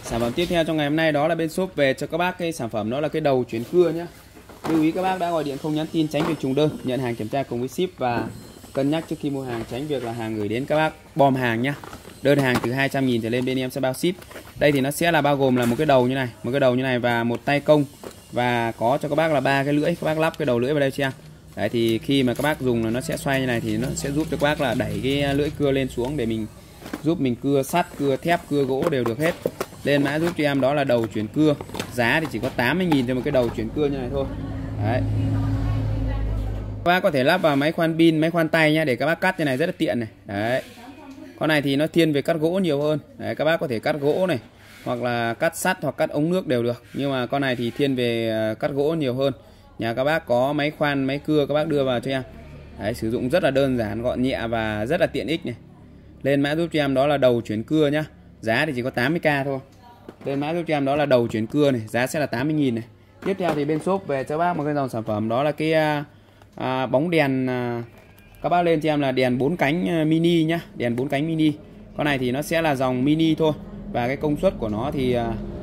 Sản phẩm tiếp theo trong ngày hôm nay đó là bên shop về cho các bác cái sản phẩm đó là cái đầu chuyển cưa nhé. Lưu ý các bác đã gọi điện không nhắn tin tránh việc trùng đơn, nhận hàng kiểm tra cùng với ship và cân nhắc trước khi mua hàng tránh việc là hàng gửi đến các bác bom hàng nhá. Đơn hàng từ 200.000 trở lên bên em sẽ bao ship. Đây thì nó sẽ là bao gồm là một cái đầu như này, và một tay công và có cho các bác là 3 cái lưỡi, các bác lắp cái đầu lưỡi vào đây cho em. Đấy thì khi mà các bác dùng là nó sẽ xoay như này thì nó sẽ giúp cho các bác là đẩy cái lưỡi cưa lên xuống để mình giúp mình cưa sắt, cưa thép, cưa gỗ đều được hết. Lên mã giúp cho em đó là đầu chuyển cưa. Giá thì chỉ có 80.000 cho một cái đầu chuyển cưa như này thôi. Đấy. Các bác có thể lắp vào máy khoan pin, máy khoan tay nhé, để các bác cắt như này rất là tiện này. Đấy. Con này thì nó thiên về cắt gỗ nhiều hơn. Đấy, các bác có thể cắt gỗ này, hoặc là cắt sắt hoặc cắt ống nước đều được. Nhưng mà con này thì thiên về cắt gỗ nhiều hơn. Nhà các bác có máy khoan, máy cưa các bác đưa vào cho em. Đấy, sử dụng rất là đơn giản, gọn nhẹ và rất là tiện ích này. Lên mã giúp cho em đó là đầu chuyển cưa nhá. Giá thì chỉ có 80k thôi. Lên mã giúp cho em đó là đầu chuyển cưa này, giá sẽ là 80.000 này. Tiếp theo thì bên shop về cho bác một cái dòng sản phẩm đó là cái bóng đèn. Các bác lên cho em là đèn 4 cánh mini nhá, đèn 4 cánh mini. Con này thì nó sẽ là dòng mini thôi. Và cái công suất của nó thì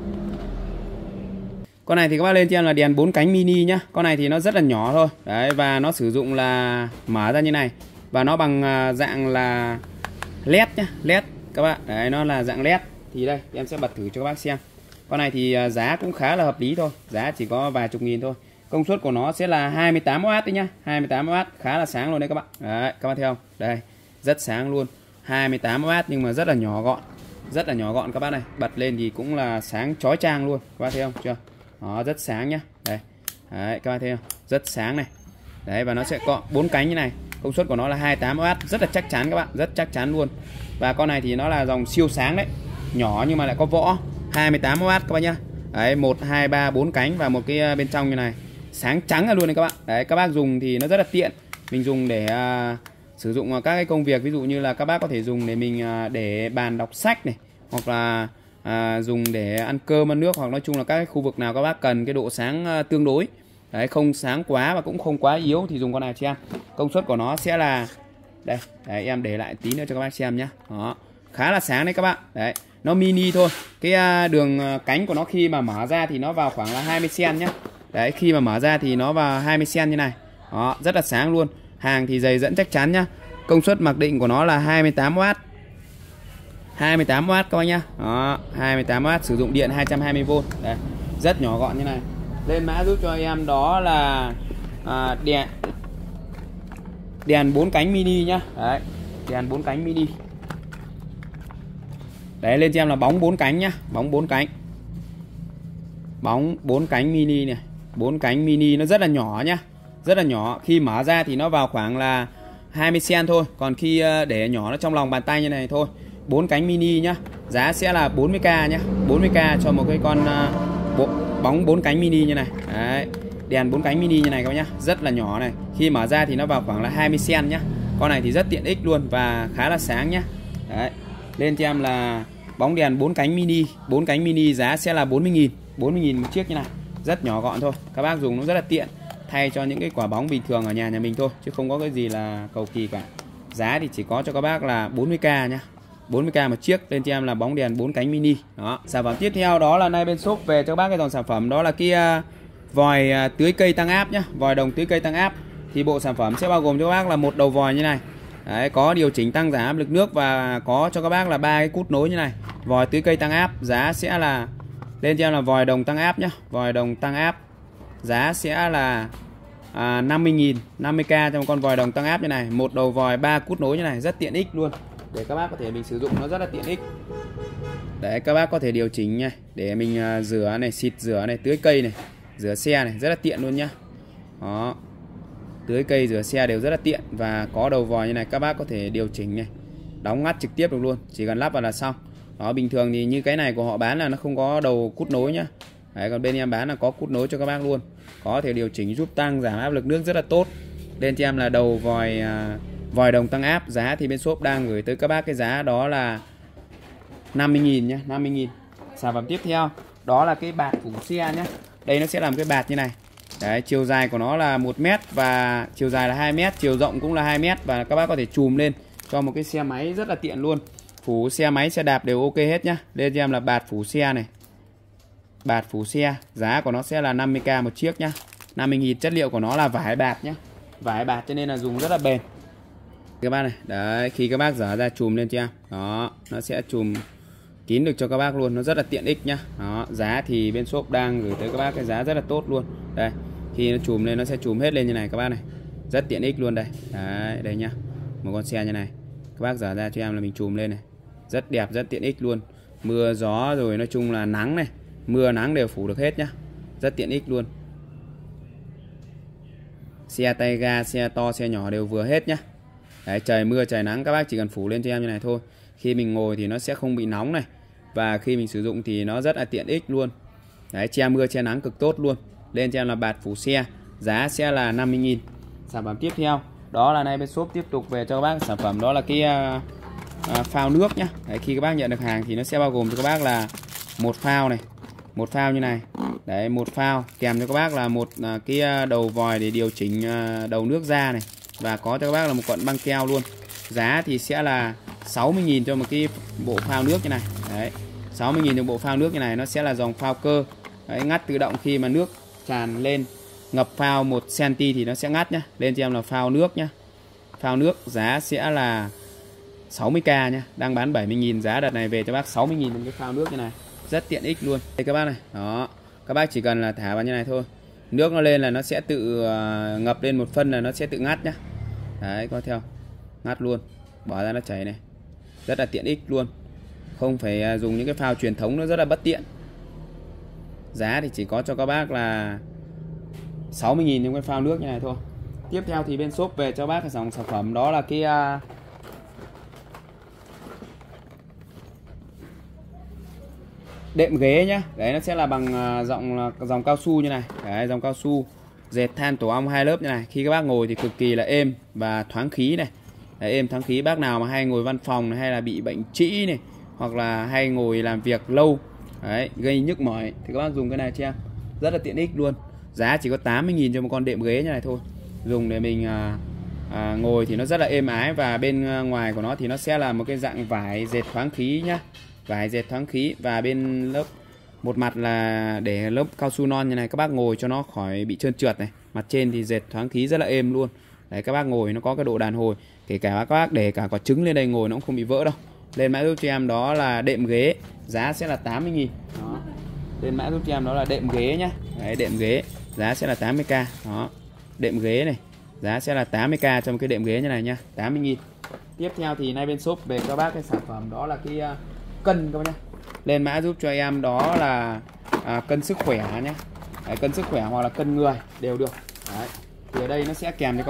con này thì các bác lên cho em là đèn 4 cánh mini nhá. Con này thì nó rất là nhỏ thôi. Đấy, và nó sử dụng là mở ra như này. Và nó bằng dạng là LED nhá, LED các bạn. Đấy, nó là dạng LED. Thì đây em sẽ bật thử cho các bác xem. Con này thì giá cũng khá là hợp lý thôi, giá chỉ có vài chục nghìn thôi. Công suất của nó sẽ là 28W đấy nhá, 28W, khá là sáng luôn đấy các bạn. Đấy, các bạn thấy không? Đây, rất sáng luôn. 28W nhưng mà rất là nhỏ gọn. Rất là nhỏ gọn các bác này. Bật lên thì cũng là sáng chói chang luôn. Các bạn thấy không? Chưa? Nó rất sáng nhá. Đây. Đấy, các bạn thấy không? Rất sáng này. Đấy, và nó sẽ có 4 cánh như này. Công suất của nó là 28W, rất là chắc chắn các bạn, rất chắc chắn luôn. Và con này thì nó là dòng siêu sáng đấy. Nhỏ nhưng mà lại có vỏ, 28W các bạn nhá. Đấy, 1 2 3 4 cánh và một cái bên trong như này. Sáng trắng ra luôn đấy các bạn. Đấy, các bác dùng thì nó rất là tiện. Mình dùng để sử dụng các cái công việc, ví dụ như là các bác có thể dùng để mình để bàn đọc sách này, hoặc là dùng để ăn cơm ăn nước, hoặc nói chung là các cái khu vực nào các bác cần cái độ sáng tương đối. Đấy, không sáng quá và cũng không quá yếu thì dùng con này cho em. Công suất của nó sẽ là đây, đấy, em để lại tí nữa cho các bác xem nhá. Đó, khá là sáng đấy các bạn. Đấy, nó mini thôi. Cái đường cánh của nó khi mà mở ra thì nó vào khoảng là 20 cm nhá. Đấy, khi mà mở ra thì nó vào 20 cm như này. Đó, rất là sáng luôn. Hàng thì dày dẫn chắc chắn nhá. Công suất mặc định của nó là 28W. 28W các bác nhá. Đó, 28W, sử dụng điện 220V. Đấy, rất nhỏ gọn như này. Lên mã giúp cho em đó là đèn 4 cánh mini nhá. Đấy, đèn 4 cánh mini. Đấy, lên cho em là bóng 4 cánh nhá, bóng 4 cánh. Bóng 4 cánh mini này, 4 cánh mini nó rất là nhỏ nhá. Rất là nhỏ, khi mở ra thì nó vào khoảng là 20 cm thôi, còn khi để nhỏ nó trong lòng bàn tay như này thôi. 4 cánh mini nhá. Giá sẽ là 40k nhá, 40k cho một cái con bóng 4 cánh mini như này. Đấy, đèn 4 cánh mini như này các bác nhá, rất là nhỏ này. Khi mở ra thì nó vào khoảng là 20 cm nhá. Con này thì rất tiện ích luôn và khá là sáng nhá. Đấy, lên cho em là bóng đèn 4 cánh mini. 4 cánh mini giá sẽ là 40.000, 40.000 một chiếc như này. Rất nhỏ gọn thôi, các bác dùng nó rất là tiện, thay cho những cái quả bóng bình thường ở nhà mình thôi, chứ không có cái gì là cầu kỳ cả. Giá thì chỉ có cho các bác là 40k nhá, 40k một chiếc. Lên cho em là bóng đèn 4 cánh mini. Đó, sản phẩm tiếp theo đó là nay bên shop về cho các bác cái dòng sản phẩm đó là cái vòi tưới cây tăng áp nhá, vòi đồng tưới cây tăng áp. Thì bộ sản phẩm sẽ bao gồm cho các bác là một đầu vòi như này. Đấy, có điều chỉnh tăng giảm áp lực nước và có cho các bác là 3 cái cút nối như này. Vòi tưới cây tăng áp, giá sẽ là lên cho em là vòi đồng tăng áp nhá, vòi đồng tăng áp. Giá sẽ là 50.000, 50k cho một con vòi đồng tăng áp như này. Một đầu vòi 3 cút nối như này, rất tiện ích luôn. Để các bác có thể mình sử dụng nó rất là tiện ích. Đấy, các bác có thể điều chỉnh nha, để mình rửa này, xịt rửa này, tưới cây này, rửa xe này, rất là tiện luôn nhá. Đó, tưới cây rửa xe đều rất là tiện. Và có đầu vòi như này, các bác có thể điều chỉnh này, đóng ngắt trực tiếp được luôn, chỉ cần lắp vào là xong. Đó, bình thường thì như cái này của họ bán là nó không có đầu cút nối nhá. Đấy, còn bên em bán là có cút nối cho các bác luôn. Có thể điều chỉnh giúp tăng giảm áp lực nước rất là tốt. Lên cho em là đầu vòi vòi đồng tăng áp. Giá thì bên shop đang gửi tới các bác cái giá đó là 50.000 nhá, 50.000. Sản phẩm tiếp theo đó là cái bạt phủ xe nhá. Đây nó sẽ làm cái bạt như này. Đấy, chiều dài của nó là 1 mét và chiều dài là 2 mét, chiều rộng cũng là 2 mét. Và các bác có thể chùm lên cho một cái xe máy rất là tiện luôn. phủ xe máy xe đạp đều ok hết nhá. Lên cho em là bạt phủ xe này, bạt phủ xe, giá của nó sẽ là 50k một chiếc nhá. 50.000, chất liệu của nó là vải bạt nhá, vải bạt cho nên là dùng rất là bền các bác này. Đấy, khi các bác dở ra chùm lên cho em, đó, nó sẽ chùm kín được cho các bác luôn, nó rất là tiện ích nhá. Đó, giá thì bên shop đang gửi tới các bác cái giá rất là tốt luôn. Đây, khi nó chùm lên nó sẽ chùm hết lên như này các bác này, rất tiện ích luôn đây. Đấy, đây nhá, một con xe như này, các bác dở ra cho em là mình chùm lên này, rất đẹp, rất tiện ích luôn. Mưa gió rồi nói chung là nắng này, mưa nắng đều phủ được hết nhá, rất tiện ích luôn. Xe tay ga, xe to, xe nhỏ đều vừa hết nhá. Đấy, trời mưa trời nắng các bác chỉ cần phủ lên cho em như này thôi. Khi mình ngồi thì nó sẽ không bị nóng này, và khi mình sử dụng thì nó rất là tiện ích luôn. Đấy, che mưa che nắng cực tốt luôn. Lên cho em là bạt phủ xe, giá sẽ là 50.000. Sản phẩm tiếp theo đó là nay bên shop tiếp tục về cho các bác sản phẩm đó là cái phao nước nhá. Đấy, khi các bác nhận được hàng thì nó sẽ bao gồm cho các bác là một phao này, một phao như này. Đấy, một phao kèm cho các bác là một cái đầu vòi để điều chỉnh đầu nước ra này, và có cho các bác là một cuộn băng keo luôn. Giá thì sẽ là 60.000 cho một cái bộ phao nước như này. Đấy, 60.000 cho bộ phao nước như này, nó sẽ là dòng phao cơ. Đấy, ngắt tự động khi mà nước tràn lên ngập phao 1 cm thì nó sẽ ngắt nhá. Lên cho em là phao nước nhá. Phao nước giá sẽ là 60k nhá, đang bán 70.000, giá đợt này về cho bác 60.000 trong cái phao nước như này, rất tiện ích luôn. Đây các bác này, đó, các bác chỉ cần là thả vào như này thôi, nước nó lên là nó sẽ tự ngập lên một phân là nó sẽ tự ngắt nhá. Đấy, có theo ngắt luôn, bỏ ra nó chảy này, rất là tiện ích luôn, không phải dùng những cái phao truyền thống, nó rất là bất tiện. Giá thì chỉ có cho các bác là 60.000 trong cái phao nước như này thôi. Tiếp theo thì bên shop về cho bác cái dòng sản phẩm đó là cái đệm ghế nhá. Đấy, nó sẽ là bằng dòng cao su như này. Đấy, dòng cao su dệt than tổ ong 2 lớp như này. Khi các bác ngồi thì cực kỳ là êm và thoáng khí này. Đấy, êm thoáng khí. Bác nào mà hay ngồi văn phòng này, hay là bị bệnh trĩ này, hoặc là hay ngồi làm việc lâu, đấy, gây nhức mỏi thì các bác dùng cái này cho em, rất là tiện ích luôn. Giá chỉ có 80.000 cho một con đệm ghế như này thôi. Dùng để mình ngồi thì nó rất là êm ái, và bên ngoài của nó thì nó sẽ là một cái dạng vải dệt thoáng khí nhá, vải dệt thoáng khí, và bên lớp một mặt là để lớp cao su non như này, các bác ngồi cho nó khỏi bị trơn trượt này. Mặt trên thì dệt thoáng khí rất là êm luôn. Đấy, các bác ngồi nó có cái độ đàn hồi, kể cả các bác để cả quả trứng lên đây ngồi nó cũng không bị vỡ đâu. Lên mã giúp cho em đó là đệm ghế, giá sẽ là 80.000. Đó, lên mã giúp cho em đó là đệm ghế nhá. Đấy, đệm ghế giá sẽ là 80k. Đó, đệm ghế này giá sẽ là 80k trong cái đệm ghế như này nhá, 80.000. Tiếp theo thì nay bên shop về các bác cái sản phẩm đó là cái cân các bác nhá. Lên mã giúp cho em đó là cân sức khỏe nhé. Đấy, cân sức khỏe hoặc là cân người đều được. Đấy, thì ở đây nó sẽ kèm cho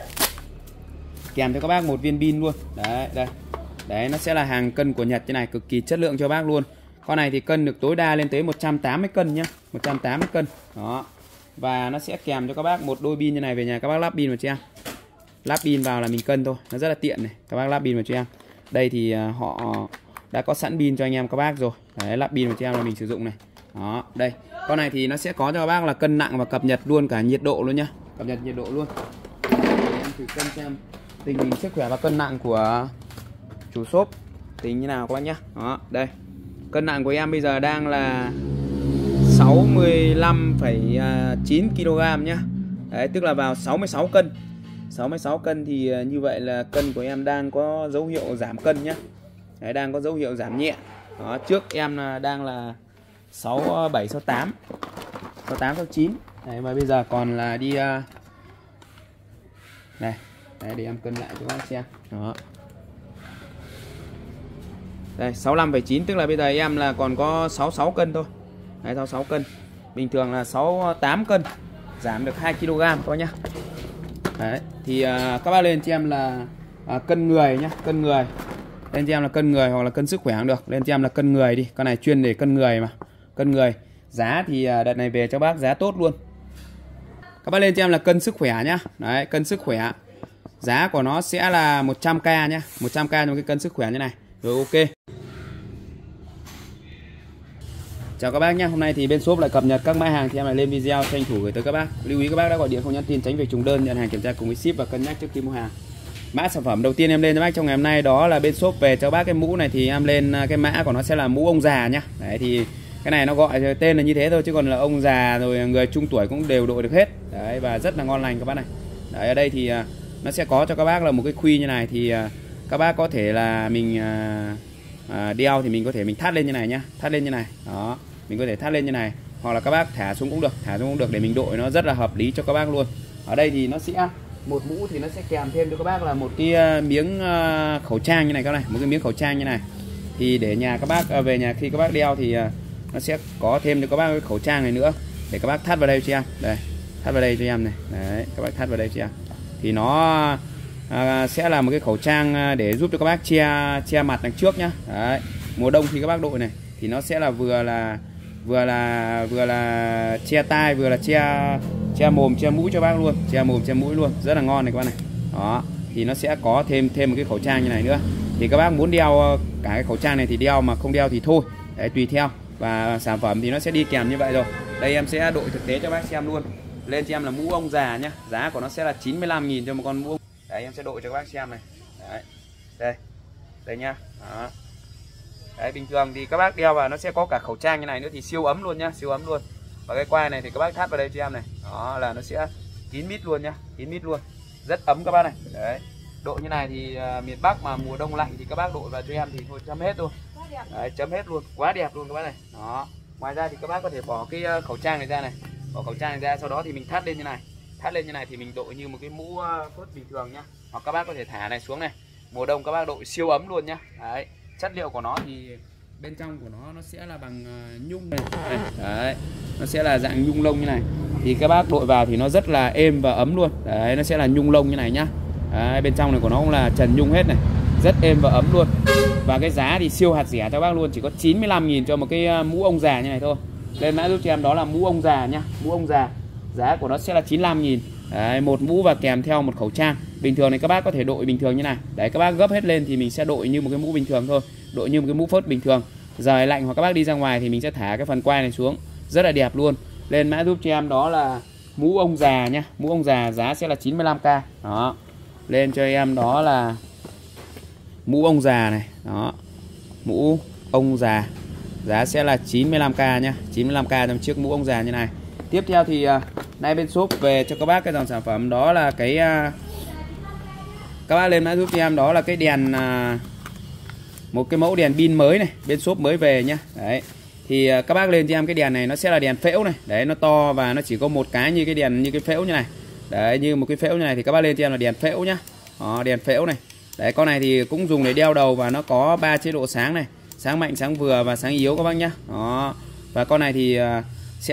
các bác một viên pin luôn. Đấy, đây. Đấy, nó sẽ là hàng cân của Nhật như này, cực kỳ chất lượng cho bác luôn. Con này thì cân được tối đa lên tới 180 cân nhá, 180 cân. Đó. Và nó sẽ kèm cho các bác một đôi pin như này, về nhà các bác lắp pin vào cho em. Lắp pin vào là mình cân thôi, nó rất là tiện này. Các bác lắp pin vào cho em. Đây thì họ đã có sẵn pin cho anh em các bác rồi. Đấy, lắp pin vào cho em là mình sử dụng này. Đó, đây. Con này thì nó sẽ có cho các bác là cân nặng và cập nhật luôn cả nhiệt độ luôn nhá. Cập nhật nhiệt độ luôn. Em thử cân xem tình hình sức khỏe và cân nặng của chủ shop tính như nào các bác nhá. Đó, đây. Cân nặng của em bây giờ đang là 65,9 kg nhá. Đấy, tức là vào 66 cân. 66 cân thì như vậy là cân của em đang có dấu hiệu giảm cân nhá. Đấy, đang có dấu hiệu giảm nhẹ. Đó, trước em đang là 67, 68, 69. Đấy, và bây giờ còn là đi này. Đấy, để em cân lại cho các bác xem. Đó. Đây, 65,9, tức là bây giờ em là còn có 66 cân thôi. Đấy, 66 cân. Bình thường là 68 cân. Giảm được 2 kg thôi nhá. Đấy, thì các bác lên cho em là cân người nhá, cân người. Lên cho em là cân người hoặc là cân sức khỏe cũng được. Lên cho em là cân người đi, con này chuyên để cân người mà. Cân người. Giá thì đợt này về cho bác giá tốt luôn. Các bác lên cho em là cân sức khỏe nhá. Đấy, cân sức khỏe. Giá của nó sẽ là 100k nhá, 100k trong cái cân sức khỏe như này. Rồi, ok. Chào các bác nhé, hôm nay thì bên shop lại cập nhật các mã hàng thì em lại lên video tranh thủ gửi tới các bác. Lưu ý các bác đã gọi điện không nhắn tin tránh việc trùng đơn, nhận hàng kiểm tra cùng với ship và cân nhắc trước khi mua hàng. Mã sản phẩm đầu tiên em lên cho bác trong ngày hôm nay đó là bên shop về cho bác cái mũ này, thì em lên cái mã của nó sẽ là mũ ông già nhá. Đấy thì cái này nó gọi tên là như thế thôi, chứ còn là ông già rồi người trung tuổi cũng đều đội được hết. Đấy, và rất là ngon lành các bác này. Đấy, ở đây thì nó sẽ có cho các bác là một cái khuy như này, thì các bác có thể là mình đeo thì mình có thể mình thắt lên như này nhá, thắt lên như này. Đó, mình có thể thắt lên như này, hoặc là các bác thả xuống cũng được, thả xuống cũng được, để mình đội nó rất là hợp lý cho các bác luôn. Ở đây thì nó sẽ một mũ thì nó sẽ kèm thêm cho các bác là một cái miếng khẩu trang như này các này, một cái miếng khẩu trang như này. Thì để nhà các bác về nhà khi các bác đeo thì nó sẽ có thêm cho các bác cái khẩu trang này nữa, để các bác thắt vào đây cho em. Đây, thắt vào đây cho em này. Đấy, các bác thắt vào đây cho em. Thì nó sẽ là một cái khẩu trang để giúp cho các bác che mặt đằng trước nhá. Đấy, mùa đông thì các bác đội này thì nó sẽ là vừa là che tai, vừa là che mồm che mũi cho bác luôn, che mồm che mũi luôn, rất là ngon này các bác này. Đó, thì nó sẽ có thêm một cái khẩu trang như này nữa. Thì các bác muốn đeo cả cái khẩu trang này thì đeo, mà không đeo thì thôi. Đấy, tùy theo. Và sản phẩm thì nó sẽ đi kèm như vậy rồi. Đây em sẽ đội thực tế cho bác xem luôn. Lên cho em là mũ ông già nhá. Giá của nó sẽ là 95.000 cho một con mũ. Đấy, em sẽ đội cho các bác xem này. Đấy. Đây nhá. Đó. Đấy, bình thường thì các bác đeo vào nó sẽ có cả khẩu trang như này nữa, thì siêu ấm luôn nhá, siêu ấm luôn. Và cái quai này thì các bác thắt vào đây cho em này. Đó là nó sẽ kín mít luôn nhá, kín mít luôn. Rất ấm các bác này. Đấy. Đội như này thì miền Bắc mà mùa đông lạnh thì các bác đội vào cho em thì thôi chấm hết luôn. Đấy, chấm hết luôn, quá đẹp luôn các bác này. Đó. Ngoài ra thì các bác có thể bỏ cái khẩu trang này ra này. Bỏ khẩu trang này ra, sau đó thì mình thắt lên như này. Thắt lên như này thì mình đội như một cái mũ phớt bình thường nhá. Hoặc các bác có thể thả này xuống này. Mùa đông các bác đội siêu ấm luôn nhá. Đấy. Chất liệu của nó thì bên trong của nó sẽ là bằng nhung này. Đấy, nó sẽ là dạng nhung lông như này. Thì các bác đội vào thì nó rất là êm và ấm luôn. Đấy, nó sẽ là nhung lông như này nhá. Đấy, bên trong này của nó cũng là trần nhung hết này, rất êm và ấm luôn. Và cái giá thì siêu hạt rẻ cho bác luôn, chỉ có 95.000 cho một cái mũ ông già như này thôi. Lên mã giúp cho em đó là mũ ông già nhá, mũ ông già. Giá của nó sẽ là 95.000. Đấy, một mũ và kèm theo một khẩu trang. Bình thường này các bác có thể đội bình thường như này. Đấy, các bác gấp hết lên thì mình sẽ đội như một cái mũ bình thường thôi, đội như một cái mũ phớt bình thường. Trời lạnh hoặc các bác đi ra ngoài thì mình sẽ thả cái phần quai này xuống, rất là đẹp luôn. Lên mã giúp cho em đó là mũ ông già nhá, mũ ông già, giá sẽ là 95k. Đó. Lên cho em đó là mũ ông già này. Đó, mũ ông già, giá sẽ là 95k nhá, 95k trong chiếc mũ ông già như này. Tiếp theo thì nay bên shop về cho các bác cái dòng sản phẩm đó là cái các bác lên mã giúp cho em đó là cái đèn, một cái mẫu đèn pin mới này, bên shop mới về nhá. Đấy, thì các bác lên cho em cái đèn này, nó sẽ là đèn phễu này. Đấy, nó to và nó chỉ có một cái như cái đèn, như cái phễu như này. Đấy, như một cái phễu như này thì các bác lên cho em là đèn phễu nhá. Đó, đèn phễu này. Đấy, con này thì cũng dùng để đeo đầu và nó có 3 chế độ sáng này, sáng mạnh, sáng vừa và sáng yếu các bác nhá. Đó. Và con này thì sẽ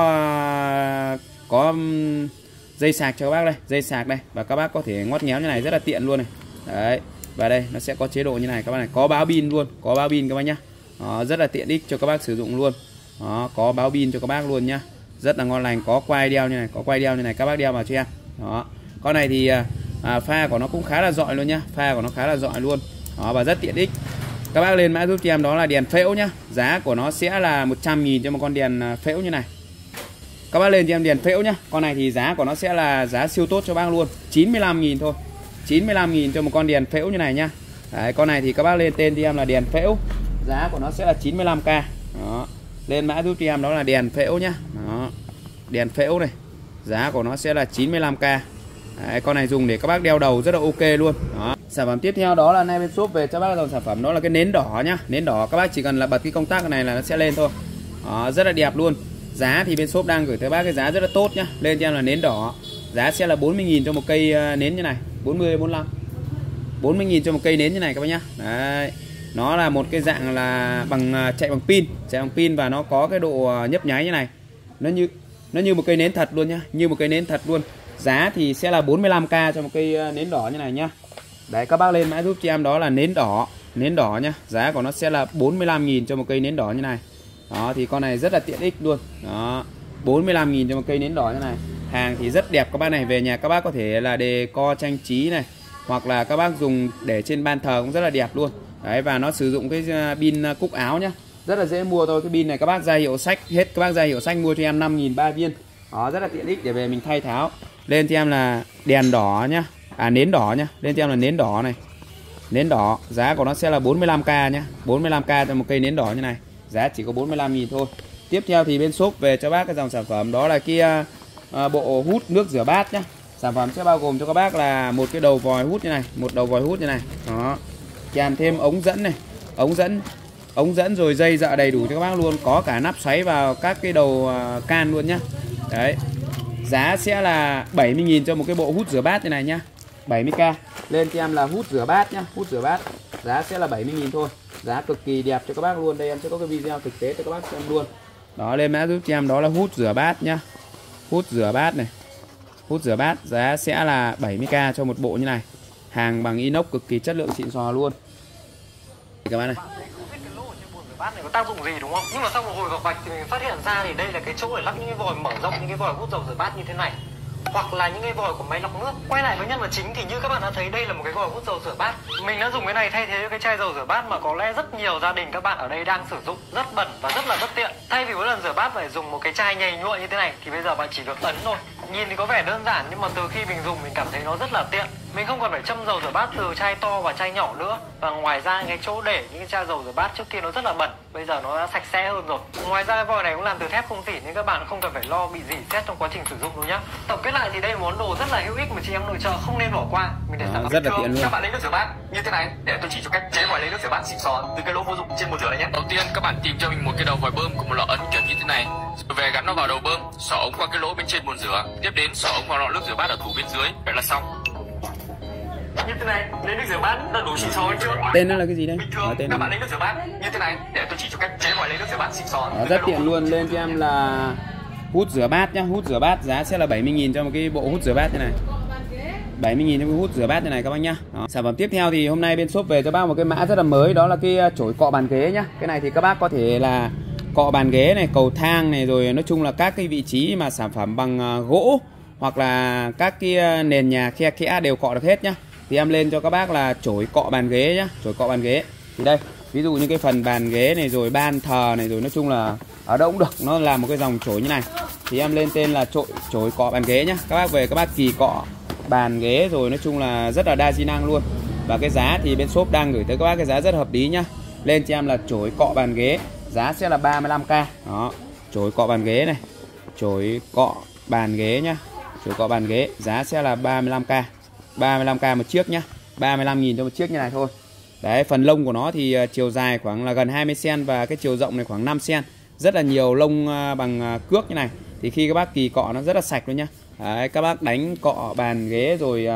có dây sạc cho các bác đây, dây sạc đây, và các bác có thể ngoắt ngéo như này, rất là tiện luôn này. Đấy, và đây nó sẽ có chế độ như này các bác này, có báo pin luôn, có báo pin các bác nhá. Đó, rất là tiện ích cho các bác sử dụng luôn. Đó, có báo pin cho các bác luôn nhá, rất là ngon lành. Có quai đeo như này, có quai đeo như này, các bác đeo vào cho em. Đó, con này thì pha của nó cũng khá là rọi luôn nhá, pha của nó khá là rọi luôn. Đó, và rất tiện ích. Các bác lên mã giúp cho em đó là đèn phễu nhá, giá của nó sẽ là 100.000 cho một con đèn phễu như này. Các bác lên cho em đèn phễu nhá. Con này thì giá của nó sẽ là giá siêu tốt cho bác luôn, 95.000 thôi, 95.000 cho một con đèn phễu như này nhá. Đấy, con này thì các bác lên tên cho em là đèn phễu, giá của nó sẽ là 95k. Đó, lên mã giúp cho em đó là đèn phễu nhá. Đó, đèn phễu này, giá của nó sẽ là 95k. Đấy, con này dùng để các bác đeo đầu rất là ok luôn. Đó. Sản phẩm tiếp theo đó là nay bên shop về cho bác dòng sản phẩm đó là cái nến đỏ nhá. Nến đỏ các bác chỉ cần là bật cái công tắc này là nó sẽ lên thôi. Đó, rất là đẹp luôn. Giá thì bên shop đang gửi tới bác cái giá rất là tốt nhá. Lên cho em là nến đỏ, giá sẽ là 40.000 cho một cây nến như này, 40 45. 40.000 cho một cây nến như này các bác nhá. Đấy. Nó là một cái dạng là bằng chạy bằng pin và nó có cái độ nhấp nháy như này. Nó như một cây nến thật luôn nhá, như một cây nến thật luôn. Giá thì sẽ là 45k cho một cây nến đỏ như này nhá. Đấy, các bác lên mã giúp cho em đó là nến đỏ nhá. Giá của nó sẽ là 45.000 cho một cây nến đỏ như này. Đó, thì con này rất là tiện ích luôn. Đó, 45.000 cho một cây nến đỏ như này. Hàng thì rất đẹp các bác này, về nhà các bác có thể là decor trang trí này, hoặc là các bác dùng để trên ban thờ cũng rất là đẹp luôn. Đấy, và nó sử dụng cái pin cúc áo nhá, rất là dễ mua thôi. Cái pin này các bác ra hiệu sách hết, các bác ra hiệu sách mua cho em 5.000 3 viên. Đó, rất là tiện ích để về mình thay tháo. Lên cho em là đèn đỏ nhá, nến đỏ nhá. Lên cho em là nến đỏ này. Nến đỏ, giá của nó sẽ là 45k nhá. 45k cho một cây nến đỏ như này. Giá chỉ có 45.000 thôi. Tiếp theo thì bên shop về cho bác cái dòng sản phẩm đó là cái bộ hút nước rửa bát nhá. Sản phẩm sẽ bao gồm cho các bác là một cái đầu vòi hút như này, một đầu vòi hút như này. Đó. Kèm thêm ống dẫn này, ống dẫn rồi dây dạ đầy đủ cho các bác luôn, có cả nắp xoáy vào các cái đầu can luôn nhá. Đấy. Giá sẽ là 70.000 cho một cái bộ hút rửa bát như này nhá. 70k. Lên cho em là hút rửa bát nhá, hút rửa bát. Giá sẽ là 70.000 thôi. Giá cực kỳ đẹp cho các bác luôn. Đây em sẽ có cái video thực tế cho các bác xem luôn. Đó, lên mã giúp cho em đó là hút rửa bát nhá. Hút rửa bát này. Hút rửa bát giá sẽ là 70k cho một bộ như này. Hàng bằng inox cực kỳ chất lượng xịn sò luôn. Các bạn này. Bát này có tác dụng gì đúng không? Nhưng mà sau một hồi vào vạch thì mình phát hiện ra thì đây là cái chỗ để lắp những cái vòi mở rộng, những cái vòi hút dầu rửa bát như thế này, hoặc là những cái vòi của máy lọc nước. Quay lại với nhân vật chính thì như các bạn đã thấy đây là một cái vòi hút dầu rửa bát. Mình đã dùng cái này thay thế cái chai dầu rửa bát mà có lẽ rất nhiều gia đình các bạn ở đây đang sử dụng, rất bẩn và rất là bất tiện. Thay vì mỗi lần rửa bát phải dùng một cái chai nhầy nhụa như thế này thì bây giờ bạn chỉ việc ấn thôi. Nhìn thì có vẻ đơn giản nhưng mà từ khi mình dùng mình cảm thấy nó rất là tiện. Mình không còn phải châm dầu rửa bát từ chai to và chai nhỏ nữa. Và ngoài ra cái chỗ để những cái chai dầu rửa bát trước kia nó rất là bẩn, bây giờ nó đã sạch sẽ hơn rồi. Ngoài ra cái vòi này cũng làm từ thép không tỉ nên các bạn không cần phải lo bị rỉ sét trong quá trình sử dụng đâu nhá. Tổng kết lại thì đây là món đồ rất là hữu ích mà chị em nội trợ không nên bỏ qua. Mình để rất là tiện luôn. Các bạn lấy nước rửa bát như thế này để tôi chỉ cho cách chế vòi lấy nước rửa bát xịn sò từ cái lỗ vô dụng trên bồn rửa này nhé. Đầu tiên các bạn tìm cho mình một cái đầu vòi bơm của một lọ ấn kiểu như thế này, rồi về gắn nó vào đầu bơm, xỏ ống qua cái lỗ bên trên bồn rửa, tiếp đến xỏ ống vào lọ nước rửa bát ở tủ bên dưới, vậy là xong. Như thế này, lấy nước rửa bát là đủ xịn sò chưa? Tên nó là cái gì đây? Bình thường tên các bạn lấy nước rửa bát như thế này để tôi chỉ cho cách chế vòi lấy nước rửa bát xịn sò. Rất tiện luôn. Lên cho em là hút rửa bát nhá. Hút rửa bát giá sẽ là 70.000 cho một cái bộ hút rửa bát như này. 70.000 cho cái hút rửa bát như này các bác nhá. Đó. Sản phẩm tiếp theo thì hôm nay bên shop về cho bác một cái mã rất là mới, đó là cái chổi cọ bàn ghế nhá. Cái này thì các bác có thể là cọ bàn ghế này, cầu thang này, rồi nói chung là các cái vị trí mà sản phẩm bằng gỗ hoặc là các cái nền nhà khe khẽ đều cọ được hết nhá. Thì em lên cho các bác là chổi cọ bàn ghế nhá, chổi cọ bàn ghế. Thì đây, ví dụ như cái phần bàn ghế này rồi ban thờ này rồi nói chung là ở đâu cũng được, nó là một cái dòng chổi như này. Thì em lên tên là chổi cọ bàn ghế nhá. Các bác về các bác kỳ cọ bàn ghế rồi nói chung là rất là đa di năng luôn. Và cái giá thì bên shop đang gửi tới các bác cái giá rất hợp lý nhá. Lên cho em là chổi cọ bàn ghế, giá sẽ là 35k. Đó, chổi cọ bàn ghế này, chổi cọ bàn ghế nhá. Chổi cọ bàn ghế giá sẽ là 35k. 35k một chiếc nhá. 35.000 cho một chiếc như này thôi. Đấy, phần lông của nó thì chiều dài khoảng là gần 20 cm và cái chiều rộng này khoảng 5 cm. Rất là nhiều lông bằng cước như này. Thì khi các bác kỳ cọ nó rất là sạch luôn nhá. Đấy, các bác đánh cọ bàn ghế rồi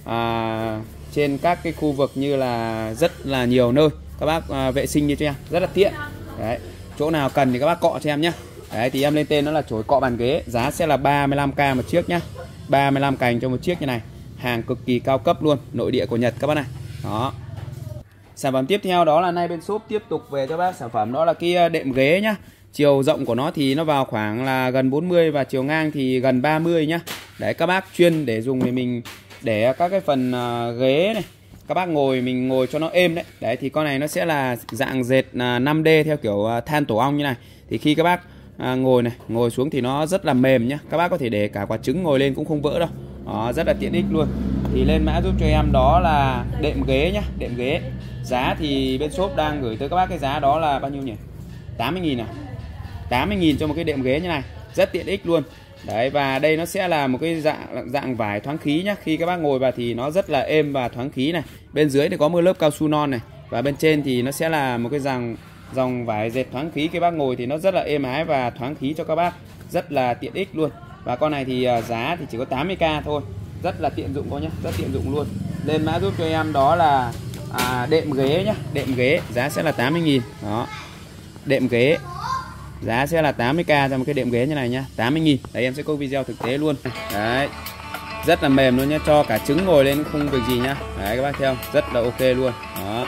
trên các cái khu vực như là rất là nhiều nơi các bác vệ sinh như cho em, rất là tiện. Đấy, chỗ nào cần thì các bác cọ cho em nhé. Đấy, thì em lên tên nó là chổi cọ bàn ghế, giá sẽ là 35k một chiếc nhá. 35 cành cho một chiếc như này. Hàng cực kỳ cao cấp luôn, nội địa của Nhật các bác này. Đó. Sản phẩm tiếp theo đó là nay bên shop tiếp tục về cho bác sản phẩm đó là cái đệm ghế nhá. Chiều rộng của nó thì nó vào khoảng là gần 40 và chiều ngang thì gần 30 nhá. Đấy, các bác chuyên để dùng thì mình để các cái phần ghế này, các bác ngồi mình ngồi cho nó êm đấy. Đấy thì con này nó sẽ là dạng dệt 5D theo kiểu than tổ ong như này. Thì khi các bác ngồi này, ngồi xuống thì nó rất là mềm nhá. Các bác có thể để cả quả trứng ngồi lên cũng không vỡ đâu. Đó, rất là tiện ích luôn. Thì lên mã giúp cho em đó là đệm ghế nhá, đệm ghế. Giá thì bên shop đang gửi tới các bác cái giá đó là bao nhiêu nhỉ? 80.000 à? 80.000 cho một cái đệm ghế như này, rất tiện ích luôn. Đấy, và đây nó sẽ là một cái dạng vải thoáng khí nhá. Khi các bác ngồi vào thì nó rất là êm và thoáng khí này. Bên dưới thì có một lớp cao su non này, và bên trên thì nó sẽ là một cái dòng vải dệt thoáng khí. Khi bác ngồi thì nó rất là êm ái và thoáng khí cho các bác, rất là tiện ích luôn. Và con này thì giá thì chỉ có 80k thôi, rất là tiện dụng cô nhé, rất tiện dụng luôn. Lên mã giúp cho em đó là đệm ghế nhá, đệm ghế giá sẽ là 80.000. Đó, đệm ghế giá sẽ là 80k cho một cái đệm ghế như này nhá, 80.000. Đấy, em sẽ có video thực tế luôn. Đấy, rất là mềm luôn nhá, cho cả trứng ngồi lên không việc gì nhá. Đấy, các bác thấy không, rất là ok luôn. Đó,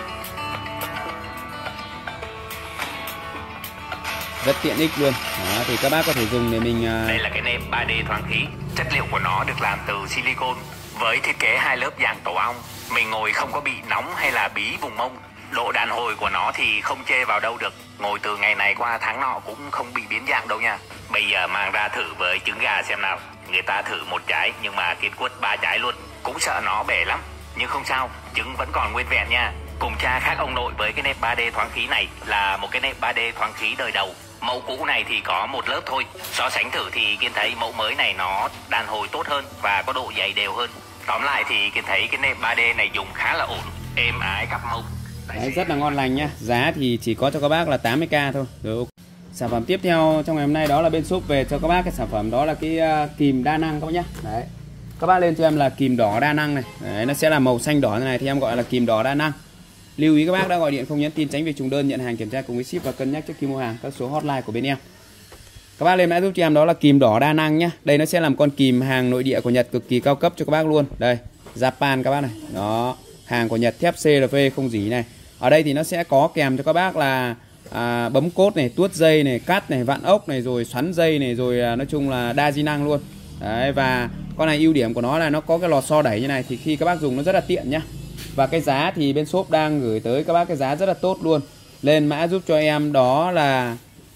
rất tiện ích luôn. Đó, thì các bác có thể dùng để mình Đây là cái nệm 3D thoáng khí. Chất liệu của nó được làm từ silicon với thiết kế 2 lớp dạng tổ ong. Mình ngồi không có bị nóng hay là bí vùng mông. Độ đàn hồi của nó thì không chê vào đâu được. Ngồi từ ngày này qua tháng nọ cũng không bị biến dạng đâu nha. Bây giờ mang ra thử với trứng gà xem nào. Người ta thử 1 trái nhưng mà kiên quyết 3 trái luôn. cũng sợ nó bể lắm. Nhưng không sao, trứng vẫn còn nguyên vẹn nha. Cùng cha khác ông nội với cái nếp 3D thoáng khí này là một cái nếp 3D thoáng khí đời đầu. Mẫu cũ này thì có một lớp thôi. So sánh thử thì Kiên thấy mẫu mới này nó đàn hồi tốt hơn và có độ dày đều hơn. Tóm lại thì Kiên thấy cái nếp 3D này dùng khá là ổn, êm ái cặp mông. Đấy, rất là ngon lành nhá. Giá thì chỉ có cho các bác là 80k thôi. Rồi, sản phẩm tiếp theo trong ngày hôm nay đó là bên shop về cho các bác cái sản phẩm đó là cái kìm đa năng các bác nhá. Đấy. Các bác lên cho em là kìm đỏ đa năng này. Đấy, nó sẽ là màu xanh đỏ như này thì em gọi là kìm đỏ đa năng. Lưu ý các bác đã gọi điện không nhắn tin tránh việc trùng đơn, nhận hàng kiểm tra cùng với ship và cân nhắc trước khi mua hàng các số hotline của bên em. Các bác lên mã giúp cho em đó là kìm đỏ đa năng nhá. Đây nó sẽ làm con kìm hàng nội địa của Nhật cực kỳ cao cấp cho các bác luôn. Đây, Japan các bác này. Đó, hàng của Nhật thép CRV không dỉ này. Ở đây thì nó sẽ có kèm cho các bác là bấm cốt này, tuốt dây này, cắt này, vặn ốc này, rồi xoắn dây này, rồi nói chung là đa di năng luôn. Đấy, và con này ưu điểm của nó là nó có cái lò xo đẩy như này thì khi các bác dùng nó rất là tiện nhá. Và cái giá thì bên shop đang gửi tới các bác cái giá rất là tốt luôn. Lên mã giúp cho em đó là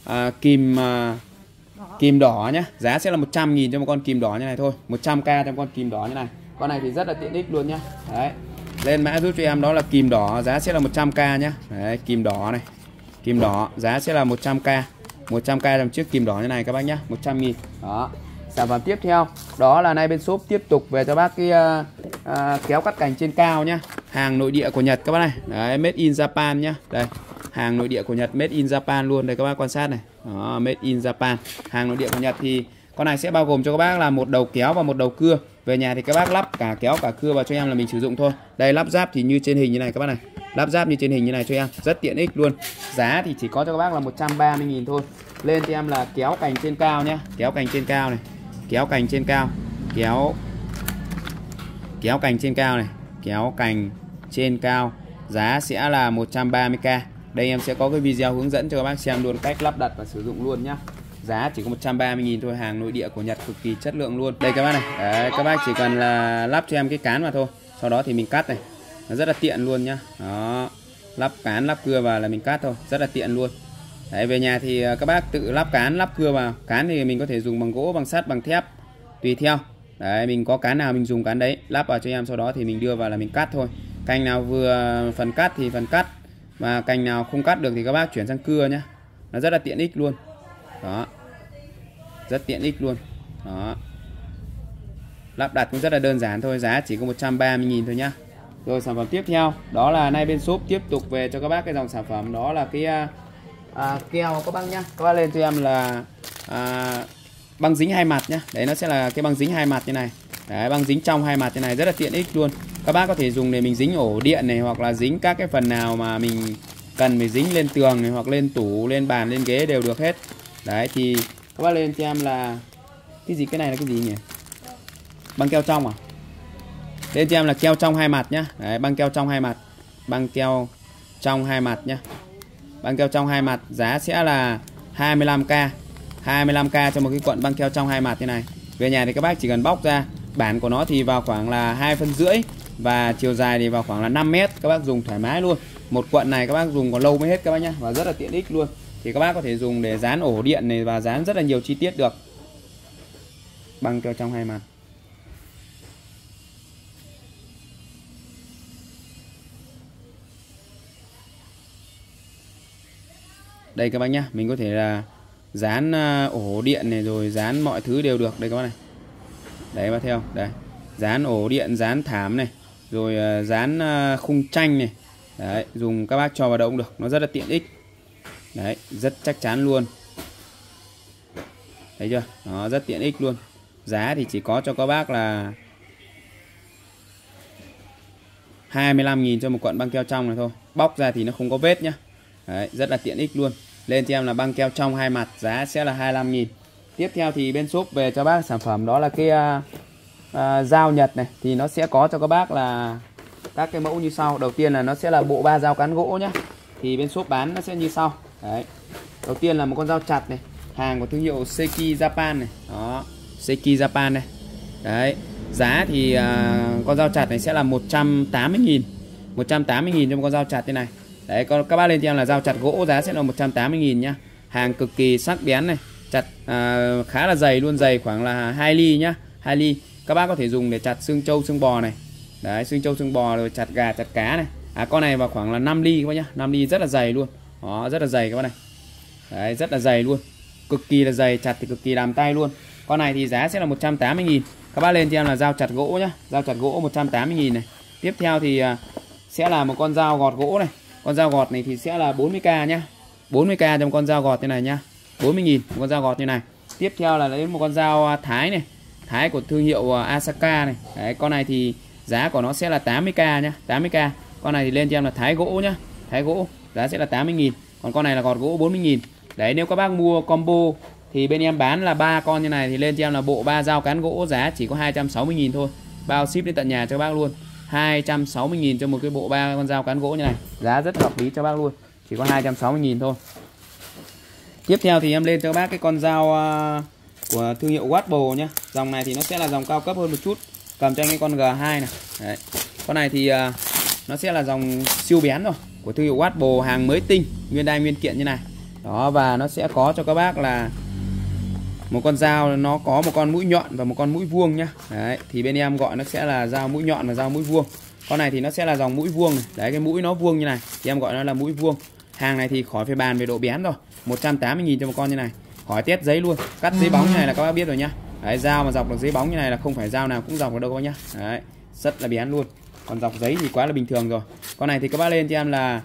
kìm đỏ nhá. Giá sẽ là 100.000 cho một con kìm đỏ như này thôi, 100k cho một con kìm đỏ như này. Con này thì rất là tiện ích luôn nhá. Đấy. Lên mã giúp cho em đó là kìm đỏ, giá sẽ là 100k nhá. Đấy, kìm đỏ này. Kìm đỏ giá sẽ là 100k. 100k trong chiếc kìm đỏ như này các bác nhá, 100.000. Đó. Sản phẩm tiếp theo đó là nay bên shop tiếp tục về cho bác cái kéo cắt cành trên cao nhá. Hàng nội địa của Nhật các bác này. Đấy, made in Japan nhá. Đây, hàng nội địa của Nhật made in Japan luôn. Đây các bác quan sát này. Đó, made in Japan. Hàng nội địa của Nhật thì con này sẽ bao gồm cho các bác là một đầu kéo và một đầu cưa. Về nhà thì các bác lắp cả kéo cả cưa vào cho em là mình sử dụng thôi. Đây, lắp ráp thì như trên hình như này các bác này. Lắp ráp như trên hình như này cho em, rất tiện ích luôn. Giá thì chỉ có cho các bác là 130.000 thôi. Lên cho em là kéo cành trên cao nhá. Kéo cành trên cao này. Kéo cành trên cao. Kéo cành trên cao này. Kéo cành trên cao. Giá sẽ là 130k. Đây em sẽ có cái video hướng dẫn cho các bác xem luôn cách lắp đặt và sử dụng luôn nhá. Giá chỉ có 130.000 thôi, hàng nội địa của Nhật cực kỳ chất lượng luôn. Đây các bác này. Đấy, các bác chỉ cần là lắp cho em cái cán vào thôi. Sau đó thì mình cắt này. Nó rất là tiện luôn nhá. Đó. Lắp cán lắp cưa vào là mình cắt thôi, rất là tiện luôn. Đấy, về nhà thì các bác tự lắp cán lắp cưa vào. Cán thì mình có thể dùng bằng gỗ, bằng sắt, bằng thép tùy theo. Đấy, mình có cán nào mình dùng cán đấy, lắp vào cho em, sau đó thì mình đưa vào là mình cắt thôi. Cành nào vừa phần cắt thì phần cắt, mà cành nào không cắt được thì các bác chuyển sang cưa nhá. Nó rất là tiện ích luôn. Đó. Rất tiện ích luôn. Đó. Lắp đặt cũng rất là đơn giản thôi, giá chỉ có 130.000 thôi nhá. Rồi sản phẩm tiếp theo đó là nay bên shop tiếp tục về cho các bác cái dòng sản phẩm đó là cái keo các bác nhá. Các bác lên cho em là băng dính hai mặt nhá. Đấy, nó sẽ là cái băng dính hai mặt như này. Đấy, băng dính trong hai mặt như này rất là tiện ích luôn. Các bác có thể dùng để mình dính ổ điện này, hoặc là dính các cái phần nào mà mình cần phải dính lên tường này, hoặc lên tủ, lên bàn, lên ghế đều được hết. Đấy thì các bác lên cho em là cái gì, cái này là cái gì nhỉ? Băng keo trong à? Lên cho em là keo trong hai mặt nhá. Đấy, băng keo trong hai mặt. Băng keo trong hai mặt nhá. Băng keo trong hai mặt giá sẽ là 25k. 25k cho một cái cuộn băng keo trong hai mặt như này. Về nhà thì các bác chỉ cần bóc ra. Bản của nó thì vào khoảng là 2,5 phân và chiều dài thì vào khoảng là 5 mét. Các bác dùng thoải mái luôn. Một cuộn này các bác dùng còn lâu mới hết các bác nhá, và rất là tiện ích luôn. Thì các bác có thể dùng để dán ổ điện này và dán rất là nhiều chi tiết được. Băng keo trong hai mặt. Đây các bác nhá, mình có thể là dán ổ điện này, rồi dán mọi thứ đều được. Đây các bác này. Đấy bác theo, đây. Dán ổ điện, dán thảm này, rồi dán khung tranh này. Đấy, dùng các bác cho vào đâu cũng được, nó rất là tiện ích. Đấy, rất chắc chắn luôn. Thấy chưa? Nó rất tiện ích luôn. Giá thì chỉ có cho các bác là 25.000 cho một cuộn băng keo trong này thôi. Bóc ra thì nó không có vết nhá. Đấy, rất là tiện ích luôn. Lên cho em là băng keo trong hai mặt, giá sẽ là 25.000. Tiếp theo thì bên shop về cho bác sản phẩm đó là cái dao Nhật này. Thì nó sẽ có cho các bác là các cái mẫu như sau. Đầu tiên là nó sẽ là bộ 3 dao cán gỗ nhá. Thì bên shop bán nó sẽ như sau. Đấy. Đầu tiên là một con dao chặt này, hàng của thương hiệu Seiki Japan này. Đó, Seiki Japan này. Đấy. Giá thì con dao chặt này sẽ là 180.000. 180.000 cho một con dao chặt như này. Đấy, các bác lên cho em là dao chặt gỗ, giá sẽ là 180.000 nhá. Hàng cực kỳ sắc bén này, chặt khá là dày luôn, dày khoảng là 2 ly nhá, 2 ly. Các bác có thể dùng để chặt xương trâu xương bò này. Đấy, xương trâu xương bò rồi chặt gà chặt cá này. Con này vào khoảng là 5 ly các bác nhá. 5 ly rất là dày luôn. Đó, rất là dày các bác này. Đấy, rất là dày luôn. Cực kỳ là dày, chặt thì cực kỳ đàm tay luôn. Con này thì giá sẽ là 180.000. Các bác lên cho em là dao chặt gỗ nhá. Dao chặt gỗ 180.000 này. Tiếp theo thì sẽ là một con dao gọt gỗ này. Con dao gọt này thì sẽ là 40k nhá. 40k trong con dao gọt như này nhá. 40.000 một con dao gọt như này. Tiếp theo là đến một con dao Thái này. Thái của thương hiệu Asaka này. Đấy, con này thì giá của nó sẽ là 80k nhá, 80k. Con này thì lên cho em là Thái gỗ nhá. Thái gỗ giá sẽ là 80.000. Còn con này là gọt gỗ 40.000. Đấy, nếu các bác mua combo thì bên em bán là 3 con như này thì lên cho em là bộ 3 dao cán gỗ, giá chỉ có 260.000 thôi. Bao ship đến tận nhà cho bác luôn. 260.000 cho một cái bộ 3 con dao cán gỗ như này. Giá rất hợp lý cho bác luôn. Chỉ có 260.000 thôi. Tiếp theo thì em lên cho bác cái con dao của thương hiệu Watbo nhá. Dòng này thì nó sẽ là dòng cao cấp hơn một chút. Cầm cho anh cái con G2 này. Đấy. Con này thì nó sẽ là dòng siêu bén rồi, của thương hiệu Watbo, hàng mới tinh, nguyên đai nguyên kiện như này. Đó, và nó sẽ có cho các bác là một con dao, nó có một con mũi nhọn và một con mũi vuông nhá. Đấy, thì bên em gọi nó sẽ là dao mũi nhọn và dao mũi vuông. Con này thì nó sẽ là dòng mũi vuông này. Đấy, cái mũi nó vuông như này thì em gọi nó là mũi vuông. Hàng này thì khỏi phải bàn về độ bén rồi. 180.000 cho một con như này. Khỏi test giấy luôn. Cắt giấy bóng như này là các bác biết rồi nhá. Đấy, dao mà dọc được giấy bóng như này là không phải dao nào cũng dọc được đâu các bác nhá. Đấy, rất là bén luôn. Còn dọc giấy thì quá là bình thường rồi. Con này thì các bác lên cho em là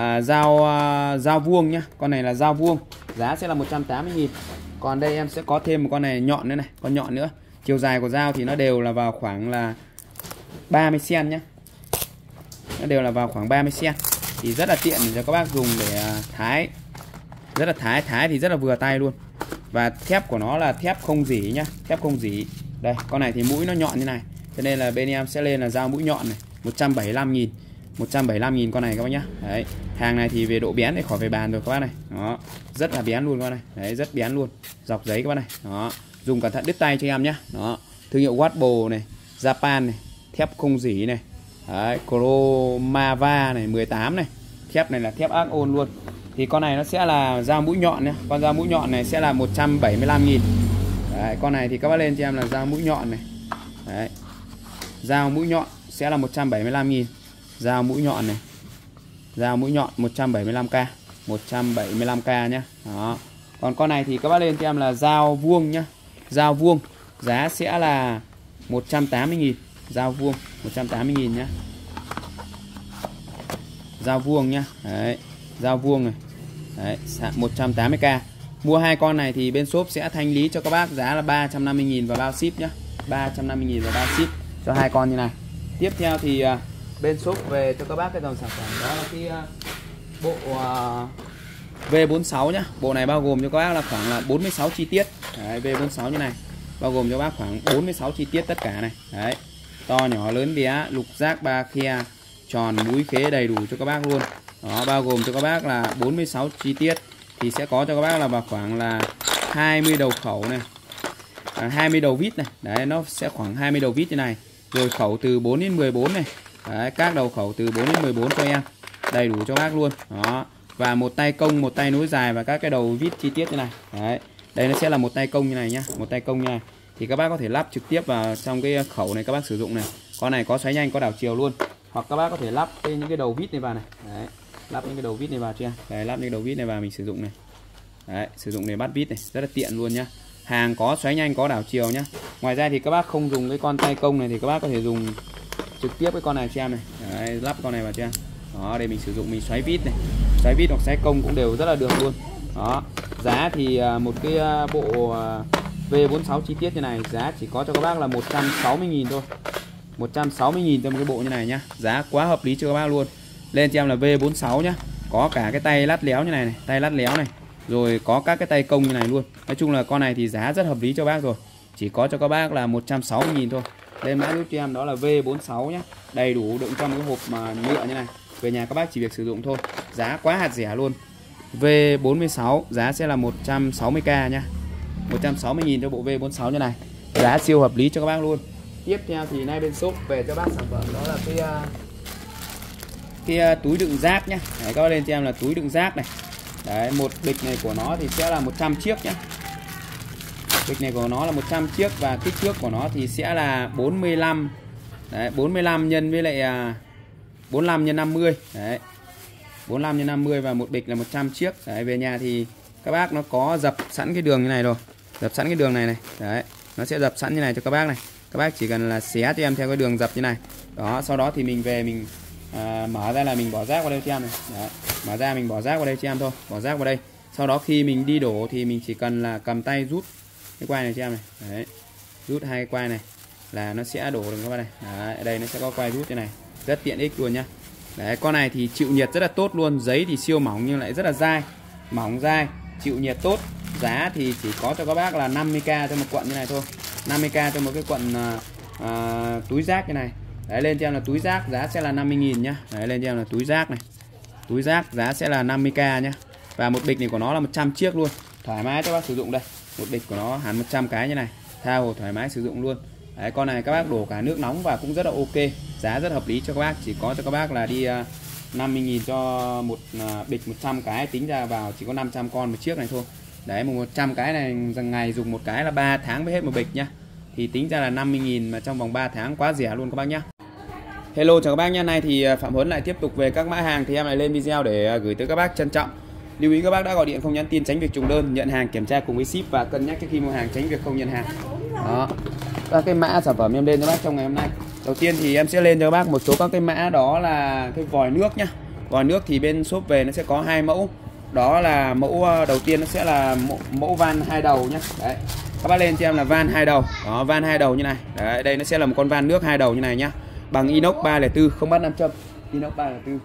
dao vuông nhá. Con này là dao vuông, giá sẽ là 180.000. Còn đây em sẽ có thêm một con này nhọn nữa này, con nhọn nữa. Chiều dài của dao thì nó đều là vào khoảng là 30 cm nhá. Nó đều là vào khoảng 30 cm. Thì rất là tiện để cho các bác dùng để thái. Rất là thái thì rất là vừa tay luôn. Và thép của nó là thép không rỉ nhá, thép không rỉ. Đây, con này thì mũi nó nhọn như này. Cho nên là bên em sẽ lên là dao mũi nhọn này, 175.000. 175.000 con này các bác nhá. Đấy, hàng này thì về độ bén thì khỏi phải bàn rồi các bác này. Đó, rất là bén luôn các bác này. Đấy, rất bén luôn. Dọc giấy các bác này. Đó, dùng cẩn thận đứt tay cho em nhá. Đó, thương hiệu Watbo này, Japan này, thép không rỉ này. Đấy, Cromava này, 18 này. Thép này là thép ác ôn luôn. Thì con này nó sẽ là dao mũi nhọn nhá. Con dao mũi nhọn này sẽ là 175.000. Đấy, con này thì các bác lên cho em là dao mũi nhọn này. Đấy, dao mũi nhọn sẽ là 175.000. Dao mũi nhọn này, dao mũi nhọn 175k, 175k nhá. Đó. Còn con này thì các bác lên cho em là dao vuông nhá. Dao vuông giá sẽ là 180.000. Dao vuông 180.000 nhá. Dao vuông nhá. Đấy, dao vuông này. Đấy, 180k. Mua hai con này thì bên shop sẽ thanh lý cho các bác giá là 350.000 và bao ship nhá. 350.000 và bao ship cho hai con như này. Tiếp theo thì bên shop về cho các bác cái dòng sản phẩm đó là cái bộ V46 nhá. Bộ này bao gồm cho các bác là khoảng là 46 chi tiết. Đấy, V46 như này. Bao gồm cho bác khoảng 46 chi tiết tất cả này. Đấy. To nhỏ lớn bé, lục giác, ba khe, tròn, múi, khế đầy đủ cho các bác luôn. Đó, bao gồm cho các bác là 46 chi tiết thì sẽ có cho các bác là vào khoảng là 20 đầu khẩu này. 20 đầu vít này. Đấy, nó sẽ khoảng 20 đầu vít như này. Rồi khẩu từ 4 đến 14 này. Đấy, các đầu khẩu từ 4 đến 14 cho em. Đầy đủ cho bác luôn. Đó. Và một tay công, một tay nối dài và các cái đầu vít chi tiết như này. Đấy. Đây nó sẽ là một tay công như này nhá. Một tay công như này. Thì các bác có thể lắp trực tiếp vào trong cái khẩu này các bác sử dụng này. Con này có xoáy nhanh, có đảo chiều luôn. Hoặc các bác có thể lắp những cái đầu vít này vào này. Đấy. Lắp những cái đầu vít này vào cho em. Đấy, lắp những cái đầu vít này vào mình sử dụng này. Đấy, sử dụng để bắt vít này, rất là tiện luôn nhá. Hàng có xoáy nhanh, có đảo chiều nhá. Ngoài ra thì các bác không dùng cái con tay công này thì các bác có thể dùng trực tiếp cái con này cho em này. Đấy, lắp con này vào cho em. Đó, để mình sử dụng mình xoáy vít này. Xoáy vít hoặc xoáy công cũng đều rất là được luôn. Đó. Giá thì một cái bộ V46 chi tiết như này giá chỉ có cho các bác là 160.000 thôi. 160.000 cho một cái bộ như này nhá. Giá quá hợp lý cho các bác luôn. Lên cho em là V46 nhá. Có cả cái tay lát léo như này này, tay lát léo này. Rồi có các cái tay công như này luôn. Nói chung là con này thì giá rất hợp lý cho bác rồi. Chỉ có cho các bác là 160.000 thôi. Lên mã giúp cho em đó là V46 nhá. Đầy đủ đựng trong cái hộp mà nhựa như này. Về nhà các bác chỉ việc sử dụng thôi. Giá quá hạt rẻ luôn. V46 giá sẽ là 160k nhá. 160.000 cho bộ V46 như này. Giá siêu hợp lý cho các bác luôn. Tiếp theo thì nay bên shop về cho bác sản phẩm đó là cái túi đựng rác nhá. Đấy, các bác lên cho em là túi đựng rác này. Đấy, một bịch này của nó thì sẽ là 100 chiếc nhá. Bịch này của nó là 100 chiếc và kích thước của nó thì sẽ là 45. Đấy, 45 nhân với lại 45 x 50. Đấy. 45 x 50 và một bịch là 100 chiếc. Đấy, về nhà thì các bác nó có dập sẵn cái đường như này rồi. Dập sẵn cái đường này này. Đấy, nó sẽ dập sẵn như này cho các bác này. Các bác chỉ cần là xé cho em theo cái đường dập như này. Đó, sau đó thì mình về mình mở ra là mình bỏ rác vào đây cho em này. Đấy, mở ra mình bỏ rác vào đây cho em thôi. Bỏ rác vào đây. Sau đó khi mình đi đổ thì mình chỉ cần là cầm tay rút cái quai này cho em này. Đấy, rút hai cái quai này là nó sẽ đổ được các bác này. Đấy, ở đây nó sẽ có quai rút như này. Rất tiện ích luôn nhá. Đấy, con này thì chịu nhiệt rất là tốt luôn. Giấy thì siêu mỏng nhưng lại rất là dai. Mỏng dai, chịu nhiệt tốt. Giá thì chỉ có cho các bác là 50k cho một quận như này thôi. 50k cho một cái quận túi rác như này. Đấy, lên cho em là túi rác giá sẽ là 50.000 nhá. Đấy, lên cho em là túi rác này. Túi rác giá sẽ là 50k nhá. Và một bịch này của nó là 100 chiếc luôn. Thoải mái cho bác sử dụng đây. Một bịch của nó hẳn 100 cái như này. Tha hồ thoải mái sử dụng luôn. Đấy, con này các bác đổ cả nước nóng và cũng rất là ok. Giá rất hợp lý cho các bác. Chỉ có cho các bác là đi 50.000 cho một bịch 100 cái. Tính ra vào chỉ có 500 con một chiếc này thôi. Đấy, 100 cái này ngày dùng một cái là 3 tháng mới hết một bịch nhá. Thì tính ra là 50.000 mà trong vòng 3 tháng quá rẻ luôn các bác nhá. Hello chào các bác nhá. Nay thì Phạm Huấn lại tiếp tục về các mã hàng thì em lại lên video để gửi tới các bác trân trọng. Lưu ý các bác đã gọi điện không nhắn tin tránh việc trùng đơn, nhận hàng kiểm tra cùng với ship và cân nhắc trước khi mua hàng tránh việc không nhận hàng. Đó. Các cái mã sản phẩm em lên cho bác trong ngày hôm nay. Đầu tiên thì em sẽ lên cho các bác một số các cái mã, đó là cái vòi nước nhá. Vòi nước thì bên shop về nó sẽ có hai mẫu. Đó là mẫu đầu tiên nó sẽ là mẫu van hai đầu nhá. Đấy. Các bác lên cho em là van hai đầu. Đó, van hai đầu như này. Đấy, đây nó sẽ là một con van nước hai đầu như này nhá. Bằng inox 304 không bắt nam châm. Inox 304.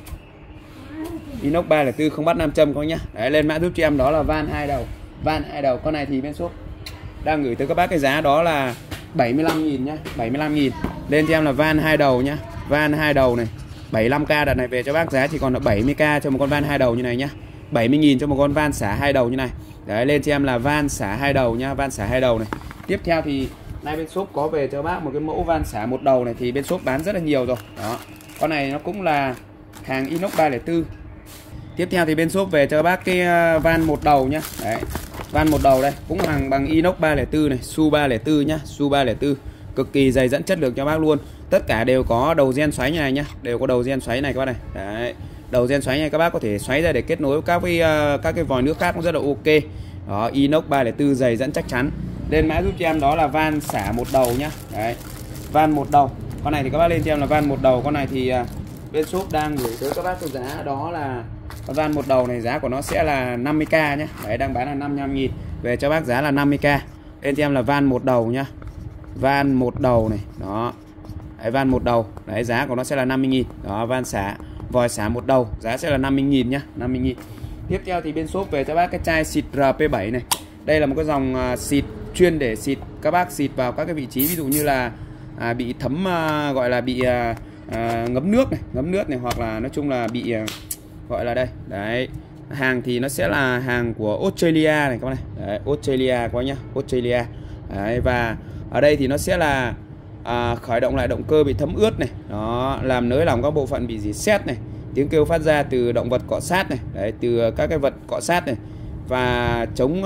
Inox 304 không bắt nam châm các nhá. Đấy, lên mã giúp cho em đó là van hai đầu. Van hai đầu con này thì bên shop đang gửi tới các bác cái giá đó là 75.000 nhá, 75.000. Lên cho em là van hai đầu nhá. Van hai đầu này 75k, đợt này về cho bác giá chỉ còn là 70k cho một con van hai đầu như này nhá. 70.000 cho một con van xả hai đầu như này. Đấy, lên cho em là van xả hai đầu nhá, van xả hai đầu này. Tiếp theo thì nay bên shop có về cho bác một cái mẫu van xả một đầu này thì bên shop bán rất là nhiều rồi. Đó. Con này nó cũng là hàng inox 304. Tiếp theo thì bên shop về cho các bác cái van một đầu nhá. Đấy. Van một đầu đây cũng hàng bằng inox 304 này, Su 304 nhá, Su 304. Cực kỳ dày dẫn chất lượng cho bác luôn. Tất cả đều có đầu gen xoáy như này nhá, đều có đầu gen xoáy này các bác này. Đấy. Đầu gen xoáy này các bác có thể xoáy ra để kết nối các cái vòi nước khác cũng rất là ok. Đó, inox 304 dày dẫn chắc chắn. Lên mã giúp cho em đó là van xả một đầu nhá. Đấy. Van một đầu. Con này thì các bác lên cho em là van một đầu. Con này thì bên shop đang gửi tới các bác cái giá đó là con van một đầu này giá của nó sẽ là 50k nhé. Đấy, đang bán là 55.000. Về cho bác giá là 50k. Lên cho em là van một đầu nhá. Van một đầu này. Đó. Đấy, van một đầu. Đấy, giá của nó sẽ là 50.000. Đó, van xả vòi xả một đầu giá sẽ là 50.000 nhá, 50.000. Tiếp theo thì bên shop về cho bác cái chai xịt RP7 này. Đây là một cái dòng xịt chuyên để xịt các bác xịt vào các cái vị trí ví dụ như là bị thấm gọi là bị ngấm nước này hoặc là nói chung là bị gọi là đây. Đấy. Hàng thì nó sẽ là hàng của Australia này các bác này. Đấy, Australia các bác nhá, Australia. Đấy, và ở đây thì nó sẽ là khởi động lại động cơ bị thấm ướt này. Đó, làm nới lỏng các bộ phận bị rỉ sét này. Tiếng kêu phát ra từ động vật cọ sát này. Đấy, từ các cái vật cọ sát này. Và chống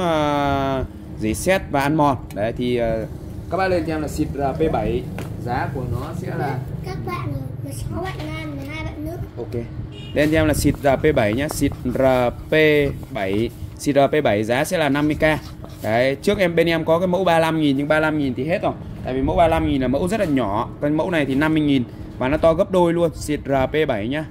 rỉ sét và ăn mòn. Đấy thì các bác lên cho em là xịt RP7. Giá của nó sẽ là các bạn 16 bạn nam, 12 bạn nữ. Ok. Lên cho em là xịt RP7 nhá, xịt RP7. Xịt RP7 giá sẽ là 50k. Đấy, trước bên em có cái mẫu 35.000 nhưng 35.000 thì hết rồi. Tại vì mẫu 35.000 là mẫu rất là nhỏ, còn mẫu này thì 50.000 và nó to gấp đôi luôn. Xịt RP7 nhá.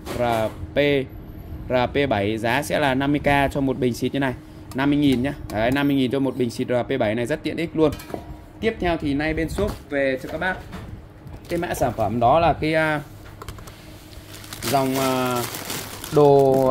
RP7 giá sẽ là 50k cho một bình xịt như này. 50.000 nhá. Đấy, 50.000 cho một bình xịt RP7 này rất tiện ích luôn. Tiếp theo thì nay bên shop về cho các bác cái mã sản phẩm đó là cái dòng đồ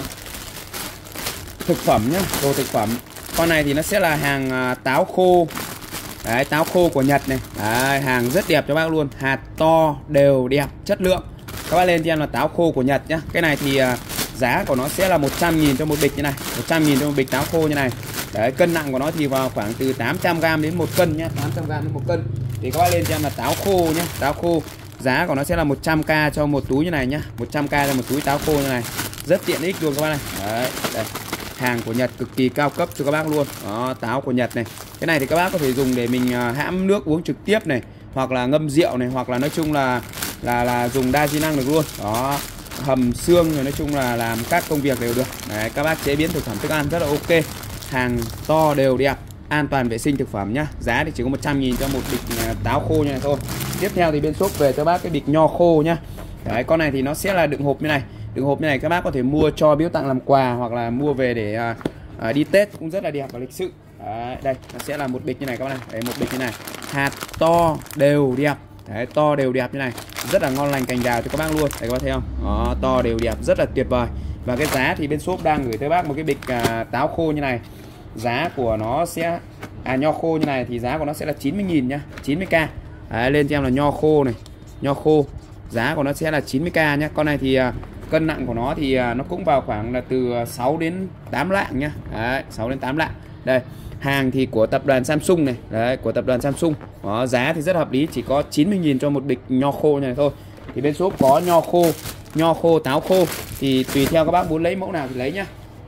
thực phẩm nhá, đồ thực phẩm. Con này thì nó sẽ là hàng táo khô. Đấy, táo khô của Nhật này. Đấy, hàng rất đẹp cho bác luôn, hạt to, đều đẹp, chất lượng. Các bác lên cho em là táo khô của Nhật nhá. Cái này thì giá của nó sẽ là 100.000 cho một bịch như này, 100.000 cho một bịch táo khô như này. Đấy, cân nặng của nó thì vào khoảng từ 800g đến 1 cân nhá, 800g đến 1 cân. Thì các bác lên cho em là táo khô nhá, táo khô. Giá của nó sẽ là 100k cho một túi như này nhá, 100k cho một túi táo khô như này. Rất tiện ích luôn các bác này. Đấy, đây. Hàng của Nhật cực kỳ cao cấp cho các bác luôn. Đó, táo của Nhật này. Cái này thì các bác có thể dùng để mình hãm nước uống trực tiếp này, hoặc là ngâm rượu này, hoặc là nói chung là dùng đa di năng được luôn. Đó, hầm xương rồi nói chung là làm các công việc đều được. Đấy, các bác chế biến thực phẩm thức ăn rất là ok. Hàng to đều đẹp, an toàn vệ sinh thực phẩm nhá. Giá thì chỉ có 100.000 cho một bịch táo khô như này thôi. Tiếp theo thì bên shop về cho bác cái bịch nho khô nhá. Đấy, con này thì nó sẽ là đựng hộp như này. Đựng hộp như này các bác có thể mua cho biếu tặng làm quà, hoặc là mua về để đi Tết cũng rất là đẹp và lịch sự. Đấy, đây nó sẽ là một bịch như này các bác này. Đấy, một bịch như này, hạt to đều đẹp. Đấy, to đều đẹp như này, rất là ngon lành cành đào cho các bác luôn. Đấy, các bác thấy không? Đó, to đều đẹp, rất là tuyệt vời. Và cái giá thì bên shop đang gửi tới bác một cái bịch táo khô như này. Giá của nó sẽ nho khô như này thì giá của nó sẽ là 90.000 nhá, 90k. Đấy, lên cho em là nho khô này, nho khô. Giá của nó sẽ là 90k nhá. Con này thì cân nặng của nó thì nó cũng vào khoảng là từ 6 đến 8 lạng nhá. Đấy, 6 đến 8 lạng. Đây, hàng thì của tập đoàn Samsung này. Đấy, của tập đoàn Samsung. Đó, giá thì rất hợp lý, chỉ có 90.000 cho một bịch nho khô như này thôi. Thì bên shop có nho khô, táo khô, thì tùy theo các bác muốn lấy mẫu nào thì lấy nhá.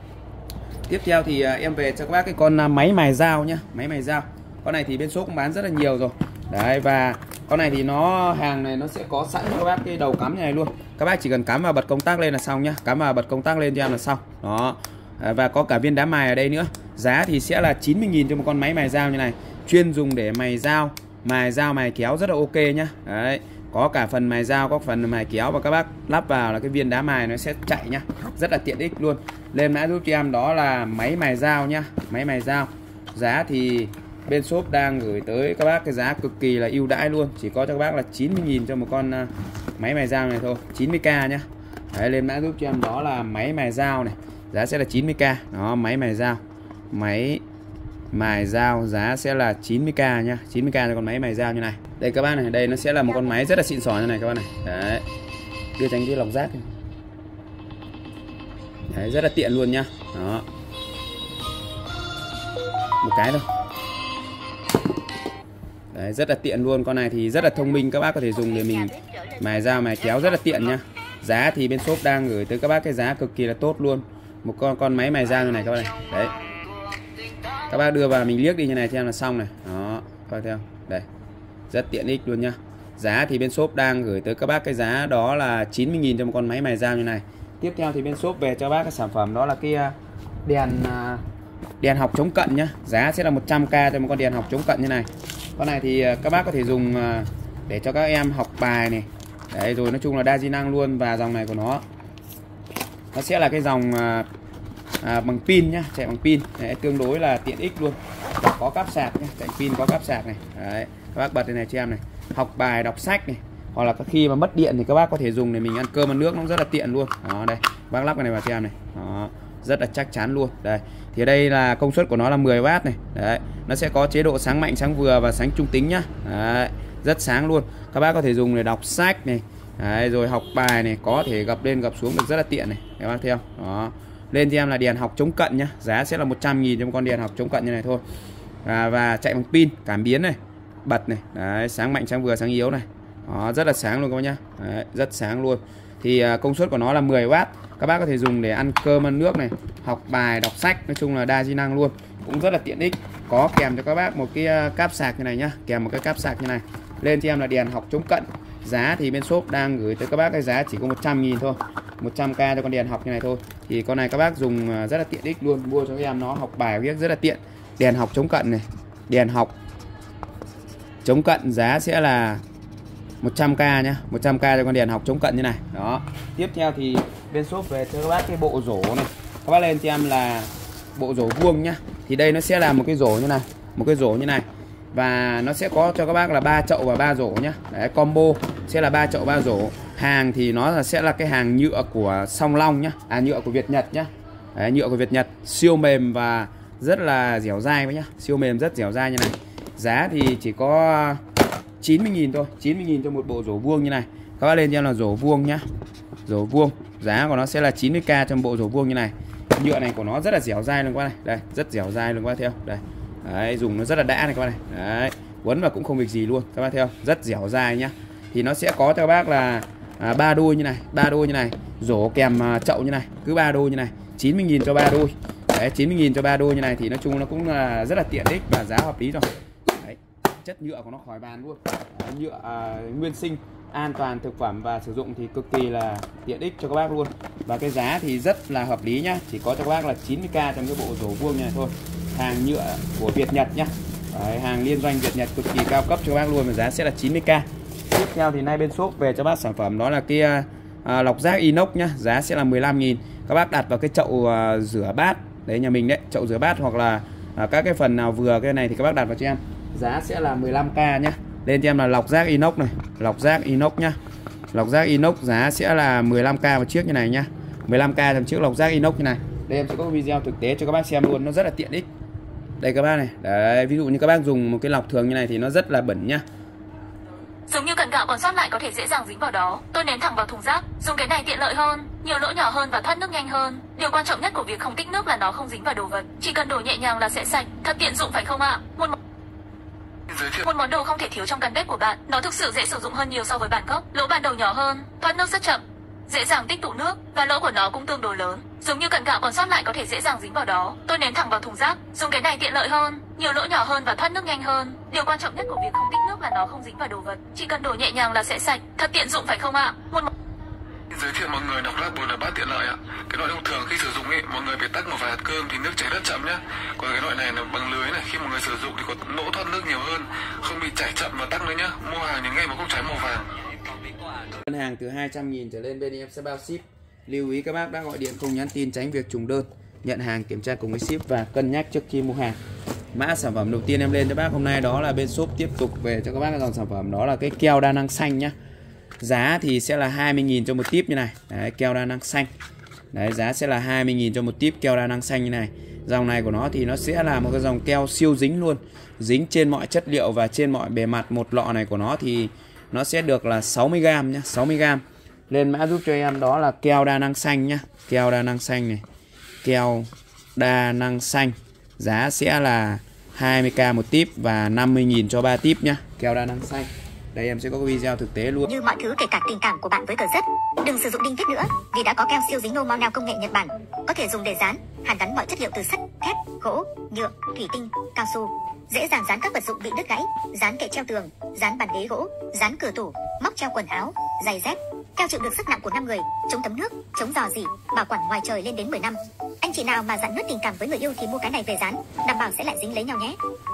Tiếp theo thì em về cho các bác cái con máy mài dao nhá, máy mài dao. Con này thì bên shop cũng bán rất là nhiều rồi. Đấy, và con này thì hàng này nó sẽ có sẵn cho các bác cái đầu cắm như này luôn. Các bác chỉ cần cắm vào bật công tắc lên là xong nhá. Cắm vào bật công tắc lên cho em là xong. Đó. Và có cả viên đá mài ở đây nữa. Giá thì sẽ là 90.000 cho một con máy mài dao như này. Chuyên dùng để mài dao, mài kéo rất là ok nhá. Đấy, có cả phần mài dao, có phần mài kéo, và các bác lắp vào là cái viên đá mài nó sẽ chạy nhá. Rất là tiện ích luôn. Lên mã giúp cho em đó là máy mài dao nhá, máy mài dao. Giá thì bên shop đang gửi tới các bác cái giá cực kỳ là ưu đãi luôn, chỉ có cho các bác là 90.000 cho một con máy mài dao này thôi, 90k nhá. Đấy, lên mã giúp cho em đó là máy mài dao này, giá sẽ là 90k. Đó, máy mài dao giá sẽ là 90k nhá, 90k cho con máy mài dao như này. Đây các bác này, đây nó sẽ là một con máy rất là xịn sò như này các bác này. Đấy, đưa tránh cái lọc rác này. Đấy, rất là tiện luôn nhá. Đó, một cái thôi. Đấy, rất là tiện luôn. Con này thì rất là thông minh, các bác có thể dùng để mình mài dao, mài kéo rất là tiện nhá. Giá thì bên shop đang gửi tới các bác cái giá cực kỳ là tốt luôn. Một con máy mài dao như này các bác này. Đấy, các bác đưa vào mình liếc đi như này cho em là xong này. Đó, các bác thấy không? Đây, rất tiện ích luôn nhá. Giá thì bên shop đang gửi tới các bác cái giá đó là 90.000 cho một con máy mài dao như này. Tiếp theo thì bên shop về cho bác cái sản phẩm đó là cái đèn học chống cận nhá. Giá sẽ là 100k cho một con đèn học chống cận như này. Con này thì các bác có thể dùng để cho các em học bài này. Đấy, rồi nói chung là đa di năng luôn. Và dòng này của nó sẽ là cái dòng bằng pin nhá, chạy bằng pin. Đấy, tương đối là tiện ích luôn. Và có cáp sạc nhá, chạy pin có cáp sạc này. Đấy, các bác bật đây này cho em này, học bài, đọc sách này, hoặc là khi mà mất điện thì các bác có thể dùng để mình ăn cơm ăn nước, nó rất là tiện luôn. Đó, đây bác lắp cái này vào cho em này. Đó, rất là chắc chắn luôn. Đây thì đây là công suất của nó là 10W này. Đấy, nó sẽ có chế độ sáng mạnh, sáng vừa và sáng trung tính nhá. Đấy, rất sáng luôn. Các bác có thể dùng để đọc sách này. Đấy, rồi học bài này, có thể gập lên gập xuống được rất là tiện này. Các bác thấy không? Đó, lên cho em là đèn học chống cận nhá. Giá sẽ là 100.000 cho một con đèn học chống cận như này thôi. Và chạy bằng pin, cảm biến này, bật này. Đấy, sáng mạnh, sáng vừa, sáng yếu này. Đó, rất là sáng luôn các bác nhá. Đấy, rất sáng luôn. Thì công suất của nó là 10W. Các bác có thể dùng để ăn cơm ăn nước này, học bài, đọc sách, nói chung là đa di năng luôn, cũng rất là tiện ích. Có kèm cho các bác một cái cáp sạc như này nhá, kèm một cái cáp sạc như này. Lên cho em là đèn học chống cận. Giá thì bên shop đang gửi tới các bác cái giá chỉ có 100.000 thôi, 100k cho con đèn học như này thôi. Thì con này các bác dùng rất là tiện ích luôn, mua cho các em nó học bài viết rất là tiện. Đèn học chống cận này, đèn học chống cận giá sẽ là 100k nhá, 100k cho con đèn học chống cận như này. Đó. Tiếp theo thì bên shop về cho các bác cái bộ rổ này. Các bác lên cho em là bộ rổ vuông nhá. Thì đây nó sẽ là một cái rổ như này, một cái rổ như này. Và nó sẽ có cho các bác là 3 chậu và 3 rổ nhá. Đấy, combo sẽ là 3 chậu 3 rổ. Hàng thì nó sẽ là cái hàng nhựa của Song Long nhá, nhựa của Việt Nhật nhá. Đấy, nhựa của Việt Nhật, siêu mềm và rất là dẻo dai với nhá, siêu mềm rất dẻo dai như này. Giá thì chỉ có 90.000 thôi, 90.000 cho một bộ rổ vuông như này. Các bác lên cho em là rổ vuông nhá, rổ vuông. Giá của nó sẽ là 90k cho một bộ rổ vuông như này. Nhựa này của nó rất là dẻo dai luôn các bác này. Đây, rất dẻo dai luôn các bác theo. Đây. Đấy, dùng nó rất là đã này các bác này. Đấy, quấn vào cũng không việc gì luôn các bác theo, rất dẻo dai nhá. Thì nó sẽ có cho các bác là 3 đôi như này, 3 đôi như này, rổ kèm chậu như này, cứ 3 đôi như này, 90.000 cho 3 đôi. Đấy, 90.000 cho 3 đôi như này thì nói chung nó cũng là rất là tiện ích và giá hợp lý rồi. Đấy, chất nhựa của nó khỏi bàn luôn. Đấy, nhựa nguyên sinh, an toàn thực phẩm và sử dụng thì cực kỳ là tiện ích cho các bác luôn. Và cái giá thì rất là hợp lý nhá, chỉ có cho các bác là 90k trong cái bộ rổ vuông như này thôi. Hàng nhựa của Việt Nhật nhá. Đấy, hàng liên doanh Việt Nhật cực kỳ cao cấp cho các bác luôn, và giá sẽ là 90k. Tiếp theo thì nay bên shop về cho bác sản phẩm đó là cái lọc rác inox nhá, giá sẽ là 15.000. Các bác đặt vào cái chậu rửa bát đấy nhà mình đấy, chậu rửa bát hoặc là các cái phần nào vừa cái này thì các bác đặt vào cho em, giá sẽ là 15k nhá. Lên cho em là lọc rác inox này, lọc rác inox nhá. Lọc rác inox giá sẽ là 15k một chiếc như này nhá. 15k trong chiếc lọc rác inox như này. Đây em sẽ có video thực tế cho các bác xem luôn, nó rất là tiện ích. Đây các bác này, đấy, ví dụ như các bác dùng một cái lọc thường như này thì nó rất là bẩn nhá. Giống như cần gạo còn sót lại có thể dễ dàng dính vào đó, tôi ném thẳng vào thùng rác. Dùng cái này tiện lợi hơn, nhiều lỗ nhỏ hơn và thoát nước nhanh hơn. Điều quan trọng nhất của việc không tích nước là nó không dính vào đồ vật, chỉ cần đổ nhẹ nhàng là sẽ sạch. Thật tiện dụng phải không ạ? Một món đồ không thể thiếu trong căn bếp của bạn. Nó thực sự dễ sử dụng hơn nhiều so với bàn cốc. Lỗ ban đầu nhỏ hơn, thoát nước rất chậm, dễ dàng tích tụ nước, và lỗ của nó cũng tương đối lớn. Giống như cần gạo còn sót lại có thể dễ dàng dính vào đó, tôi ném thẳng vào thùng rác. Dùng cái này tiện lợi hơn, nhiều lỗ nhỏ hơn và thoát nước nhanh hơn. Điều quan trọng nhất của việc không tích nước là nó không dính vào đồ vật, chỉ cần đổ nhẹ nhàng là sẽ sạch. Thật tiện dụng phải không ạ? Giới thiệu mọi người đọc lát bồn là bát tiện lợi ạ. Cái loại thông thường khi sử dụng ấy, mọi người phải tắc một vài hạt cơm thì nước chảy rất chậm nhá. Còn cái loại này là bằng lưới này, khi mọi người sử dụng thì có lỗ thoát nước nhiều hơn, không bị chảy chậm và tắc nữa nhá. Mua hàng những ngày mà không cháy màu vàng. Đơn hàng từ 200.000 trở lên bên em sẽ bao ship. Lưu ý các bác đã gọi điện không nhắn tin tránh việc trùng đơn. Nhận hàng kiểm tra cùng với ship và cân nhắc trước khi mua hàng. Mã sản phẩm đầu tiên em lên cho bác hôm nay đó là bên shop tiếp tục về cho các bác cái dòng sản phẩm đó là cái keo đa năng xanh nhá. Giá thì sẽ là 20.000 cho một típ như này. Đấy, keo đa năng xanh. Đấy, giá sẽ là 20.000 cho một típ keo đa năng xanh như này. Dòng này của nó thì nó sẽ là một cái dòng keo siêu dính luôn. Dính trên mọi chất liệu và trên mọi bề mặt. Một lọ này của nó thì nó sẽ được là 60g nhá, 60g. Lên mã giúp cho em đó là keo đa năng xanh nhá. Keo đa năng xanh này. Keo đa năng xanh. Giá sẽ là 20k một típ và 50.000 cho 3 típ nhá. Keo đa năng xanh. Đây em sẽ có video thực tế luôn. Như mọi thứ kể cả tình cảm của bạn với tờ rất, đừng sử dụng đinh vít nữa vì đã có keo siêu dính no mau nào công nghệ Nhật Bản, có thể dùng để dán, hàn gắn mọi chất liệu từ sắt, thép, gỗ, nhựa, thủy tinh, cao su, dễ dàng dán các vật dụng bị đứt gãy, dán kệ treo tường, dán bàn ghế gỗ, dán cửa tủ, móc treo quần áo, giày dép. Keo chịu được sức nặng của 5 người, chống thấm nước, chống rò rỉ, bảo quản ngoài trời lên đến 10 năm. Anh chị nào mà dặn nứt tình cảm với người yêu thì mua cái này về dán, đảm bảo sẽ lại dính lấy nhau nhé.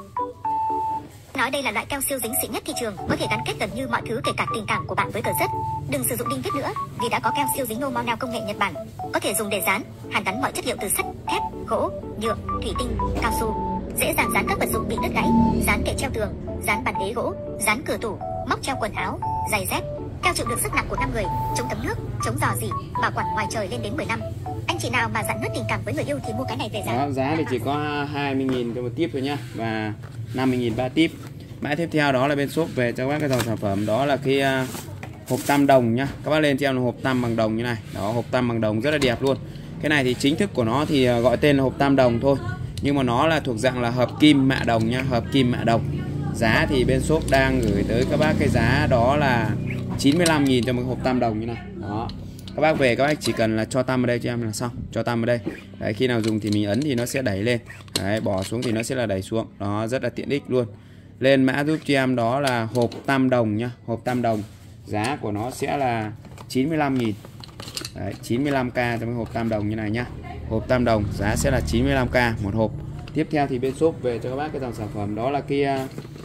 Nói đây là loại keo siêu dính xịn nhất thị trường, có thể gắn kết gần như mọi thứ kể cả tình cảm của bạn với tờ rất. Đừng sử dụng đinh vít nữa vì đã có keo siêu dính no mau nào công nghệ Nhật Bản, có thể dùng để dán, hàn gắn mọi chất liệu từ sắt, thép, gỗ, nhựa, thủy tinh, cao su, dễ dàng dán các vật dụng bị đứt gãy, dán kệ treo tường, dán bàn ghế gỗ, dán cửa tủ, móc treo quần áo, giày dép. Keo chịu được sức nặng của 5 người, chống thấm nước, chống rò rỉ, bảo quản ngoài trời lên đến 10 năm. Anh chị nào mà dặn nứt tình cảm với người yêu thì mua cái này về dán. Đó, giá thì chỉ có 20.000 cho một típ thôi nhá, và 50.000 3 típ. Mã tiếp theo đó là bên shop về cho các bác cái dòng sản phẩm đó là cái hộp tăm đồng nhá. Các bác lên cho em là hộp tăm bằng đồng như này. Đó, hộp tăm bằng đồng rất là đẹp luôn. Cái này thì chính thức của nó thì gọi tên là hộp tăm đồng thôi, nhưng mà nó là thuộc dạng là hợp kim mạ đồng nhá, hợp kim mạ đồng. Giá thì bên shop đang gửi tới các bác cái giá đó là 95.000 cho một hộp tăm đồng như này. Đó. Các bác về các bác chỉ cần là cho tăm ở đây cho em là xong, cho tăm ở đây. Đấy, khi nào dùng thì mình ấn thì nó sẽ đẩy lên. Đấy, bỏ xuống thì nó sẽ là đẩy xuống. Đó, rất là tiện ích luôn. Lên mã giúp cho em đó là hộp tăm đồng nhá, hộp tăm đồng. Giá của nó sẽ là 95.000. Đấy, 95k trong cái hộp tam đồng như này nhá. Hộp tam đồng giá sẽ là 95k một hộp. Tiếp theo thì bên shop về cho các bác cái dòng sản phẩm đó là cái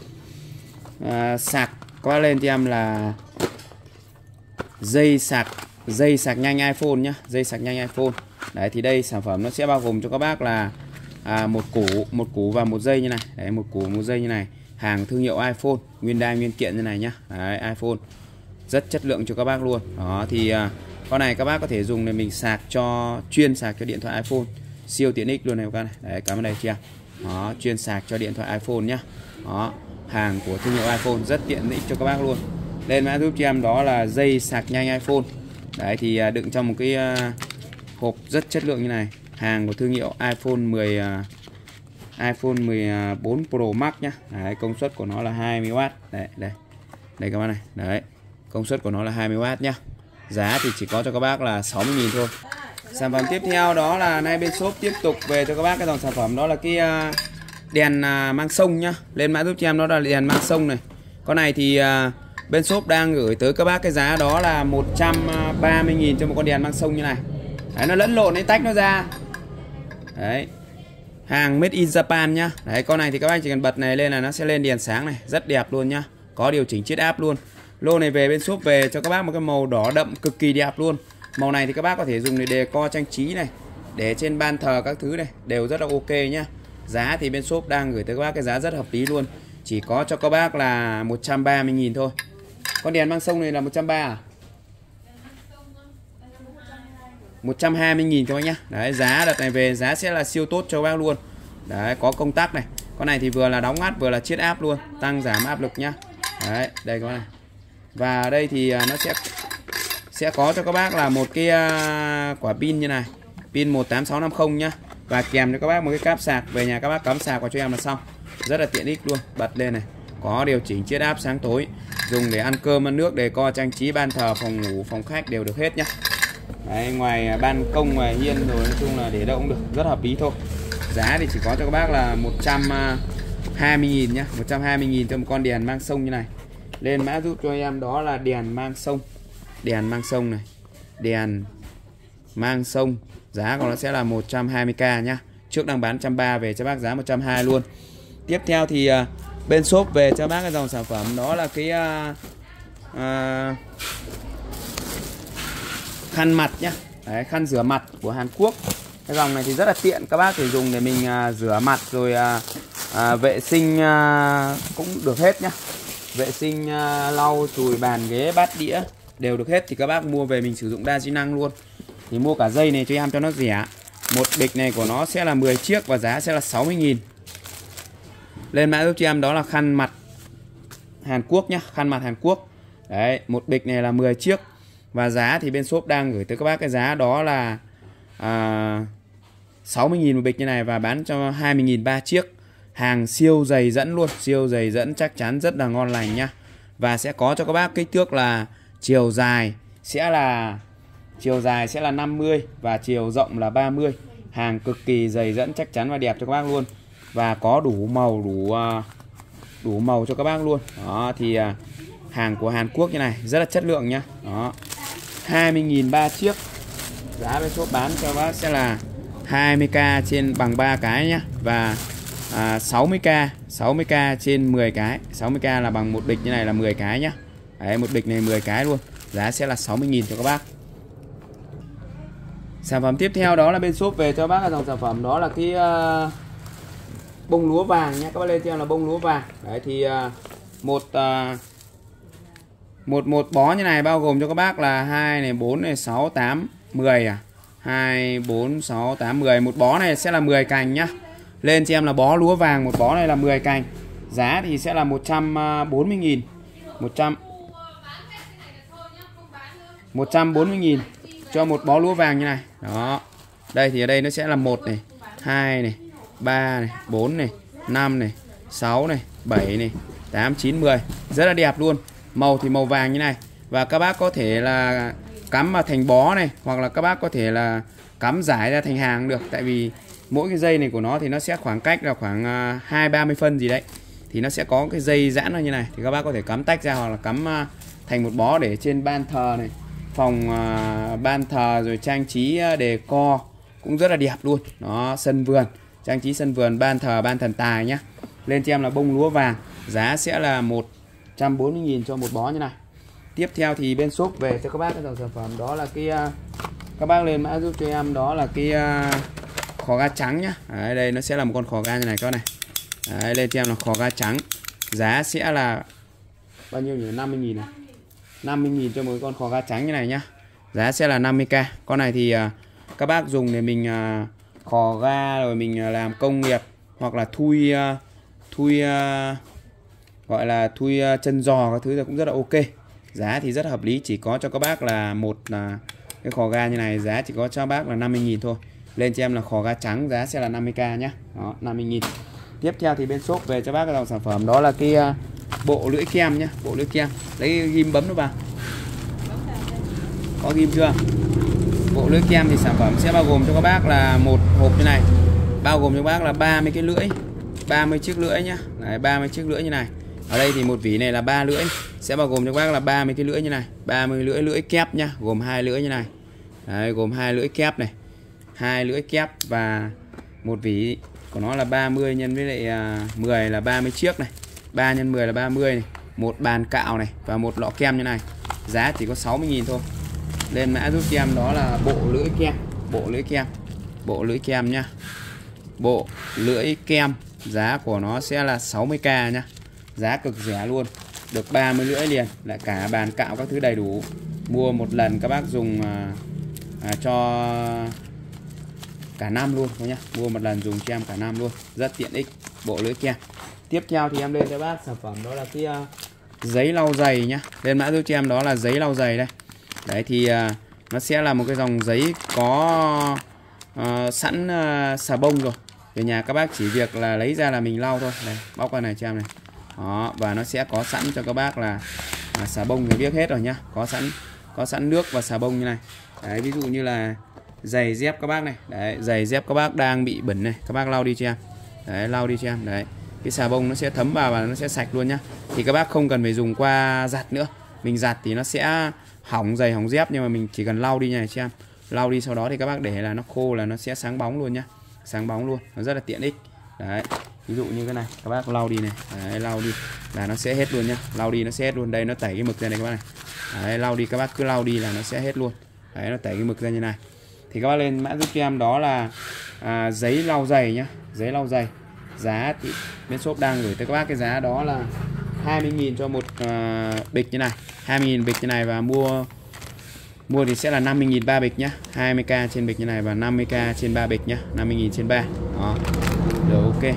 sạc. Các bác lên cho em là dây sạc nhanh iPhone nhá, dây sạc nhanh iPhone. Đấy thì đây sản phẩm nó sẽ bao gồm cho các bác là một củ và một dây như này. Đấy, một củ một dây như này. Hàng thương hiệu iPhone, nguyên đai nguyên kiện như này nhá. Đấy, iPhone rất chất lượng cho các bác luôn. Đó thì con này các bác có thể dùng để mình sạc cho chuyên sạc cho điện thoại iPhone, siêu tiện ích luôn này các bác này. Đấy, cảm ơn đây chưa? Đó, chuyên sạc cho điện thoại iPhone nhá. Đó, hàng của thương hiệu iPhone rất tiện ích cho các bác luôn. Lên mã giúp cho em đó là dây sạc nhanh iPhone. Đấy thì đựng trong một cái hộp rất chất lượng như này. Hàng của thương hiệu iPhone 14 Pro Max nhá. Đấy, công suất của nó là 20W. Đây các bác này. Đấy, công suất của nó là 20W nhá. Giá thì chỉ có cho các bác là 60.000 thôi. Sản phẩm tiếp theo đó là nay bên shop tiếp tục về cho các bác cái dòng sản phẩm đó là cái đèn mang sông nhá. Lên mã giúp cho em đó là đèn mang sông này. Con này thì bên shop đang gửi tới các bác cái giá đó là 130.000 cho một con đèn mang sông như này. Đấy, nó lẫn lộn, nó tách nó ra. Đấy. Hàng made in Japan nhá. Đấy, con này thì các bác chỉ cần bật này lên là nó sẽ lên đèn sáng này, rất đẹp luôn nhá. Có điều chỉnh chiết áp luôn. Lô này về bên shop về cho các bác một cái màu đỏ đậm cực kỳ đẹp luôn. Màu này thì các bác có thể dùng để decor trang trí này, để trên ban thờ các thứ này, đều rất là ok nhá. Giá thì bên shop đang gửi tới các bác cái giá rất hợp lý luôn. Chỉ có cho các bác là 130.000 thôi. Con đèn mang sông này là 130 à? 120.000 các bác nhá. Đấy, giá đợt này về giá sẽ là siêu tốt cho các bác luôn. Đấy, có công tắc này. Con này thì vừa là đóng ngắt vừa là chiết áp luôn, tăng giảm áp lực nhá. Đấy, đây các bác này. Và đây thì nó sẽ có cho các bác là một cái quả pin như này, pin 18650 nhá. Và kèm cho các bác một cái cáp sạc, về nhà các bác cắm sạc vào cho em là xong. Rất là tiện ích luôn, bật lên này, có điều chỉnh chiết áp sáng tối, dùng để ăn cơm ăn nước, decor trang trí ban thờ, phòng ngủ, phòng khách đều được hết nhá. Đấy, ngoài ban công, ngoài hiên rồi nói chung là để đâu cũng được, rất hợp lý thôi. Giá thì chỉ có cho các bác là 120.000 nhá, 120.000 cho một con đèn mang sông như này. Lên mã giúp cho em đó là đèn mang sông. Đèn mang sông này, đèn mang sông, giá của nó sẽ là 120k nhá. Trước đang bán 130, về cho bác giá 120 luôn. Tiếp theo thì bên shop về cho bác cái dòng sản phẩm đó là cái khăn mặt nhá. Đấy, khăn rửa mặt của Hàn Quốc. Cái dòng này thì rất là tiện, các bác thể dùng để mình rửa mặt rồi vệ sinh cũng được hết nhá. Vệ sinh lau chùi bàn ghế bát đĩa đều được hết, thì các bác mua về mình sử dụng đa chức năng luôn. Thì mua cả dây này cho em cho nó rẻ. Một bịch này của nó sẽ là 10 chiếc và giá sẽ là 60.000. Lên mã giúp cho em đó là khăn mặt Hàn Quốc nhá, khăn mặt Hàn Quốc. Đấy, một bịch này là 10 chiếc và giá thì bên shop đang gửi tới các bác cái giá đó là 60.000 một bịch như này và bán cho 20.000 3 chiếc. Hàng siêu dày dẫn luôn, siêu dày dẫn chắc chắn rất là ngon lành nhá. Và sẽ có cho các bác kích thước là chiều dài sẽ là 50 và chiều rộng là 30. Hàng cực kỳ dày dẫn chắc chắn và đẹp cho các bác luôn. Và có đủ màu, đủ màu cho các bác luôn. Đó thì hàng của Hàn Quốc như này rất là chất lượng nhá. Đó. 20.000 3 chiếc. Giá bên shop bán cho bác sẽ là 20k trên bằng 3 cái nhá. Và 60k trên 10 cái. 60k là bằng một bịch như này là 10 cái nhá. Đấy, một bịch này 10 cái luôn. Giá sẽ là 60.000 cho các bác. Sản phẩm tiếp theo đó là bên shop về cho bác là dòng sản phẩm đó là cái bông lúa vàng nhé. Các bác lên cho là bông lúa vàng. Đấy thì một bó như này bao gồm cho các bác là 2 này, 4 này, 6, 8, 10 à. 2, 4, 6, 8, 10. Một bó này sẽ là 10 cành nhá. Lên cho em là bó lúa vàng, một bó này là 10 cành. Giá thì sẽ là 140.000. 140.000 cho một bó lúa vàng như này. Đó. Đây thì ở đây nó sẽ là 1 này, 2 này, 3 này, 4 này, 5 này, 6 này, 7 này, 8, 9, 10. Rất là đẹp luôn. Màu thì màu vàng như này. Và các bác có thể là cắm vào thành bó này, hoặc là các bác có thể là cắm rải ra thành hàng được. Tại vì mỗi cái dây này của nó thì nó sẽ khoảng cách là khoảng 20-30 phân gì đấy. Thì nó sẽ có cái dây giãn ra như này. Thì các bác có thể cắm tách ra hoặc là cắm thành một bó để trên ban thờ này, phòng ban thờ rồi trang trí decor cũng rất là đẹp luôn. Nó sân vườn, trang trí sân vườn, ban thờ, ban thần tài nhá. Lên cho em là bông lúa vàng. Giá sẽ là 140.000 cho một bó như này. Tiếp theo thì bên shop về cho các bác cái dòng sản phẩm đó là cái các bác lên mã giúp cho em đó là cái khò ga trắng nhá. Đấy, đây nó sẽ là một con khò ga như này các bác này. Đấy, lên cho em là khò ga trắng. Giá sẽ là bao nhiêu nhỉ? 50.000 này. 50.000 cho một con khò ga trắng như này nhá. Giá sẽ là 50k. Con này thì các bác dùng để mình khò ga rồi mình làm công nghiệp hoặc là thui gọi là thui chân giò các thứ là cũng rất là ok. Giá thì rất hợp lý, chỉ có cho các bác là một cái khò ga như này, giá chỉ có cho bác là 50.000 thôi. Lên cho em là khò ga trắng, giá sẽ là 50k nhá. Đó, 50.000. Tiếp theo thì bên shop về cho bác cái dòng sản phẩm đó là cái bộ lưỡi kem nhá, bộ lưỡi kem. Lấy ghim bấm nó vào. Có ghim chưa? Bộ lưỡi kem thì sản phẩm sẽ bao gồm cho các bác là một hộp như này, bao gồm cho các bác là 30 cái lưỡi, 30 chiếc lưỡi nhá. Đấy, 30 chiếc lưỡi như này. Ở đây thì một vỉ này là 3 lưỡi, sẽ bao gồm cho các bác là 30 cái lưỡi như này, 30 lưỡi kép nhá, gồm 2 lưỡi như này. Đấy, gồm 2 lưỡi kép này, 2 lưỡi kép và một vỉ của nó là 30 nhân với lại 10 là 30 chiếc này, 3 nhân 10 là 30 này, một bàn cạo này và một lọ kem như này. Giá chỉ có 60.000 thôi. Lên mã giúp em đó là bộ lưỡi kem, bộ lưỡi kem nhá. Bộ lưỡi kem giá của nó sẽ là 60k nhá. Giá cực rẻ luôn. Được 30 lưỡi liền, lại cả bàn cạo các thứ đầy đủ. Mua một lần các bác dùng cho cả năm luôn nhá. Mua một lần dùng cho em cả năm luôn, rất tiện ích. Bộ lưỡi kem. Tiếp theo thì em lên cho bác sản phẩm đó là cái giấy lau giày nhá. Lên mã giúp cho em đó là giấy lau giày đây. Đấy thì nó sẽ là một cái dòng giấy có sẵn xà bông rồi. Về nhà các bác chỉ việc là lấy ra là mình lau thôi. Đây, bóc qua này cho em này. Đó, và nó sẽ có sẵn cho các bác là xà bông thì biết hết rồi nhá. Có sẵn nước và xà bông như này. Đấy, ví dụ như là giày dép các bác này. Đấy, giày dép các bác đang bị bẩn này, các bác lau đi cho em. Đấy, lau đi cho em. Đấy, cái xà bông nó sẽ thấm vào và nó sẽ sạch luôn nhá. Thì các bác không cần phải dùng qua giặt nữa. Mình giặt thì nó sẽ hỏng giày hỏng dép, nhưng mà mình chỉ cần lau đi này cho em. Lau đi sau đó thì các bác để là nó khô là nó sẽ sáng bóng luôn nhá. Sáng bóng luôn, nó rất là tiện ích. Đấy, ví dụ như cái này các bác lau đi này. Đấy, lau đi là nó sẽ hết luôn nhá. Lau đi nó sẽ hết luôn. Đây nó tẩy cái mực ra này các bác này. Đấy, lau đi các bác cứ lau đi là nó sẽ hết luôn. Đấy, nó tẩy cái mực ra như này. Thì các bác lên mã giúp cho em đó là giấy lau giày nhá. Giấy lau giày. Giá thì bên shop đang gửi tới các bác cái giá đó là 20.000 cho một bịch như này. 20.000 bịch như này, và mua thì sẽ là 50.000 3 bịch nhá. 20k trên bịch như này và 50k trên 3 bịch nhá. 50.000 trên 3. Đó. Rồi, ok.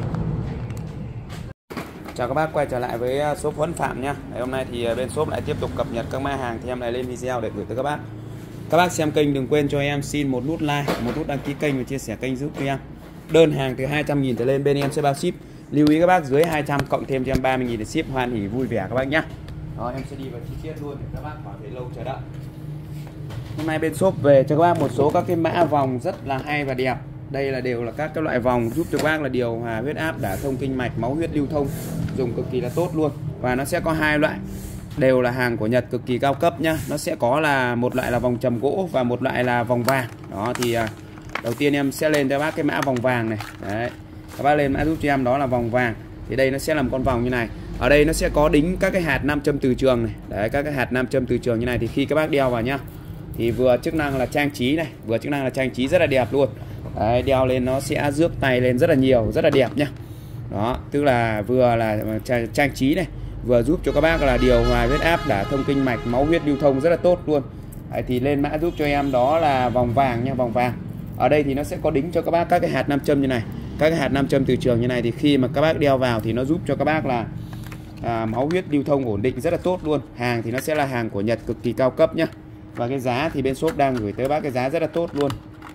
Chào các bác, quay trở lại với shop Huấn Phạm nhá. Đấy, hôm nay thì bên shop lại tiếp tục cập nhật các mã hàng thì em lại lên video để gửi tới các bác. Các bác xem kênh đừng quên cho em xin một nút like, một nút đăng ký kênh và chia sẻ kênh giúp cho em. Đơn hàng từ 200.000 trở lên bên em sẽ bao ship. Lưu ý các bác dưới 200 cộng thêm cho em 30.000 để ship, hoan hỉ vui vẻ các bác nhá. Đó, em sẽ đi vào chi tiết luôn để các bác khỏi phải lâu chờ đợi. Hôm nay bên shop về cho các bác một số các cái mã vòng rất là hay và đẹp. Đây là đều là các cái loại vòng giúp cho các bác là điều hòa huyết áp, đả thông kinh mạch, máu huyết lưu thông, dùng cực kỳ là tốt luôn. Và nó sẽ có hai loại, đều là hàng của Nhật cực kỳ cao cấp nhá. Nó sẽ có là một loại là vòng trầm gỗ và một loại là vòng vàng. Đó thì đầu tiên em sẽ lên cho bác cái mã vòng vàng này. Đấy, các bác lên mã giúp cho em đó là vòng vàng. Thì đây nó sẽ là một con vòng như này. Ở đây nó sẽ có đính các cái hạt nam châm từ trường này. Đấy, các cái hạt nam châm từ trường như này thì khi các bác đeo vào nhá, thì vừa chức năng là trang trí này, vừa chức năng là trang trí rất là đẹp luôn. Đấy, đeo lên nó sẽ rước tay lên rất là nhiều, rất là đẹp nhá. Đó, tức là vừa là trang trí này, vừa giúp cho các bác là điều hòa huyết áp, đả thông kinh mạch, máu huyết lưu thông rất là tốt luôn. Đấy, thì lên mã giúp cho em đó là vòng vàng nha, vòng vàng. Ở đây thì nó sẽ có đính cho các bác các cái hạt nam châm như này. Các cái hạt nam châm từ trường như này thì khi mà các bác đeo vào thì nó giúp cho các bác là máu huyết lưu thông ổn định rất là tốt luôn. Hàng thì nó sẽ là hàng của Nhật cực kỳ cao cấp nhá. Và cái giá thì bên shop đang gửi tới bác cái giá rất là tốt luôn.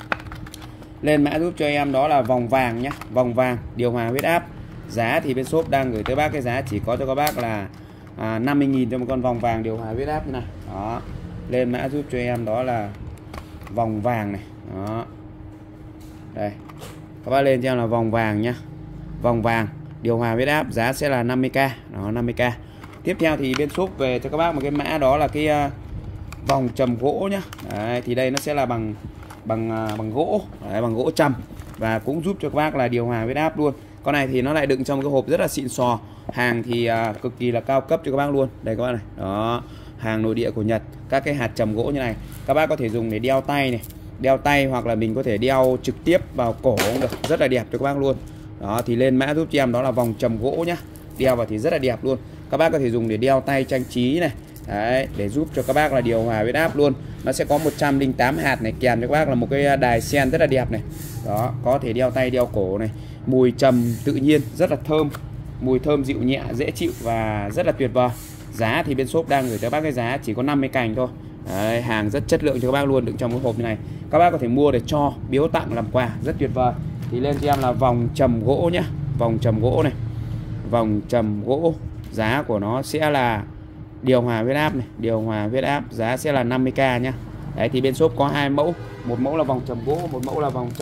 Lên mã giúp cho em đó là vòng vàng nhá, vòng vàng điều hòa huyết áp. Giá thì bên shop đang gửi tới bác cái giá chỉ có cho các bác là 50.000 cho một con vòng vàng điều hòa huyết áp như này. Đó. Lên mã giúp cho em đó là vòng vàng này. Đó. Đây. Các bác lên cho em là vòng vàng nhá. Vòng vàng điều hòa huyết áp, giá sẽ là 50k. Đó, 50k. Tiếp theo thì bên shop về cho các bác một cái mã đó là cái vòng trầm gỗ nhá. Đấy, thì đây nó sẽ là bằng gỗ. Đấy, bằng gỗ trầm và cũng giúp cho các bác là điều hòa huyết áp luôn. Con này thì nó lại đựng trong một cái hộp rất là xịn sò. Hàng thì cực kỳ là cao cấp cho các bác luôn. Đây các bác này. Đó, hàng nội địa của Nhật. Các cái hạt trầm gỗ như này các bác có thể dùng để đeo tay này, đeo tay hoặc là mình có thể đeo trực tiếp vào cổ cũng được, rất là đẹp cho các bác luôn. Đó thì lên mã giúp cho em đó là vòng trầm gỗ nhá. Đeo vào thì rất là đẹp luôn. Các bác có thể dùng để đeo tay trang trí này. Đấy, để giúp cho các bác là điều hòa huyết áp luôn. Nó sẽ có 108 hạt này, kèm cho các bác là một cái đài sen rất là đẹp này. Đó, có thể đeo tay đeo cổ này. Mùi trầm tự nhiên, rất là thơm. Mùi thơm dịu nhẹ, dễ chịu và rất là tuyệt vời. Giá thì bên shop đang gửi tới bác cái giá chỉ có 50 cành thôi. Đấy, hàng rất chất lượng cho các bác luôn, đựng trong cái hộp như này. Các bác có thể mua để cho biếu tặng làm quà, rất tuyệt vời. Thì lên cho em là vòng trầm gỗ nhá. Vòng trầm gỗ này. Vòng trầm gỗ, giá của nó sẽ là điều hòa huyết áp này, điều hòa huyết áp, giá sẽ là 50k nhá. Đấy thì bên shop có 2 mẫu, một mẫu là vòng trầm gỗ, một mẫu là vòng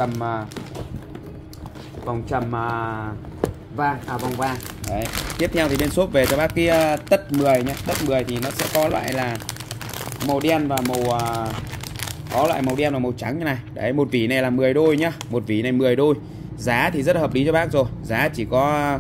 trầm vòng vàng. Đấy. Tiếp theo thì bên shop về cho bác cái tất 10 nhé. Tất 10 thì nó sẽ có loại là màu đen và màu trắng như này. Đấy, một vỉ này là 10 đôi nhá. Một vỉ này 10 đôi. Giá thì rất là hợp lý cho bác rồi. Giá chỉ có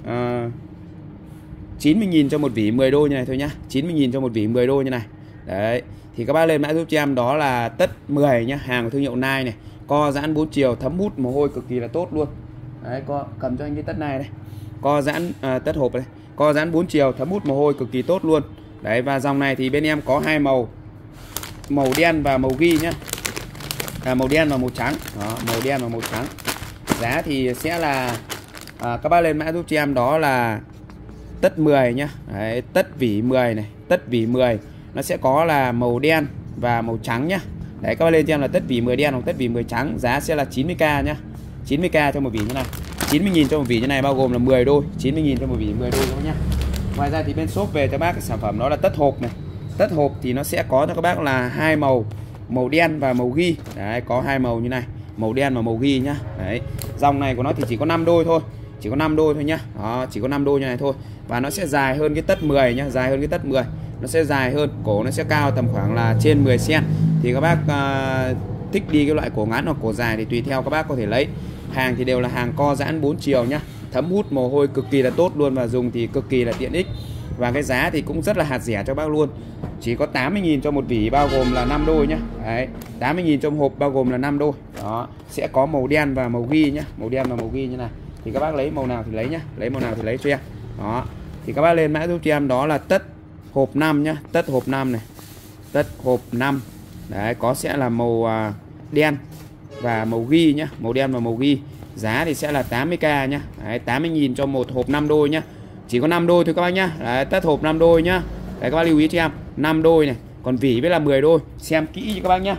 90.000 cho một vỉ 10 đôi như này thôi nhá. 90.000 cho một vỉ 10 đôi như này. Đấy. Thì các bác lên mã giúp cho em đó là tất 10 nhá, hàng của thương hiệu Nike này. Co giãn 4 chiều, thấm hút mồ hôi cực kỳ là tốt luôn. Đấy, cầm cho anh cái tất này đây. Co giãn tất hộp đây. Co giãn 4 chiều, thấm hút mồ hôi cực kỳ tốt luôn. Đấy, và dòng này thì bên em có 2 màu. Màu đen và màu ghi nhá. Màu đen và màu trắng. Đó, màu đen và màu trắng. Giá thì sẽ là các bác lên mã giúp cho em đó là tất 10 nhá. Đấy, tất vỉ 10 này, tất vỉ 10 nó sẽ có là màu đen và màu trắng nhá. Đấy, các bác lên cho em là tất vỉ 10 đen hoặc tất vỉ 10 trắng, giá sẽ là 90k nhá. 90k cho một vỉ như này. 90.000 cho một vỉ như này bao gồm là 10 đôi, 90.000 cho một vỉ 10 đôi nhá. Ngoài ra thì bên shop về cho bác cái sản phẩm đó là tất hộp này. Tất hộp thì nó sẽ có cho các bác là 2 màu, màu đen và màu ghi. Đấy, có 2 màu như này, màu đen và màu ghi nhá. Đấy. Dòng này của nó thì chỉ có 5 đôi thôi. Chỉ có 5 đôi thôi nhá. Đó, chỉ có 5 đôi như này thôi. Và nó sẽ dài hơn cái tất 10 nhá, dài hơn cái tất 10. Nó sẽ dài hơn, cổ nó sẽ cao tầm khoảng là trên 10 cm. Thì các bác thích đi cái loại cổ ngắn hoặc cổ dài thì tùy theo các bác có thể lấy. Hàng thì đều là hàng co giãn 4 chiều nhá. Thấm hút mồ hôi cực kỳ là tốt luôn và dùng thì cực kỳ là tiện ích. Và cái giá thì cũng rất là hạt rẻ cho bác luôn. Chỉ có 80.000 cho một vỉ bao gồm là 5 đôi nhá. Đấy, 80.000 cho một hộp bao gồm là 5 đôi. Đó, sẽ có màu đen và màu ghi nhá. Màu đen và màu ghi như này. Thì các bác lấy màu nào thì lấy nhá. Lấy màu nào thì lấy cho em. Đó. Thì các bác lên mã giúp cho em đó là tất hộp 5 nhá. Tất hộp 5 này. Tất hộp 5. Đấy, có sẽ là màu đen và màu ghi nhá. Màu đen và màu ghi. Giá thì sẽ là 80k nhá. Đấy, 80.000 cho một hộp 5 đôi nhá. Chỉ có 5 đôi thôi các bác nhá. Đấy, tất hộp 5 đôi nhá. Đấy, các bác lưu ý cho em 5 đôi này. Còn vỉ với là 10 đôi. Xem kỹ cho các bác nhá.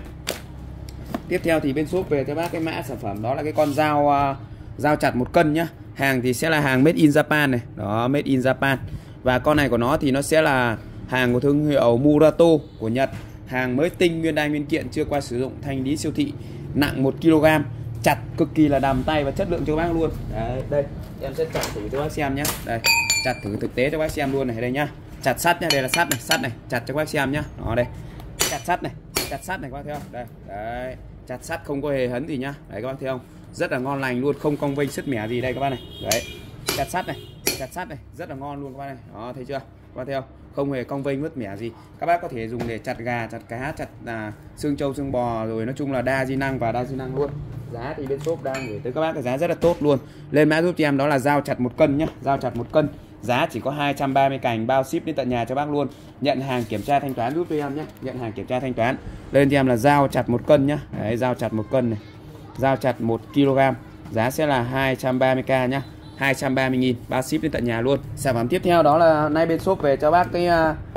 Tiếp theo thì bên shop về cho bác cái mã sản phẩm đó là cái con dao chặt 1 cân nhá. Hàng thì sẽ là hàng made in Japan này. Đó, made in Japan. Và con này của nó thì nó sẽ là hàng của thương hiệu Murato của Nhật. Hàng mới tinh, nguyên đai nguyên kiện, chưa qua sử dụng, thanh lý siêu thị. Nặng 1 kg. Chặt cực kỳ là đầm tay và chất lượng cho các bác luôn. Đấy, đây em sẽ chặt thử cho các bác xem nhé. Đây, chặt thử thực tế cho các bác xem luôn này. Đây nhá. Chặt sắt nhá, đây là sắt này, chặt cho các bác xem nhá. Đó đây. Chặt sắt này các bác thấy không? Đây. Đấy, chặt sắt không có hề hấn gì nhá. Đấy các bác thấy không? Rất là ngon lành luôn, không cong vênh sứt mẻ gì đây các bác này. Đấy. Chặt sắt này, rất là ngon luôn các bác này. Đó, thấy chưa? Các bác thấy không? Không hề cong vênh mứt mẻ gì. Các bác có thể dùng để chặt gà, chặt cá, chặt xương trâu, xương bò, rồi nói chung là đa di năng và đa di năng luôn. Giá thì bên shop đang gửi tới các bác cái giá rất là tốt luôn. Lên mã giúp cho em đó là dao chặt 1 cân nhá. Dao chặt 1 cân. Giá chỉ có 230 cành, bao ship đến tận nhà cho bác luôn. Nhận hàng kiểm tra thanh toán giúp cho em nhé. Nhận hàng kiểm tra thanh toán. Lên cho em là dao chặt 1 cân nhá. Đấy, dao chặt 1 cân này. Dao chặt 1 kg. Giá sẽ là 230k nhá. 230.000, bao ship đến tận nhà luôn. Sản phẩm tiếp theo đó là nay bên shop về cho bác cái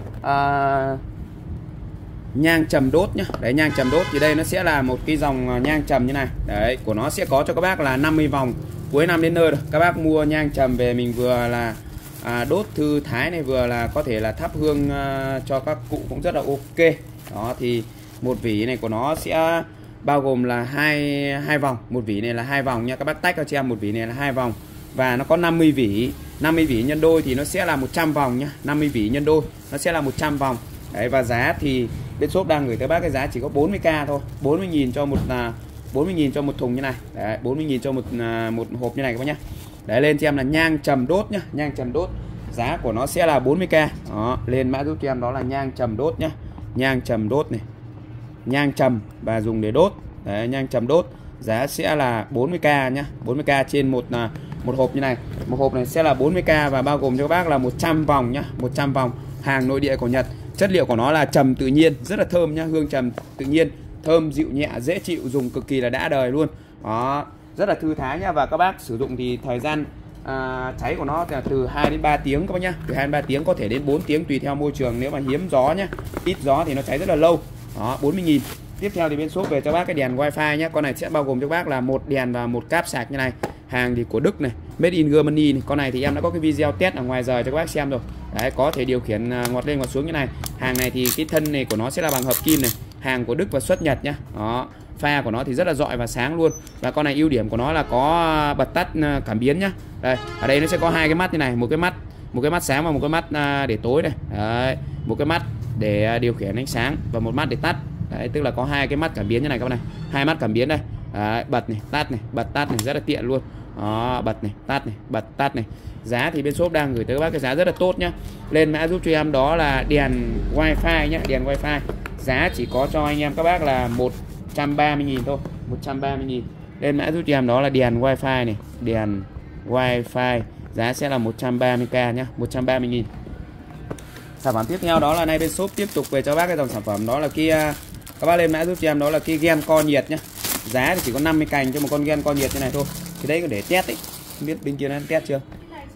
nhang trầm đốt nhá. Đấy, nhang trầm đốt thì đây nó sẽ là một cái dòng nhang trầm như này. Đấy, của nó sẽ có cho các bác là 50 vòng. Cuối năm đến nơi rồi. Các bác mua nhang trầm về mình vừa là đốt thư thái này, vừa là có thể là thắp hương cho các cụ cũng rất là ok. Đó thì một vỉ này của nó sẽ bao gồm là hai vòng. Một vỉ này là 2 vòng nha. Các bác tách cho em một vỉ này là 2 vòng. Và nó có 50 vỉ. 50 vỉ nhân đôi thì nó sẽ là 100 vòng nhá. 50 vỉ nhân đôi nó sẽ là 100 vòng. Đấy, và giá thì bên shop đang gửi tới bác cái giá chỉ có 40k thôi. 40.000 cho 40.000 cho một thùng như này. Đấy, 40.000 cho một hộp như này các bác nhá. Đấy, lên cho em là nhang trầm đốt nhá. Nhang trầm đốt. Giá của nó sẽ là 40k. Đó, lên mã giúp cho em đó là nhang trầm đốt nhá. Nhang trầm đốt này. Nhang trầm và dùng để đốt. Đấy, nhang trầm đốt. Giá sẽ là 40k nhá. 40k trên một hộp như này. Một hộp này sẽ là 40k và bao gồm cho các bác là 100 vòng nhá. 100 vòng. Hàng nội địa của Nhật. Chất liệu của nó là trầm tự nhiên, rất là thơm nhá, hương trầm tự nhiên, thơm dịu nhẹ, dễ chịu, dùng cực kỳ là đã đời luôn. Đó, rất là thư thái nhá. Và các bác sử dụng thì thời gian cháy của nó là từ 2 đến 3 tiếng các bác nhá. Từ 2 đến 3 tiếng, có thể đến 4 tiếng tùy theo môi trường, nếu mà hiếm gió nhá. Ít gió thì nó cháy rất là lâu. Đó, 40.000. Tiếp theo thì bên shop về cho bác cái đèn wifi nhá. Con này sẽ bao gồm cho bác là một đèn và một cáp sạc như này. Hàng thì của Đức này, made in Germany này. Con này thì em đã có cái video test ở ngoài giờ cho các bác xem rồi. Đấy, có thể điều khiển ngọt lên ngọt xuống như này. Hàng này thì cái thân này của nó sẽ là bằng hợp kim này. hàng của Đức và xuất Nhật nhá. Đó, pha của nó thì rất là rọi và sáng luôn. Và con này ưu điểm của nó là có bật tắt cảm biến nhá. Đây, ở đây nó sẽ có hai cái mắt như này, một cái mắt sáng và một cái mắt để tối đây. Đấy, một cái mắt để điều khiển ánh sáng và một mắt để tắt. Đấy, tức là có hai cái mắt cảm biến như này các bạn này, hai mắt cảm biến đây. Đấy, bật này, tắt này, bật tắt này, rất là tiện luôn. Đó, bật này, tắt này, bật tắt này. Giá thì bên shop đang gửi tới các bác cái giá rất là tốt nhá. Lên mã giúp cho em đó là đèn wifi nhá, đèn wifi. Giá chỉ có cho anh em các bác là 130.000 thôi, 130.000. Lên mã giúp cho em đó là đèn wifi này, đèn wifi. Giá sẽ là 130k nhá, 130.000. Sản phẩm tiếp theo đó là nay bên shop tiếp tục về cho bác cái dòng sản phẩm đó là kia, các bác lên mã giúp cho em đó là kia gen co nhiệt nhá. Giá thì chỉ có 50 cành cho một con gen co nhiệt như này thôi. Cái đấy có để test ấy, không biết bên kia nó test chưa.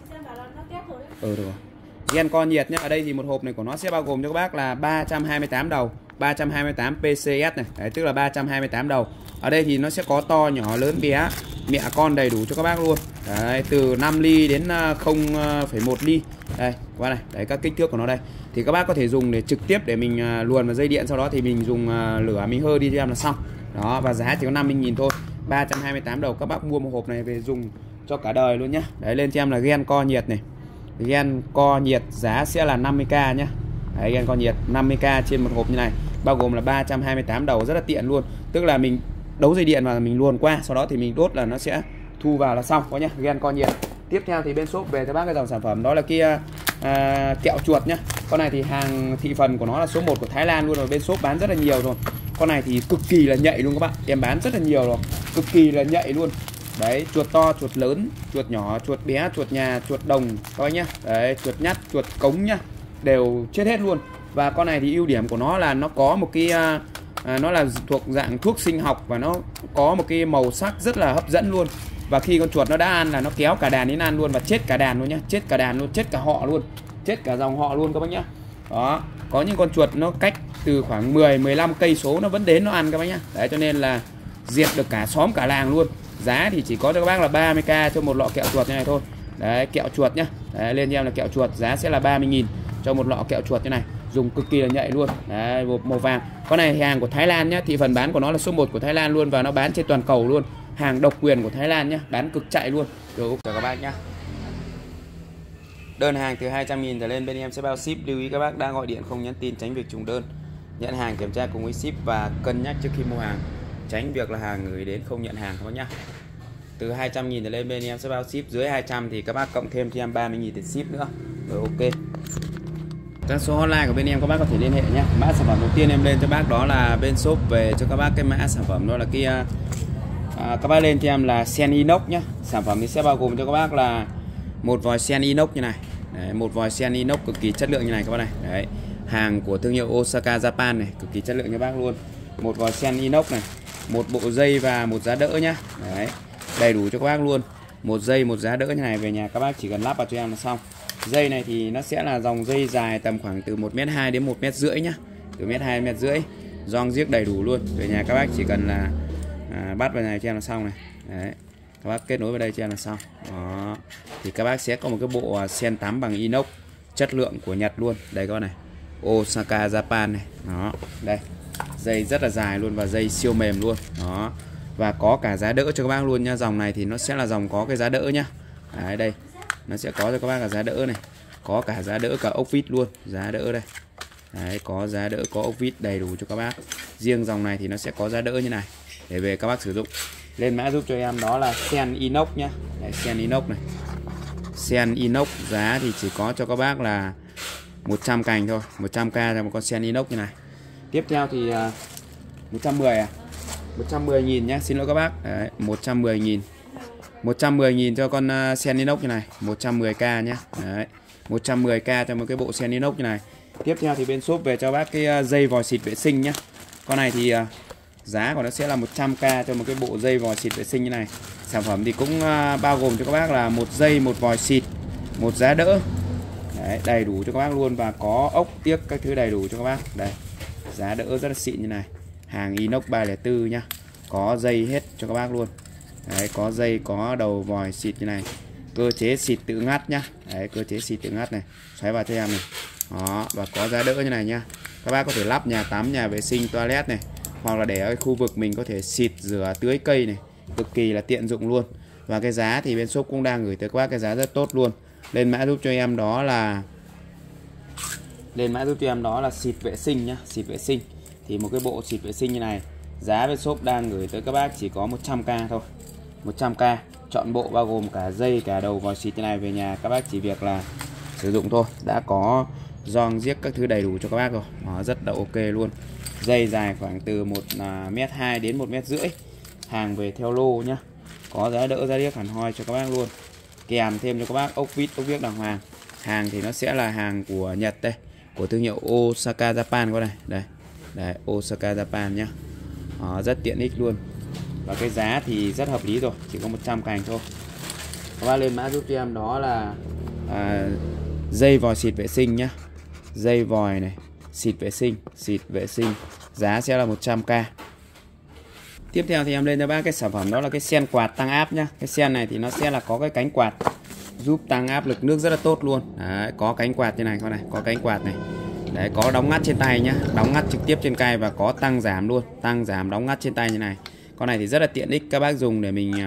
Được rồi. Gen co nhiệt nhá. Ở đây thì một hộp này của nó sẽ bao gồm cho các bác là 328 đầu, 328 PCS này. Đấy, tức là 328 đầu. Ở đây thì nó sẽ có to, nhỏ, lớn, bé, mẹ con đầy đủ cho các bác luôn. Đấy, từ 5 ly đến 0,1 ly. Đây, qua này, đấy các kích thước của nó đây. Thì các bác có thể dùng để trực tiếp để mình luồn vào dây điện, sau đó thì mình dùng lửa mình hơ đi cho em là xong. Đó, và giá chỉ có 50.000 thôi. 328 đầu, các bác mua một hộp này về dùng cho cả đời luôn nhá. Đấy, lên cho em là gen co nhiệt này. Gen co nhiệt giá sẽ là 50k nhá. Đấy, gen co nhiệt 50k trên một hộp như này, bao gồm là 328 đầu, rất là tiện luôn. Tức là mình đấu dây điện và mình luồn qua, sau đó thì mình đốt là nó sẽ thu vào là xong, có nhá. Gen co nhiệt. Tiếp theo thì bên shop về cho bác cái dòng sản phẩm đó là kia kẹo chuột nhá. Con này thì hàng thị phần của nó là số 1 của Thái Lan luôn rồi, bên shop bán rất là nhiều rồi. Con này thì cực kỳ là nhạy luôn các bạn, em bán rất là nhiều rồi, cực kỳ là nhạy luôn. Đấy, chuột to, chuột lớn, chuột nhỏ, chuột bé, chuột nhà, chuột đồng các bác nhá. Đấy, chuột nhắt, chuột cống nhá, đều chết hết luôn. Và con này thì ưu điểm của nó là nó có một cái nó là thuộc dạng thuốc sinh học và nó có một cái màu sắc rất là hấp dẫn luôn. Và khi con chuột nó đã ăn là nó kéo cả đàn đến ăn luôn và chết cả đàn luôn nhá, chết cả đàn luôn, chết cả họ luôn, chết cả dòng họ luôn các bác nhá. Đó, có những con chuột nó cách từ khoảng 10-15 cây số nó vẫn đến nó ăn các bác nhá. Đấy, cho nên là diệt được cả xóm cả làng luôn. Giá thì chỉ có cho các bác là 30k cho một lọ kẹo chuột như này thôi. Đấy, kẹo chuột nhá. Đấy, lên cho em là kẹo chuột, giá sẽ là 30.000 cho một lọ kẹo chuột như này, dùng cực kỳ là nhạy luôn. Đấy, màu vàng. Con này hàng của Thái Lan nhá, thị phần bán của nó là số 1 của Thái Lan luôn và nó bán trên toàn cầu luôn. Hàng độc quyền của Thái Lan nhá, bán cực chạy luôn. Rồi, chào các bác nhá. Đơn hàng từ 200.000 trở lên bên em sẽ bao ship. Lưu ý các bác đang gọi điện không nhắn tin tránh việc trùng đơn. Nhận hàng kiểm tra cùng với ship và cân nhắc trước khi mua hàng, tránh việc là hàng gửi đến không nhận hàng các bác nhá. Từ 200.000 trở lên bên em sẽ bao ship, dưới 200 thì các bác cộng thêm cho em 30.000 tiền ship nữa. Rồi, ok. Các số hotline của bên em các bác có thể liên hệ nhé. Mã sản phẩm đầu tiên em lên cho bác đó là bên shop về cho các bác cái mã sản phẩm đó là kia các bác lên cho em là sen inox nhé. Sản phẩm thì sẽ bao gồm cho các bác là một vòi sen inox như này. Đấy, một vòi sen inox cực kỳ chất lượng như này các bác này. Đấy, hàng của thương hiệu Osaka Japan này, cực kỳ chất lượng cho bác luôn. Một vòi sen inox này, một bộ dây và một giá đỡ nhá. Đấy, đầy đủ cho các bác luôn. Một dây, một giá đỡ như này, về nhà các bác chỉ cần lắp vào cho em là xong. Dây này thì nó sẽ là dòng dây dài tầm khoảng từ 1m2 đến 1m50 nhá. Từ 1m2 đến 1m50. Gioăng giếc đầy đủ luôn. Về nhà các bác chỉ cần là bắt vào này cho em là xong này. Đấy, các bác kết nối vào đây cho em là xong. Đó, thì các bác sẽ có một cái bộ sen tắm bằng inox chất lượng của Nhật luôn. Đây các bác này, Osaka Japan này. Đó, đây, dây rất là dài luôn và dây siêu mềm luôn. Đó, và có cả giá đỡ cho các bác luôn nha. Dòng này thì nó sẽ là dòng có cái giá đỡ nhá. Đấy, đây nó sẽ có cho các bác là giá đỡ này, có cả giá đỡ cả ốc vít luôn, giá đỡ đây. Đấy, có giá đỡ, có ốc vít đầy đủ cho các bác. Riêng dòng này thì nó sẽ có giá đỡ như này để về các bác sử dụng. Lên mã giúp cho em đó là sen inox nhá. Đấy, sen inox này, sen inox giá thì chỉ có cho các bác là 100 cành thôi, 100k cho một con sen inox như này. Tiếp theo thì 110 110.000 nhá, xin lỗi các bác. Đấy, 110.000 110.000 cho con sen inox như này, 110k nhé. Đấy, 110k cho một cái bộ sen inox như này. Tiếp theo thì bên shop về cho bác cái dây vòi xịt vệ sinh nhé. Con này thì giá của nó sẽ là 100k cho một cái bộ dây vòi xịt vệ sinh như này. Sản phẩm thì cũng bao gồm cho các bác là một dây, một vòi xịt, một giá đỡ. Đấy, đầy đủ cho các bác luôn và có ốc tiếc các thứ đầy đủ cho các bác. Đây, giá đỡ rất là xịn như này, hàng inox 304 nhá, có dây hết cho các bác luôn. Đấy, có dây, có đầu vòi xịt như này, cơ chế xịt tự ngắt nhá. Đấy, cơ chế xịt tự ngắt này, xoáy vào cho em này. Đó, và có giá đỡ như này nha. Các bác có thể lắp nhà tắm, nhà vệ sinh, toilet này, hoặc là để ở khu vực mình có thể xịt rửa tưới cây này, cực kỳ là tiện dụng luôn. Và cái giá thì bên shop cũng đang gửi tới các bác cái giá rất tốt luôn. Lên mã giúp cho em đó là xịt vệ sinh nhá, xịt vệ sinh. Thì một cái bộ xịt vệ sinh như này, giá bên shop đang gửi tới các bác chỉ có 100k thôi. 100k, chọn bộ bao gồm cả dây, cả đầu vòi xịt như này, về nhà các bác chỉ việc là sử dụng thôi. Đã có gioăng giếc các thứ đầy đủ cho các bác rồi. Nó rất là ok luôn. Dây dài khoảng từ 1m2 đến 1m50. Hàng về theo lô nhá. Có giá đỡ, giá điếc hẳn hoi cho các bác luôn. Kèm thêm cho các bác ốc vít, ốc viếc đàng hoàng. Hàng thì nó sẽ là hàng của Nhật đây, của thương hiệu Osaka Japan có này. Đây. Đấy, Osaka Japan nhá. Rất tiện ích luôn. Và cái giá thì rất hợp lý rồi, chỉ có 100 cành thôi. Các bác lên mã giúp cho em đó là dây vòi xịt vệ sinh nhá. Dây vòi này, xịt vệ sinh, giá sẽ là 100k. Tiếp theo thì em lên cho bác cái sản phẩm đó là cái sen quạt tăng áp nhá. Cái sen này thì nó sẽ là có cái cánh quạt giúp tăng áp lực nước rất là tốt luôn. Đấy, có cánh quạt như này con này, có cánh quạt này. Đấy, có đóng ngắt trên tay nhá, đóng ngắt trực tiếp trên cây và có tăng giảm luôn, tăng giảm đóng ngắt trên tay như này. Con này thì rất là tiện ích, các bác dùng để mình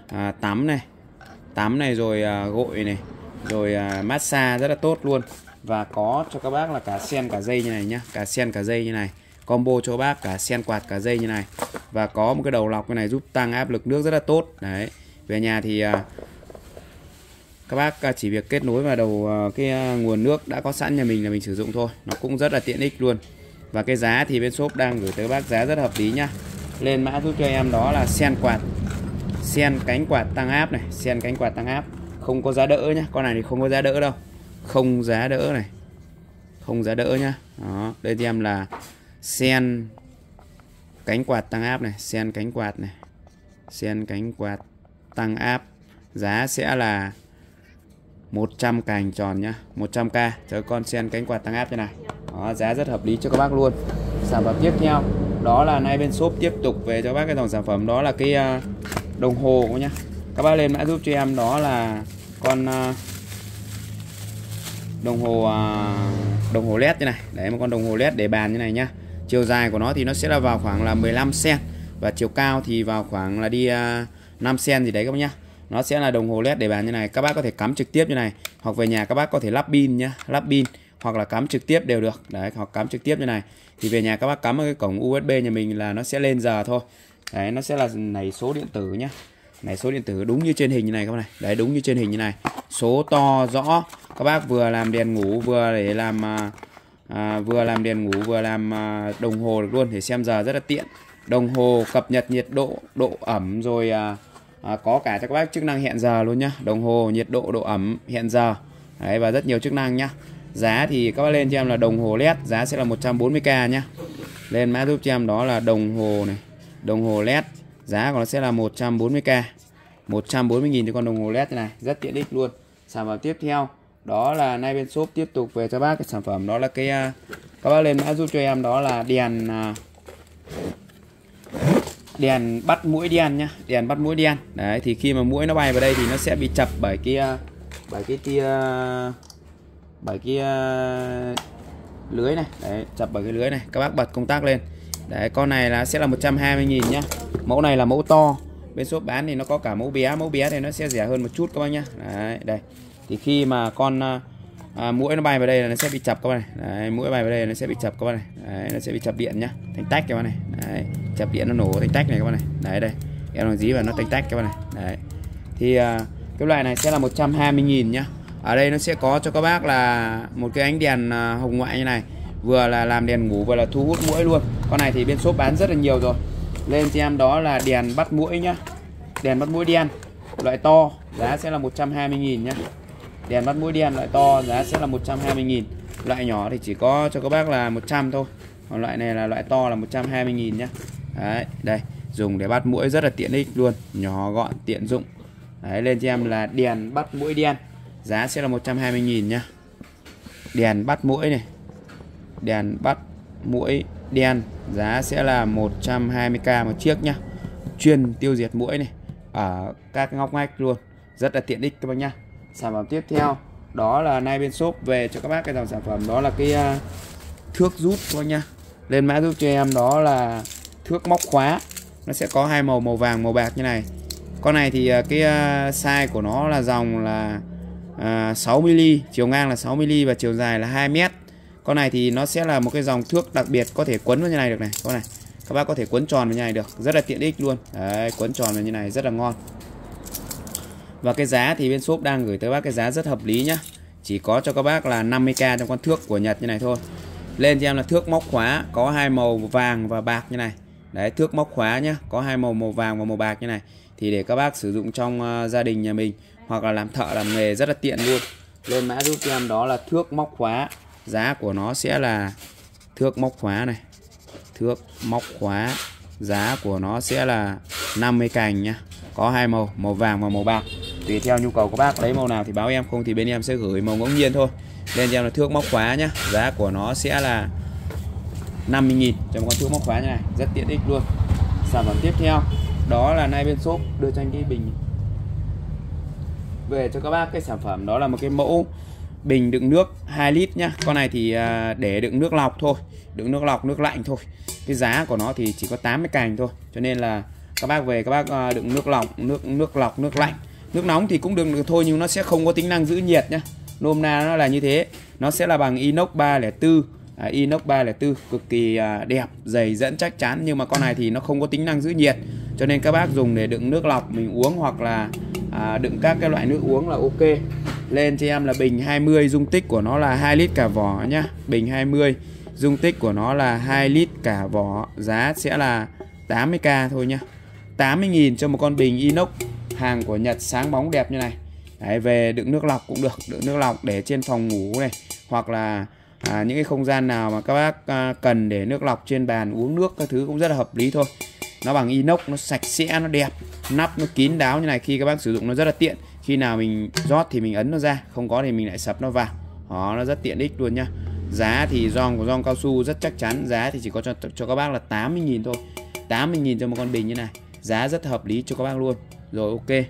tắm này rồi gội này, rồi massage rất là tốt luôn. Và có cho các bác là cả sen cả dây như này nhá, cả sen cả dây như này, combo cho bác cả sen quạt cả dây như này. Và có một cái đầu lọc cái này giúp tăng áp lực nước rất là tốt. Đấy, về nhà thì các bác chỉ việc kết nối vào đầu cái nguồn nước đã có sẵn nhà mình là mình sử dụng thôi. Nó cũng rất là tiện ích luôn. Và cái giá thì bên shop đang gửi tới bác giá rất hợp lý nhá. Lên mã giúp cho em đó là sen quạt, sen cánh quạt tăng áp này, sen cánh quạt tăng áp. Không có giá đỡ nhá, con này thì không có giá đỡ đâu. Không giá đỡ này, không giá đỡ nhá. Đó, đây thì em là sen cánh quạt tăng áp này, sen cánh quạt này, sen cánh quạt tăng áp. Giá sẽ là 100 cành tròn nhá, 100k cho con sen cánh quạt tăng áp như này. Đó, giá rất hợp lý cho các bác luôn. Sản phẩm tiếp theo đó là nay bên shop tiếp tục về cho bác cái dòng sản phẩm đó là cái đồng hồ nhá. Các bác lên mã giúp cho em đó là con đồng hồ led như này. Đấy, một con đồng hồ led để bàn như này nhá. Chiều dài của nó thì nó sẽ là vào khoảng là 15 cm và chiều cao thì vào khoảng là đi 5 cm gì đấy các bác nhá. Nó sẽ là đồng hồ led để bàn như này. Các bác có thể cắm trực tiếp như này, hoặc về nhà các bác có thể lắp pin nhá, lắp pin hoặc là cắm trực tiếp đều được. Đấy, hoặc cắm trực tiếp như này. Thì về nhà các bác cắm ở cái cổng USB nhà mình là nó sẽ lên giờ thôi. Đấy, nó sẽ là nảy số điện tử nhá. Nảy số điện tử đúng như trên hình như này các bác này. Đấy, đúng như trên hình như này. Số to rõ. Các bác vừa làm đèn ngủ, vừa để làm vừa làm đèn ngủ, vừa làm đồng hồ được luôn, để xem giờ rất là tiện. Đồng hồ cập nhật nhiệt độ, độ ẩm, rồi có cả cho các bác chức năng hẹn giờ luôn nhá. Đồng hồ nhiệt độ, độ ẩm, hẹn giờ. Đấy, và rất nhiều chức năng nhá. Giá thì các bác lên cho em là đồng hồ led, giá sẽ là 140k nhá. Lên mã giúp cho em đó là đồng hồ này, đồng hồ led, giá của nó sẽ là 140k, 140.000 cho con đồng hồ led này, rất tiện ích luôn. Sản phẩm tiếp theo đó là nay bên shop tiếp tục về cho bác cái sản phẩm đó là cái các bác lên mã giúp cho em đó là đèn bắt muỗi đen nhá, đèn bắt muỗi đen. Đấy, thì khi mà muỗi nó bay vào đây thì nó sẽ bị chập bởi cái lưới này. Đấy, chập bởi cái lưới này. Các bác bật công tắc lên. Đấy, con này là sẽ là 120.000 nhá. Mẫu này là mẫu to. Bên shop bán thì nó có cả mẫu bé thì nó sẽ rẻ hơn một chút các bác nhá. Đấy, đây. Thì khi mà con muỗi nó bay vào đây là nó sẽ bị chập các bác này. Đấy, muỗi bay vào đây nó sẽ bị chập các bác này. Đấy, nó sẽ bị chập điện nhá, thành tách các bác này. Đấy, chập điện nó nổ thành tách này các bác này. Đấy đây. Em đang dí vào nó thành tách các bác này. Đấy. Thì cái loại này sẽ là 120.000 nhá. Ở đây nó sẽ có cho các bác là một cái ánh đèn hồng ngoại như này, vừa là làm đèn ngủ vừa là thu hút muỗi luôn. Con này thì bên shop bán rất là nhiều rồi. Lên cho em đó là đèn bắt muỗi nhá. Đèn bắt muỗi đen loại to, giá sẽ là 120.000 nhá. Đèn bắt muỗi đen loại to giá sẽ là 120.000. Loại nhỏ thì chỉ có cho các bác là 100 thôi. Còn loại này là loại to là 120.000 nhá. Đấy, đây, dùng để bắt muỗi rất là tiện ích luôn, nhỏ gọn tiện dụng. Đấy, lên cho em là đèn bắt muỗi đen, giá sẽ là 120.000 nhá. Đèn bắt muỗi này, đèn bắt muỗi đen, giá sẽ là 120k một chiếc nhá. Chuyên tiêu diệt muỗi này ở các ngóc ngách luôn, rất là tiện ích các bác nhá. Sản phẩm tiếp theo đó là nay bên shop về cho các bác cái dòng sản phẩm đó là cái thước rút thôi nha. Lên mã giúp cho em đó là thước móc khóa. Nó sẽ có hai màu, màu vàng màu bạc như này. Con này thì cái size của nó là dòng là 6mm, chiều ngang là 6mm và chiều dài là 2m. Con này thì nó sẽ là một cái dòng thước đặc biệt, có thể quấn vào như này được này. Con này các bác có thể quấn tròn vào như này được, rất là tiện ích luôn. Đấy, quấn tròn vào như này rất là ngon. Và cái giá thì bên shop đang gửi tới bác cái giá rất hợp lý nhá. Chỉ có cho các bác là 50k trong con thước của Nhật như này thôi. Lên cho em là thước móc khóa có hai màu vàng và bạc như này. Đấy, thước móc khóa nhá, có hai màu, màu vàng và màu bạc như này. Thì để các bác sử dụng trong gia đình nhà mình hoặc là làm thợ làm nghề rất là tiện luôn. Lên mã giúp cho em đó là thước móc khóa. Giá của nó sẽ là thước móc khóa này. Thước móc khóa, giá của nó sẽ là 50 cành nhá. Có hai màu, màu vàng và màu bạc. Tùy theo nhu cầu của bác lấy màu nào thì báo em, không thì bên em sẽ gửi màu ngẫu nhiên thôi. Lên cho em là thước móc khóa nhá. Giá của nó sẽ là 50.000 cho một con thước móc khóa như này, rất tiện ích luôn. Sản phẩm tiếp theo đó là nay bên shop đưa cho anh cái bình về cho các bác cái sản phẩm đó là một cái mẫu bình đựng nước 2 lít nhá. Con này thì để đựng nước lọc thôi, đựng nước lọc, nước lạnh thôi. Cái giá của nó thì chỉ có 80 cành thôi. Cho nên là các bác về các bác đựng nước lọc, nước lạnh. Nước nóng thì cũng đựng được thôi, nhưng nó sẽ không có tính năng giữ nhiệt nhá. Nôm na nó là như thế. Nó sẽ là bằng inox 304. Inox 304 cực kỳ đẹp, dày dẫn chắc chắn, nhưng mà con này thì nó không có tính năng giữ nhiệt. Cho nên các bác dùng để đựng nước lọc mình uống hoặc là đựng các cái loại nước uống là ok. Lên cho em là bình 20, dung tích của nó là 2 lít cả vỏ nhá. Bình 20, dung tích của nó là 2 lít cả vỏ. Giá sẽ là 80k thôi nhá. 80.000 cho một con bình inox hàng của Nhật sáng bóng đẹp như này. Đấy, về đựng nước lọc cũng được, đựng nước lọc để trên phòng ngủ này, hoặc là những cái không gian nào mà các bác cần để nước lọc trên bàn uống nước các thứ cũng rất là hợp lý thôi. Nó bằng inox, nó sạch sẽ, nó đẹp, nắp nó kín đáo như này, khi các bác sử dụng nó rất là tiện. Khi nào mình rót thì mình ấn nó ra, không có thì mình lại sập nó vào. Đó, nó rất tiện ích luôn nhá. Giá thì gioăng của gioăng cao su rất chắc chắn, giá thì chỉ có cho các bác là 80.000 thôi. 80.000 cho một con bình như này, giá rất hợp lý cho các bác luôn. Rồi, ok.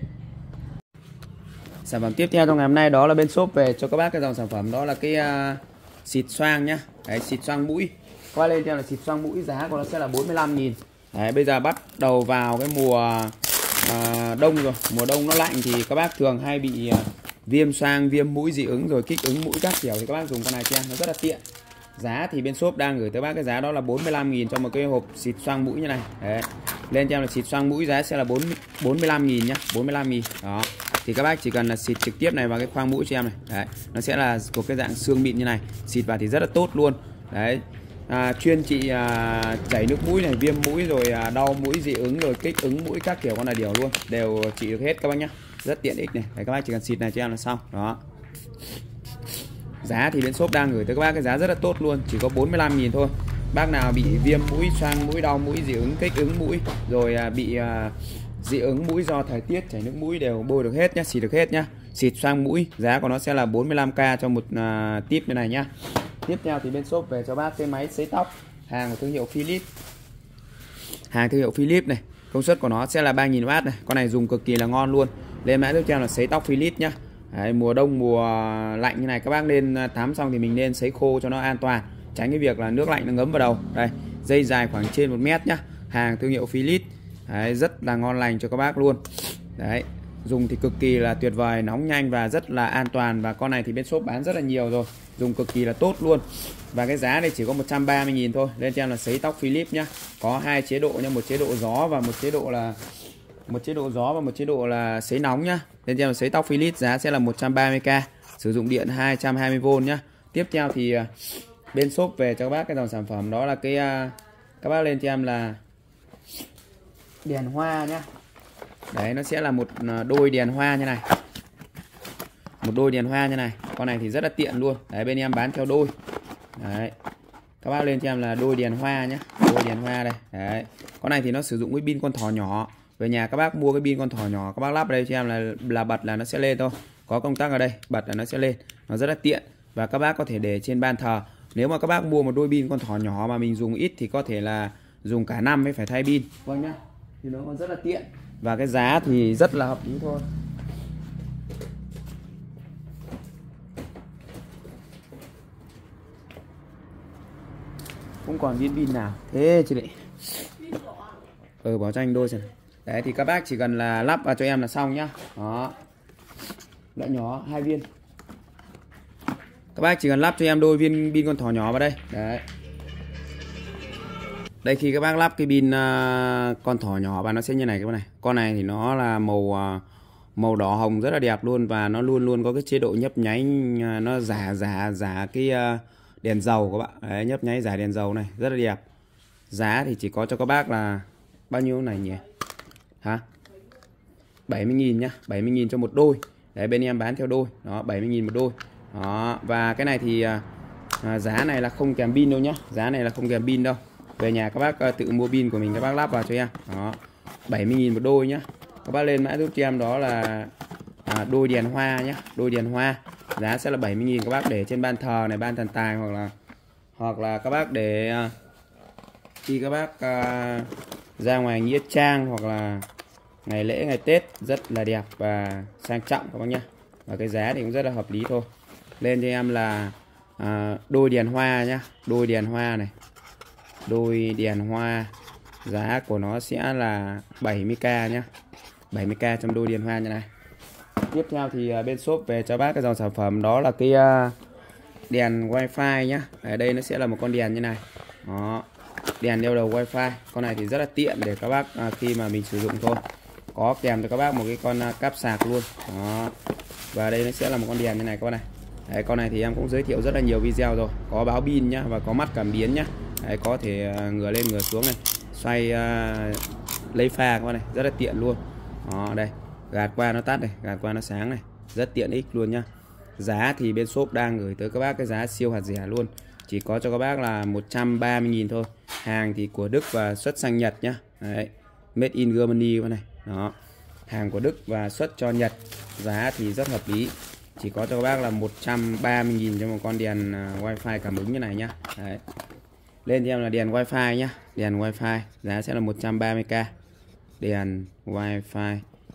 Sản phẩm tiếp theo trong ngày hôm nay đó là bên shop về cho các bác cái dòng sản phẩm đó là cái xịt xoang nhá. Đấy, xịt xoang mũi. Qua lên theo là xịt xoang mũi, giá của nó sẽ là 45.000. Đấy, bây giờ bắt đầu vào cái mùa đông rồi. Mùa đông nó lạnh thì các bác thường hay bị viêm xoang, viêm mũi dị ứng rồi kích ứng mũi các kiểu, thì các bác dùng con này cho em, nó rất là tiện. Giá thì bên shop đang gửi tới bác cái giá đó là 45.000 cho một cái hộp xịt xoang mũi như này. Đấy. Lên cho em là xịt xoang mũi giá sẽ là 45.000 nhá, 45.000. Đó. Thì các bác chỉ cần là xịt trực tiếp này vào cái khoang mũi cho em này. Đấy. Nó sẽ là một cái dạng xương mịn như này, xịt vào thì rất là tốt luôn. Đấy. Chuyên trị chảy nước mũi này, viêm mũi rồi đau mũi dị ứng rồi kích ứng mũi các kiểu con là điều luôn, đều trị được hết các bác nhá. Rất tiện ích này. Đấy, các bác chỉ cần xịt này cho em là xong. Đó. Giá thì bên shop đang gửi tới các bác cái giá rất là tốt luôn, chỉ có 45.000 thôi. Bác nào bị viêm mũi, xoang mũi, đau mũi, dị ứng, kích ứng mũi rồi bị dị ứng mũi do thời tiết, chảy nước mũi đều bôi được hết nhá, xịt được hết nhá. Xịt xoang mũi, giá của nó sẽ là 45k cho một tip như này nhá. Tiếp theo thì bên shop về cho bác cái máy sấy tóc hàng của thương hiệu Philips. Hàng thương hiệu Philips này, công suất của nó sẽ là 3000W này, con này dùng cực kỳ là ngon luôn. Lên mã tiếp theo là sấy tóc Philips nhá. Đấy, mùa đông mùa lạnh như này các bác nên tắm xong thì mình nên sấy khô cho nó an toàn, tránh cái việc là nước lạnh nó ngấm vào đầu. Đây, dây dài khoảng trên 1 mét nhá, hàng thương hiệu Philips. Đấy, rất là ngon lành cho các bác luôn. Đấy, dùng thì cực kỳ là tuyệt vời, nóng nhanh và rất là an toàn. Và con này thì bên shop bán rất là nhiều rồi, dùng cực kỳ là tốt luôn. Và cái giá này chỉ có 130.000 thôi. Lên cho em là sấy tóc Philips nhá. Có hai chế độ nha, một chế độ gió và một chế độ là sấy nóng nhá. Lên cho em là sấy tóc Philips, giá sẽ là 130k, sử dụng điện 220V nhá. Tiếp theo thì bên shop về cho các bác cái dòng sản phẩm đó là cái các bác lên cho em là đèn hoa nhá. Đấy, nó sẽ là một đôi đèn hoa như này. Một đôi đèn hoa như này. Con này thì rất là tiện luôn. Đấy, bên em bán theo đôi. Đấy. Các bác lên cho em là đôi đèn hoa nhé. Đôi đèn hoa đây. Đấy. Con này thì nó sử dụng cái pin con thỏ nhỏ. Về nhà các bác mua cái pin con thỏ nhỏ, các bác lắp ở đây cho em là bật là nó sẽ lên thôi. Có công tắc ở đây, bật là nó sẽ lên. Nó rất là tiện. Và các bác có thể để trên ban thờ. Nếu mà các bác mua một đôi pin con thỏ nhỏ mà mình dùng ít thì có thể là dùng cả năm mới phải thay pin. Vâng nhá. Thì nó còn rất là tiện. Và cái giá thì rất là hợp lý thôi. Không còn viên pin nào. Thế chị lại bỏ cho anh đôi xem. Đấy thì các bác chỉ cần là lắp vào cho em là xong nhá. Đó. Đã nhỏ 2 viên. Các bác chỉ cần lắp cho em đôi viên pin con thỏ nhỏ vào đây. Đấy. Đây khi các bác lắp cái pin con thỏ nhỏ vào nó sẽ như này các bác này. Con này thì nó là màu đỏ hồng rất là đẹp luôn, và nó luôn luôn có cái chế độ nhấp nháy, nó giả cái đèn dầu các bạn. Đấy, nhấp nháy giả đèn dầu này rất là đẹp. Giá thì chỉ có cho các bác là bao nhiêu này nhỉ? Hả? 70.000 nhá, 70.000 cho một đôi. Đấy, bên em bán theo đôi. Đó, 70.000 một đôi. Đó, và cái này thì giá này là không kèm pin đâu nhá. Giá này là không kèm pin đâu. Về nhà các bác tự mua pin của mình các bác lắp vào cho em. Đó, 70.000 một đôi nhá. Các bác lên mã giúp cho em đó là đôi đèn hoa nhá, đôi đèn hoa. Giá sẽ là 70.000, các bác để trên ban thờ này, ban thần tài, hoặc là các bác để khi các bác ra ngoài nghĩa trang hoặc là ngày lễ ngày Tết rất là đẹp và sang trọng các bác nhá. Và cái giá thì cũng rất là hợp lý thôi. Lên cho em là đôi đèn hoa nhá, đôi đèn hoa này, đôi đèn hoa. Giá của nó sẽ là 70k nhá, 70k trong đôi đèn hoa như này. Tiếp theo thì bên shop về cho bác cái dòng sản phẩm đó là cái đèn wifi nhá. Ở đây nó sẽ là một con đèn như này. Đó, đèn đeo đầu wifi. Con này thì rất là tiện để các bác khi mà mình sử dụng thôi. Có kèm cho các bác một cái con cáp sạc luôn. Đó. Và đây nó sẽ là một con đèn như này các bác này. Đấy, con này thì em cũng giới thiệu rất là nhiều video rồi. Có báo pin nhá, và có mắt cảm biến nhá. Đấy, có thể ngửa lên ngửa xuống này, xoay lấy pha các bác này, rất là tiện luôn. Đó, đây, gạt qua nó tắt này, gạt qua nó sáng này, rất tiện ích luôn nhá. Giá thì bên shop đang gửi tới các bác cái giá siêu hạt rẻ luôn, chỉ có cho các bác là 130.000 thôi. Hàng thì của Đức và xuất sang Nhật nhá. Đấy, made in Germany các bác này. Đó, hàng của Đức và xuất cho Nhật. Giá thì rất hợp lý, chỉ có cho các bác là 130.000 cho một con đèn wifi cảm ứng như này nhá. Đấy. Lên cho em là đèn wifi nhá, đèn wifi giá sẽ là 130k. Đèn wifi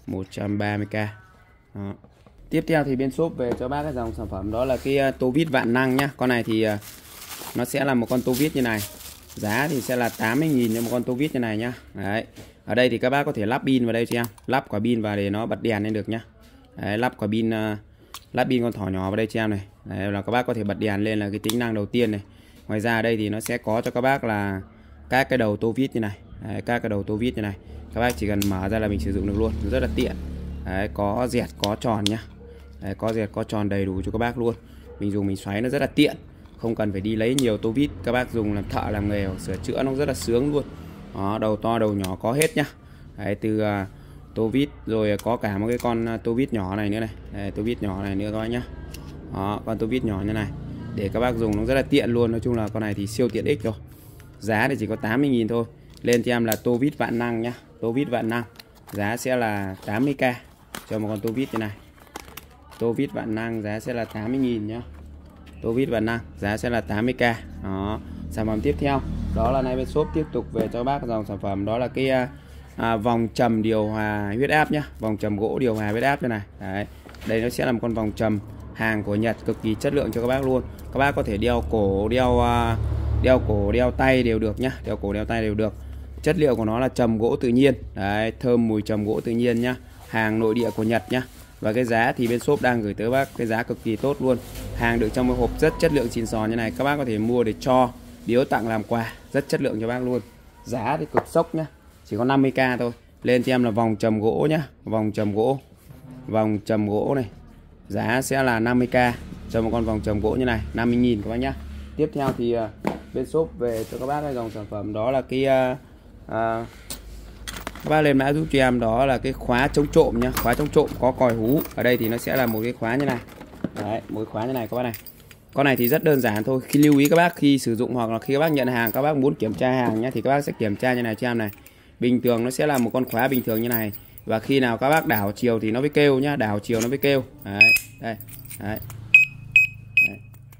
130k. Đó. Tiếp theo thì bên shop về cho bác cái dòng sản phẩm đó là cái tô vít vạn năng nhá. Con này thì nó sẽ là một con tô vít như này. Giá thì sẽ là 80.000 cho một con tô vít như này nhá. Đấy. Ở đây thì các bác có thể lắp pin vào đây cho em, lắp quả pin vào để nó bật đèn lên được nhá. Đấy, lắp quả pin, lắp pin con thỏ nhỏ vào đây cho em này. Đấy, là các bác có thể bật đèn lên là cái tính năng đầu tiên này. Ngoài ra ở đây thì nó sẽ có cho các bác là các cái đầu tô vít như này. Đấy, các cái đầu tô vít như này. Các bác chỉ cần mở ra là mình sử dụng được luôn, rất là tiện. Đấy, có dẹt có tròn nhá. Đấy, có dẹt có tròn đầy đủ cho các bác luôn. Mình dùng mình xoáy nó rất là tiện, không cần phải đi lấy nhiều tô vít. Các bác dùng làm thợ làm nghề hoặc sửa chữa nó rất là sướng luôn. Đó, đầu to đầu nhỏ có hết nhá. Đấy, từ tô vít rồi có cả một cái con tô vít nhỏ này nữa này. Đấy, tô vít nhỏ này nữa các bác nhá. Đó, con tô vít nhỏ như này để các bác dùng nó rất là tiện luôn. Nói chung là con này thì siêu tiện ích rồi. Giá thì chỉ có 80.000 thôi. Lên cho em là tô vít vạn năng nhá, tô vít vạn năng. Giá sẽ là 80k cho một con tô vít như này. Tô vít vạn năng giá sẽ là 80.000 nhá. Tô vít vạn năng giá sẽ là 80k. Đó. Sản phẩm tiếp theo đó là nay bên shop tiếp tục về cho bác dòng sản phẩm đó là cái vòng trầm điều hòa huyết áp nhá. Vòng trầm gỗ điều hòa huyết áp như này. Đấy. Đây nó sẽ là một con vòng trầm hàng của Nhật, cực kỳ chất lượng cho các bác luôn. Các bác có thể đeo cổ, đeo cổ, đeo tay đều được nhá. Đeo cổ, đeo tay đều được. Chất liệu của nó là trầm gỗ tự nhiên. Đấy, thơm mùi trầm gỗ tự nhiên nhá. Hàng nội địa của Nhật nhá. Và cái giá thì bên shop đang gửi tới bác cái giá cực kỳ tốt luôn. Hàng được trong một hộp rất chất lượng xịn sò như này. Các bác có thể mua để cho biếu tặng làm quà, rất chất lượng cho bác luôn. Giá thì cực sốc nhá, chỉ có 50k thôi. Lên cho em là vòng trầm gỗ nhá, vòng trầm gỗ, vòng trầm gỗ này. Giá sẽ là 50k cho một con vòng trầm gỗ như này, 50.000 các bác nhá. Tiếp theo thì bên shop về cho các bác cái dòng sản phẩm đó là cái các bác lên mã giúp cho em đó là cái khóa chống trộm nhá. Khóa chống trộm có còi hú. Ở đây thì nó sẽ là một cái khóa như này. Đấy, một cái khóa như này các bác này. Con này thì rất đơn giản thôi. Khi lưu ý các bác khi sử dụng hoặc là khi các bác nhận hàng, các bác muốn kiểm tra hàng nhé, thì các bác sẽ kiểm tra như này cho em này. Bình thường nó sẽ là một con khóa bình thường như này. Và khi nào các bác đảo chiều thì nó mới kêu nhá, đảo chiều nó mới kêu. Đấy, đây. Đấy. Đấy.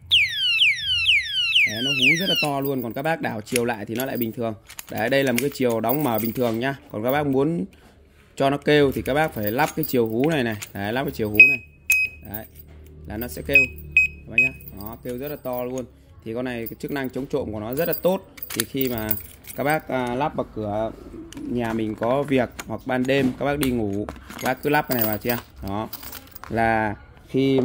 Đấy, nó hú rất là to luôn. Còn các bác đảo chiều lại thì nó lại bình thường. Đấy, đây là một cái chiều đóng mở bình thường nhá. Còn các bác muốn cho nó kêu thì các bác phải lắp cái chiều hú này này. Đấy, lắp cái chiều hú này. Đấy, là nó sẽ kêu. Các bác nhá. Đó, kêu rất là to luôn. thì con này cái chức năng chống trộm của nó rất là tốt. Thì khi mà các bác lắp vào cửa nhà mình có việc hoặc ban đêm các bác đi ngủ, các bác cứ lắp cái này vào chưa. Đó là khi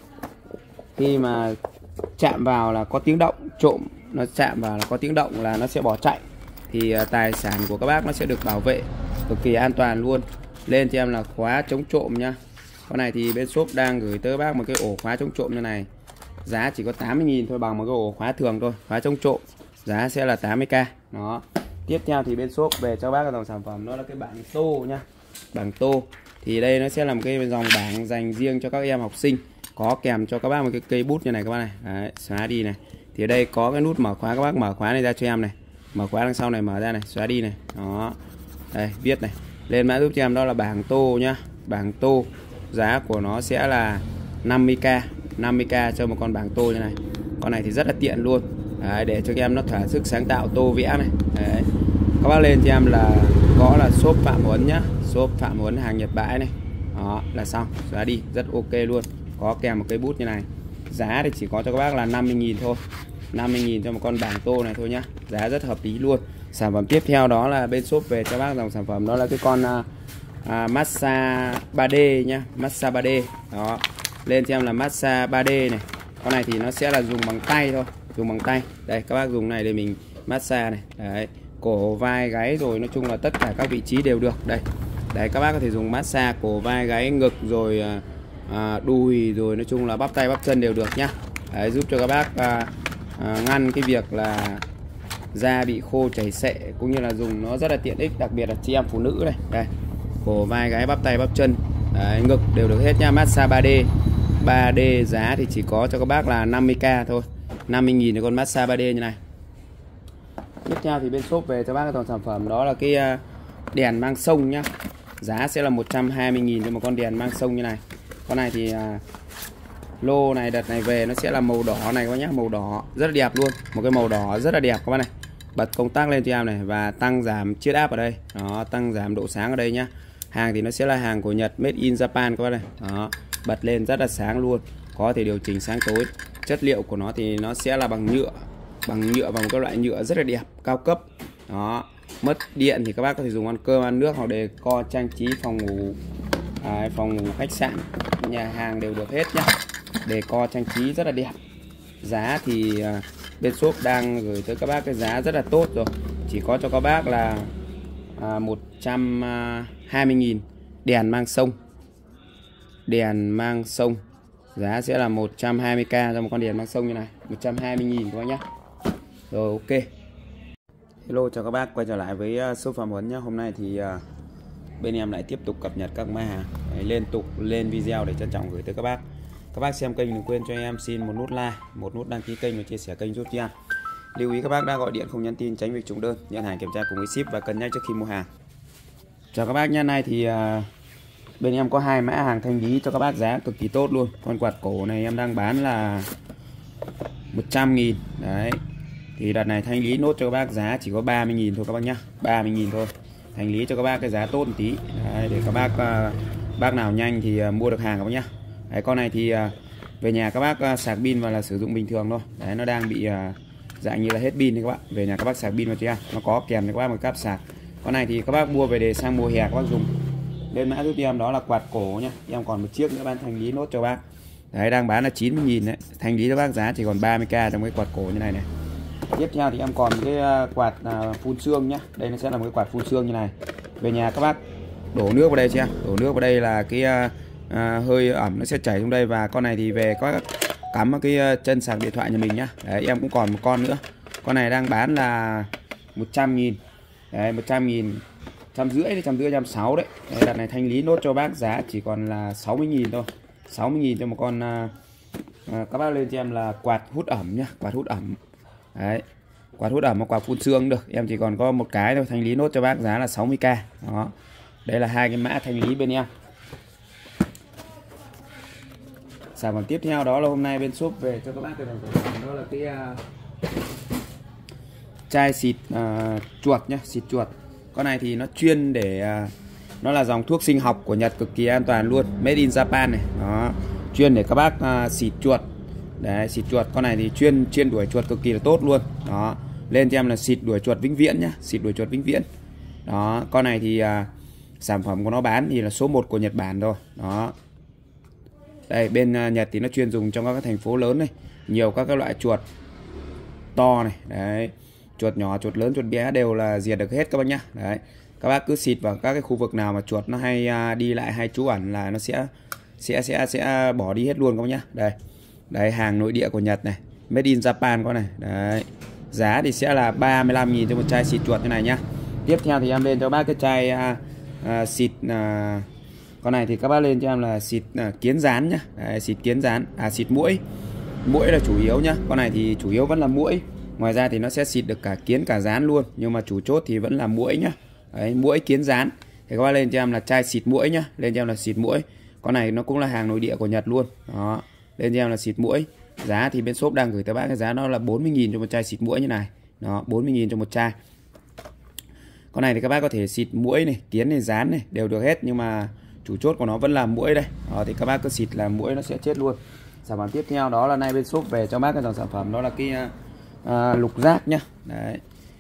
mà chạm vào là có tiếng động, trộm nó chạm vào là có tiếng động là nó sẽ bỏ chạy, thì tài sản của các bác nó sẽ được bảo vệ cực kỳ an toàn luôn. Lên cho em là khóa chống trộm nhá. Con này thì bên shop đang gửi tới bác một cái ổ khóa chống trộm như này, giá chỉ có 80.000 thôi, bằng một cái ổ khóa thường thôi, khóa chống trộm, giá sẽ là 80k. Đó. Tiếp theo thì bên shop về cho bác cái dòng sản phẩm đó là cái bảng tô nhá. Bảng tô thì đây nó sẽ là một cái dòng bảng dành riêng cho các em học sinh, có kèm cho các bác một cái cây bút như này các bác này. Đấy, xóa đi này. Thì ở đây có cái nút mở khóa, các bác mở khóa này ra cho em này, mở khóa đằng sau này mở ra này, xóa đi này. Đó. Đây, viết này. Lên mã giúp cho em đó là bảng tô nhá. Bảng tô giá của nó sẽ là 50k cho một con bảng tô như này. Con này thì rất là tiện luôn. Đấy, để cho các em nó thỏa sức sáng tạo tô vẽ này. Đấy. Các bác lên cho em là có là shop Phạm Huấn nhá, shop Phạm Huấn hàng Nhật bãi này. Đó là xong, xóa đi, rất ok luôn. Có kèm một cây bút như này. Giá thì chỉ có cho các bác là 50.000 thôi. 50.000 cho một con bảng tô này thôi nhá. Giá rất hợp lý luôn. Sản phẩm tiếp theo đó là bên shop về cho bác dòng sản phẩm đó là cái con massage 3D nhá, massage 3D. Đó. Lên cho em là massage 3D này. Con này thì nó sẽ là dùng bằng tay thôi, dùng bằng tay. Đây các bác dùng này để mình massage này. Đấy, cổ, vai, gáy rồi nói chung là tất cả các vị trí đều được. Đây. Đấy các bác có thể dùng massage cổ, vai, gáy, ngực rồi đùi rồi nói chung là bắp tay, bắp chân đều được nhá. Đấy, giúp cho các bác ngăn cái việc là da bị khô chảy xệ, cũng như là dùng nó rất là tiện ích, đặc biệt là chị em phụ nữ này. Đây, cổ, vai, gáy, bắp tay, bắp chân, đấy, ngực đều được hết nha. Massage 3D giá thì chỉ có cho các bác là 50k thôi, 50.000 cho con massage 3D như này. Tiếp theo thì bên shop về cho bác cái dòng sản phẩm đó là cái đèn mang sông nhá. Giá sẽ là 120.000 cho một con đèn mang sông như này. Con này thì lô này đợt này về nó sẽ là màu đỏ này các bác nhá, màu đỏ rất là đẹp luôn, một cái màu đỏ rất là đẹp các bác này. Bật công tắc lên cho em này và tăng giảm chiết áp ở đây. Đó, tăng giảm độ sáng ở đây nhá. Hàng thì nó sẽ là hàng của Nhật, made in Japan các bác này. Đó, bật lên rất là sáng luôn, có thể điều chỉnh sáng tối. Chất liệu của nó thì nó sẽ là bằng nhựa và một cái loại nhựa rất là đẹp, cao cấp. Đó, mất điện thì các bác có thể dùng ăn cơm, ăn nước hoặc để co trang trí phòng ngủ, phòng ngủ khách sạn, nhà hàng đều được hết nhá. Để co trang trí rất là đẹp. Giá thì bên shop đang gửi tới các bác cái giá rất là tốt rồi, chỉ có cho các bác là 120.000. Đèn mang sông, đèn mang sông giá sẽ là 120k cho một con đèn mang sông như này, 120.000 các bác nhé. Rồi ok. Hello, chào các bác, quay trở lại với shop Phạm Huấn nhé. Hôm nay thì bên em lại tiếp tục cập nhật các mã hàng, liên tục lên video để trân trọng gửi tới các bác. Các bác xem kênh đừng quên cho em xin một nút like, một nút đăng ký kênh và chia sẻ kênh giúp cho em. Lưu ý các bác đã gọi điện không nhắn tin tránh việc trùng đơn, nhận hàng kiểm tra cùng với ship và cân nhắc trước khi mua hàng. Chào các bác nhé. Nay thì bên em có hai mã hàng thanh lý cho các bác giá cực kỳ tốt luôn. Con quạt cổ này em đang bán là 100.000. Đấy. Thì đợt này thanh lý nốt cho các bác giá chỉ có 30.000 thôi các bác nhá. 30.000 thôi. Thanh lý cho các bác cái giá tốt một tí. Đấy, để các bác nào nhanh thì mua được hàng các bác nhá. Đấy, con này thì về nhà các bác sạc pin và là sử dụng bình thường thôi. Đấy, nó đang bị dạng như là hết pin thì các bạn. Về nhà các bác sạc pin vào chưa? Nó có kèm cho các bác một cáp sạc. Con này thì các bác mua về để sang mùa hè các bác dùng. Lên mã giúp em đó là quạt cổ nhá. Em còn một chiếc nữa bán thanh lý nốt cho bác. Đấy, đang bán là 90.000 đấy. Thanh lý cho bác giá chỉ còn 30k trong cái quạt cổ như này này. Tiếp theo thì em còn cái quạt phun sương nhá. Đây nó sẽ là một cái quạt phun sương như này. Về nhà các bác đổ nước vào đây chưa? Đổ nước vào đây là cái hơi ẩm nó sẽ chảy xuống đây, và con này thì về có cắm vào cái chân sạc điện thoại nhà mình nhá. Đấy, em cũng còn một con nữa. Con này đang bán là 100.000. Đấy, 100.000, 150 đến 160 đấy. Đấy, đợt này thanh lý nốt cho bác giá chỉ còn là 60.000 thôi. 60.000 cho một con các bác lên cho em là quạt hút ẩm nhá, quạt hút ẩm. Đấy. Quạt hút ẩm hoặc quạt phun sương được. Em chỉ còn có một cái thôi, thanh lý nốt cho bác giá là 60k. Đó. Đây là hai cái mã thanh lý bên em. Sản phẩm tiếp theo đó là hôm nay bên shop về cho các bác cái sản phẩm đó là cái chai xịt chuột nhá, xịt chuột. Con này thì nó chuyên để nó là dòng thuốc sinh học của Nhật, cực kỳ an toàn luôn, made in Japan này. Đó, chuyên để các bác xịt chuột Đấy, xịt chuột. Con này thì chuyên đuổi chuột cực kỳ là tốt luôn. Đó, lên cho em là xịt đuổi chuột vĩnh viễn nhá, xịt đuổi chuột vĩnh viễn. Đó, con này thì sản phẩm của nó bán thì là số 1 của Nhật Bản rồi. Đó. Đây, bên Nhật thì nó chuyên dùng trong các thành phố lớn này, nhiều các loại chuột to này. Đấy, chuột nhỏ, chuột lớn, chuột bé đều là diệt được hết các bác nhá. Đấy, các bác cứ xịt vào các cái khu vực nào mà chuột nó hay đi lại hay trú ẩn là nó sẽ bỏ đi hết luôn các bác nhá. Đây, đấy, hàng nội địa của Nhật này, made in Japan con này. Đấy, giá thì sẽ là 35.000 cho một chai xịt chuột như này nhá. Tiếp theo thì em lên cho bác cái chai xịt con này thì các bác lên cho em là xịt kiến rán nhá. Đấy, xịt kiến rán, xịt muỗi. Muỗi là chủ yếu nhá. Con này thì chủ yếu vẫn là muỗi. Ngoài ra thì nó sẽ xịt được cả kiến cả rán luôn, nhưng mà chủ chốt thì vẫn là muỗi nhá. Đấy, muỗi kiến rán. Thì các bác lên cho em là chai xịt muỗi nhá, lên cho em là xịt muỗi. Con này nó cũng là hàng nội địa của Nhật luôn. Đó, lên cho em là xịt muỗi. Giá thì bên shop đang gửi tới bác cái giá nó là 40.000 cho một chai xịt muỗi như này. Đó, 40.000 cho một chai. Con này thì các bác có thể xịt muỗi này, kiến này, rán này đều được hết, nhưng mà chủ chốt của nó vẫn là muỗi đây. Đó, thì các bác cứ xịt là muỗi nó sẽ chết luôn. Sản phẩm tiếp theo đó là nay bên shop về cho bác cái dòng sản phẩm đó là cái lục giác nhá. Đấy,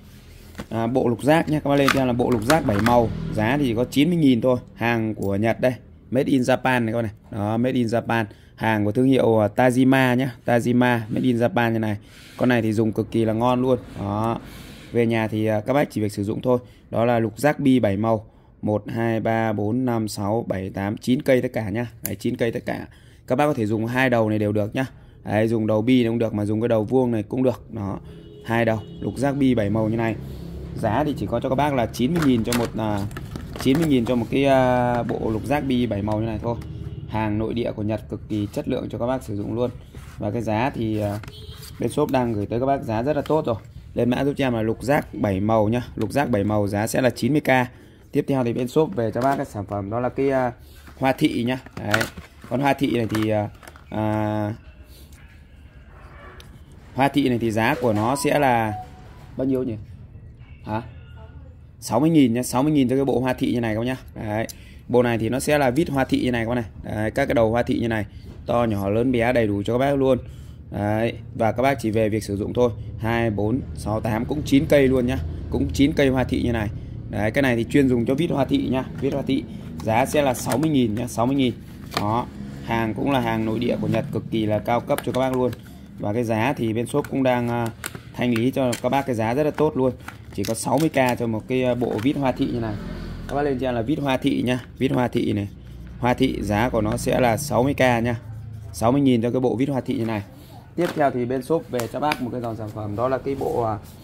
bộ lục giác nhá. Các bác lên cho là bộ lục giác 7 màu. Giá thì có 90.000 thôi. Hàng của Nhật đây, made in Japan này con này. Đó, made in Japan. Hàng của thương hiệu Tajima nhá, Tajima, made in Japan như này. Con này thì dùng cực kỳ là ngon luôn. Đó, về nhà thì các bác chỉ việc sử dụng thôi. Đó là lục giác bi 7 màu, 1, 2, 3, 4, 5, 6, 7, 8, 9 cây tất cả nhá. Đấy, 9 cây tất cả. Các bác có thể dùng 2 đầu này đều được nhá. Đấy, dùng đầu bi cũng được, mà dùng cái đầu vuông này cũng được. Đó, 2 đầu lục giác bi 7 màu như này. Giá thì chỉ có cho các bác là 90.000 cho một 90.000 cho một cái bộ lục giác bi 7 màu như này thôi. Hàng nội địa của Nhật, cực kỳ chất lượng cho các bác sử dụng luôn. Và cái giá thì bên shop đang gửi tới các bác giá rất là tốt rồi. Lên mã giúp cho em là lục giác 7 màu nhá. Lục giác 7 màu giá sẽ là 90k. Tiếp theo thì bên shop về cho bác cái sản phẩm đó là cái hoa thị nhá. Đấy, con hoa thị này thì hoa thị này thì giá của nó sẽ là bao nhiêu nhỉ? Hả? 60.000 nhá, 60.000 cho cái bộ hoa thị như này các bác nhá. Đấy, bộ này thì nó sẽ là vít hoa thị như này các bác này. Đấy, các cái đầu hoa thị như này, to nhỏ lớn bé đầy đủ cho các bác luôn. Đấy, và các bác chỉ về việc sử dụng thôi. 2, 4, 6, 8 cũng 9 cây luôn nhá. Cũng 9 cây hoa thị như này. Đấy, cái này thì chuyên dùng cho vít hoa thị nhá. Vít hoa thị giá sẽ là 60.000 nhá, 60.000. Đó, hàng cũng là hàng nội địa của Nhật, cực kỳ là cao cấp cho các bác luôn. Và cái giá thì bên shop cũng đang thanh lý cho các bác cái giá rất là tốt luôn. Chỉ có 60k cho một cái bộ vít hoa thị như này. Các bác lên cho em là vít hoa thị nhá. Vít hoa thị này, hoa thị giá của nó sẽ là 60k nhá, 60.000 cho cái bộ vít hoa thị như này. Tiếp theo thì bên shop về cho bác một cái dòng sản phẩm đó là cái bộ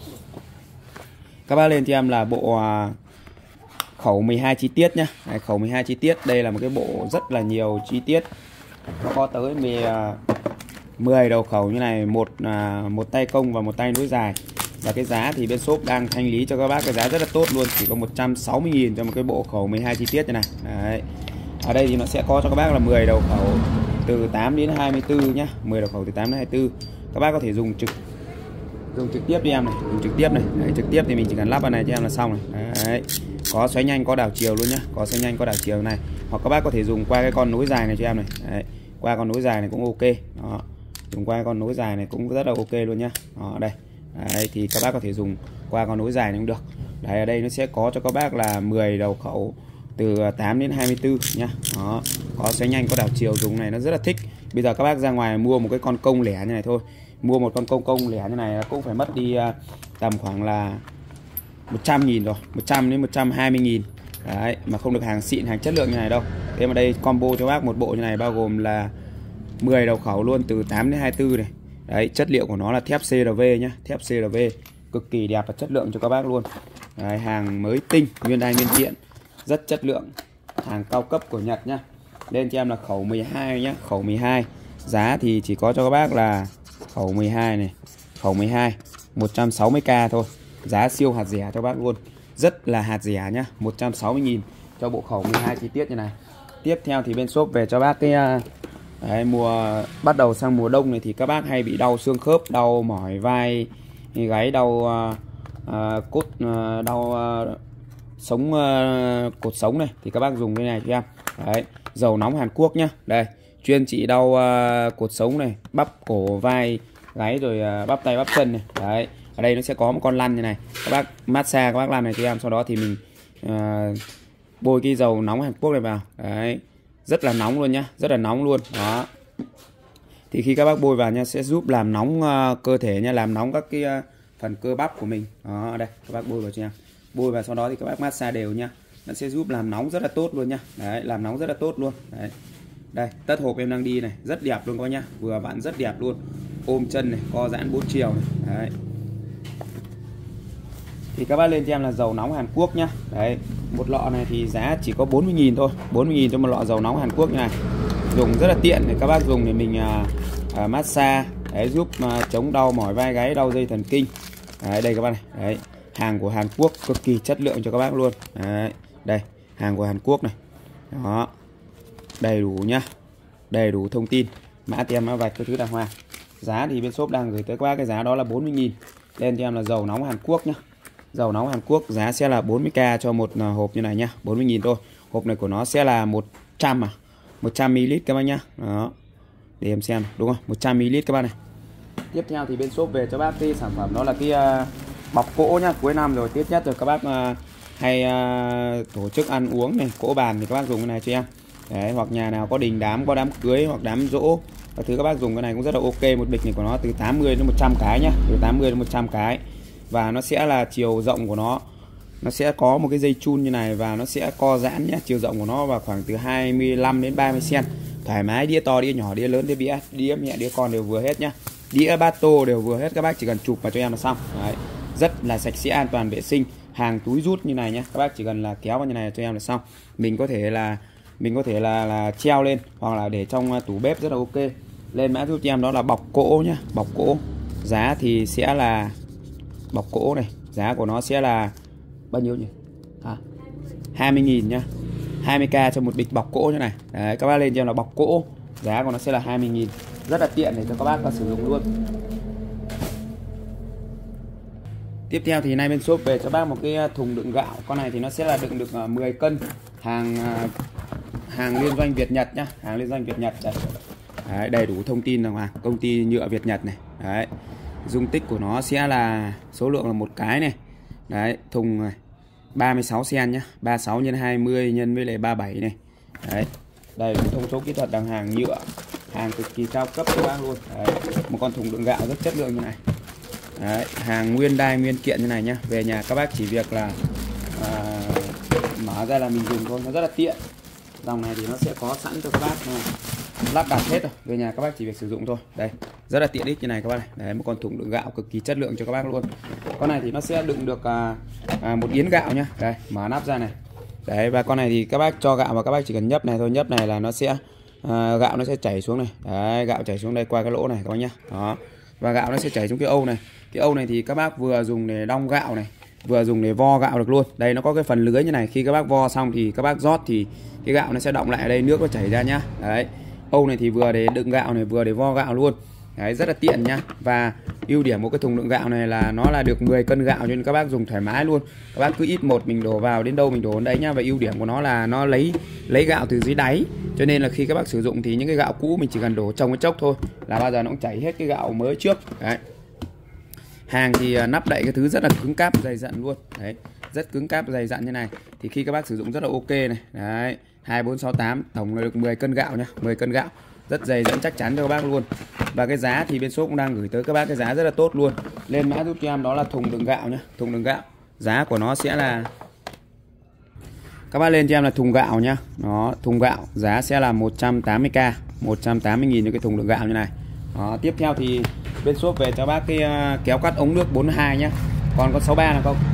các bác lên cho em là bộ khẩu 12 chi tiết nhá. Đấy, khẩu 12 chi tiết. Đây là một cái bộ rất là nhiều chi tiết. Nó có tới 10 đầu khẩu như này, một tay công và một tay nối dài. Và cái giá thì bên shop đang thanh lý cho các bác cái giá rất là tốt luôn, chỉ có 160.000 cho một cái bộ khẩu 12 chi tiết như này. Đấy, ở đây thì nó sẽ có cho các bác là 10 đầu khẩu từ 8 đến 24 nhá, 10 đầu khẩu từ 8 đến 24. Các bác có thể dùng trực tiếp đi em này, dùng trực tiếp này. Đấy, trực tiếp thì mình chỉ cần lắp vào này cho em là xong này. Đấy, có xoáy nhanh có đảo chiều luôn nhá, có xoáy nhanh có đảo chiều này. Hoặc các bác có thể dùng qua cái con nối dài này cho em này. Đấy, qua con nối dài này cũng ok. Đó, dùng qua con nối dài này cũng rất là ok luôn nhá. Đó, đây. Đấy, thì các bác có thể dùng qua con nối dài này cũng được. Đấy, ở đây nó sẽ có cho các bác là 10 đầu khẩu từ 8 đến 24 nhá. Đó, có xoáy nhanh có đảo chiều, dùng này nó rất là thích. Bây giờ các bác ra ngoài mua một cái con công lẻ như này thôi, mua một con công lẻ như này cũng phải mất đi tầm khoảng là 100.000 rồi, 100 đến 120.000. Đấy, mà không được hàng xịn, hàng chất lượng như này đâu. Thế mà đây combo cho bác một bộ như này bao gồm là 10 đầu khẩu luôn từ 8 đến 24 này. Đấy, chất liệu của nó là thép CRV nhá, thép CRV cực kỳ đẹp và chất lượng cho các bác luôn. Đấy, hàng mới tinh, nguyên đai nguyên kiện, rất chất lượng, hàng cao cấp của Nhật nhá. Lên cho em là khẩu 12 nhá, khẩu 12. Giá thì chỉ có cho các bác là khẩu 12 này, khẩu 12 160k thôi. Giá siêu hạt rẻ cho bác luôn, rất là hạt rẻ nhá, 160.000 cho bộ khẩu 12 chi tiết như này. Tiếp theo thì bên shop về cho bác cái đấy, bắt đầu sang mùa đông này thì các bác hay bị đau xương khớp, đau mỏi vai gáy, đau cốt, đau cột sống này thì các bác dùng cái này cho em. Đấy, dầu nóng Hàn Quốc nhá. Đây, chuyên trị đau cột sống này, bắp cổ vai gáy rồi bắp tay bắp chân này. Đấy, ở đây nó sẽ có một con lăn như này, các bác massage các bác làm này cho em, sau đó thì mình bôi cái dầu nóng Hàn Quốc này vào. Đấy, rất là nóng luôn nhá, rất là nóng luôn đó. Thì khi các bác bôi vào nha sẽ giúp làm nóng cơ thể nha, làm nóng các cái phần cơ bắp của mình đó. Đây các bác bôi vào cho em, bôi vào sau đó thì các bác massage đều nha, nó sẽ giúp làm nóng rất là tốt luôn nhá. Đấy, làm nóng rất là tốt luôn. Đấy, đây tất hộp em đang đi này, rất đẹp luôn các bác nhá, vừa vặn rất đẹp luôn, ôm chân này, co giãn 4 chiều này. Đấy, thì các bác lên cho em là dầu nóng Hàn Quốc nhá. Đấy, một lọ này thì giá chỉ có 40.000 thôi, 40.000 cho một lọ dầu nóng Hàn Quốc như này. Dùng rất là tiện để các bác dùng để mình massage, đấy, giúp chống đau mỏi vai gáy, đau dây thần kinh. Đấy, đây các bác này, đấy, hàng của Hàn Quốc cực kỳ chất lượng cho các bác luôn. Đấy, đây hàng của Hàn Quốc này, đó, đầy đủ nhá, đầy đủ thông tin, mã tem mã vạch các thứ đàng hoàng. Giá thì bên shop đang gửi tới các bác cái giá đó là 40.000. Lên cho em là dầu nóng Hàn Quốc nhá. Dầu nóng Hàn Quốc giá sẽ là 40k cho một hộp như này nhá, 40.000 thôi. Hộp này của nó sẽ là 100ml các bác nhá. Đó, để em xem đúng không, 100ml các bác này. Tiếp theo thì bên shop về cho bác cái sản phẩm đó là cái bọc cỗ nhá. Cuối năm rồi, Tết nhất rồi, các bác hay tổ chức ăn uống này, cỗ bàn thì các bác dùng cái này cho em. Đấy, hoặc nhà nào có đình đám, có đám cưới hoặc đám giỗ các thứ, các bác dùng cái này cũng rất là ok. Một bịch này của nó từ 80 đến 100 cái nhá, từ 80 đến 100 cái. Và nó sẽ là chiều rộng của nó sẽ có một cái dây chun như này và nó sẽ co giãn nhé. Chiều rộng của nó vào khoảng từ 25 đến 30 cm. Thoải mái, đĩa to, đĩa nhỏ, đĩa lớn, đĩa nhẹ, đĩa con đều vừa hết nhá. Đĩa bát tô đều vừa hết, các bác chỉ cần chụp vào cho em là xong. Đấy, rất là sạch sẽ, an toàn, vệ sinh. Hàng túi rút như này nhé, các bác chỉ cần là kéo vào như này cho em là xong. Mình có thể là treo lên hoặc là để trong tủ bếp rất là ok. Lên mã giúp cho em đó là bọc cỗ nhá, bọc cỗ. Giá thì sẽ là bọc cỗ này, giá của nó sẽ là bao nhiêu nhỉ? 20.000 nhá. 20k cho một bịch bọc cỗ như này. Đấy, các bác lên cho em là bọc cỗ, giá của nó sẽ là 20.000. Rất là tiện để cho các bác sử dụng luôn. Tiếp theo thì nay bên shop về cho bác một cái thùng đựng gạo. Con này thì nó sẽ là đựng được 10 cân. Hàng liên doanh Việt Nhật nhá, hàng liên doanh Việt Nhật đây. Đấy, đầy đủ thông tin là công ty nhựa Việt Nhật này. Đấy, dung tích của nó sẽ là số lượng là một cái này. Đấy, thùng này 36 cm nhá, 36 x 20 nhân với lại 37 này. Đấy, đây là thông số kỹ thuật đằng hàng nhựa, hàng cực kỳ cao cấp các bác luôn. Đấy, một con thùng đựng gạo rất chất lượng như này. Đấy, hàng nguyên đai nguyên kiện như này nhá. Về nhà các bác chỉ việc là mở ra là mình dùng thôi, nó rất là tiện. Dòng này thì nó sẽ có sẵn cho các bác lắp đặt hết rồi, về nhà các bác chỉ việc sử dụng thôi. Đây, rất là tiện ích như này các bác này. Đấy, một con thùng đựng gạo cực kỳ chất lượng cho các bác luôn. Con này thì nó sẽ đựng được một yến gạo nhá. Đây, mở nắp ra này. Đấy, và con này thì các bác cho gạo và các bác chỉ cần nhấp này thôi, nhấp này là nó sẽ gạo nó sẽ chảy xuống này. Đấy, gạo chảy xuống đây qua cái lỗ này các bác nhá. Đó. Và gạo nó sẽ chảy xuống cái âu này. Cái âu này thì các bác vừa dùng để đong gạo này, vừa dùng để vo gạo được luôn. Đây nó có cái phần lưới như này, khi các bác vo xong thì các bác rót thì cái gạo nó sẽ đọng lại ở đây, nước nó chảy ra nhá. Đấy, âu này thì vừa để đựng gạo này, vừa để vo gạo luôn. Đấy, rất là tiện nhá. Và ưu điểm của cái thùng đựng gạo này là nó là được 10 cân gạo cho nên các bác dùng thoải mái luôn. Các bác cứ ít một mình đổ vào, đến đâu mình đổ đến đấy nhá. Và ưu điểm của nó là nó lấy gạo từ dưới đáy, cho nên là khi các bác sử dụng thì những cái gạo cũ mình chỉ cần đổ trong cái chốc thôi là bao giờ nó cũng chảy hết cái gạo mới trước. Đấy, hàng thì nắp đậy cái thứ rất là cứng cáp dày dặn luôn. Đấy, rất cứng cáp dày dặn như này thì khi các bác sử dụng rất là ok này. Đấy, 2468 tổng là được 10 cân gạo nhá, 10 cân gạo rất dày dặn chắc chắn cho các bác luôn. Và cái giá thì bên shop cũng đang gửi tới các bác cái giá rất là tốt luôn. Lên mã giúp cho em đó là thùng đựng gạo nhá, thùng đựng gạo. Giá của nó sẽ là, các bác lên cho em là thùng gạo nhá. Đó, thùng gạo giá sẽ là 180k, 180.000 cho cái thùng đựng gạo như này. Đó, tiếp theo thì bên shop về cho bác cái kéo cắt ống nước 42 nhá. Còn có 63 là không?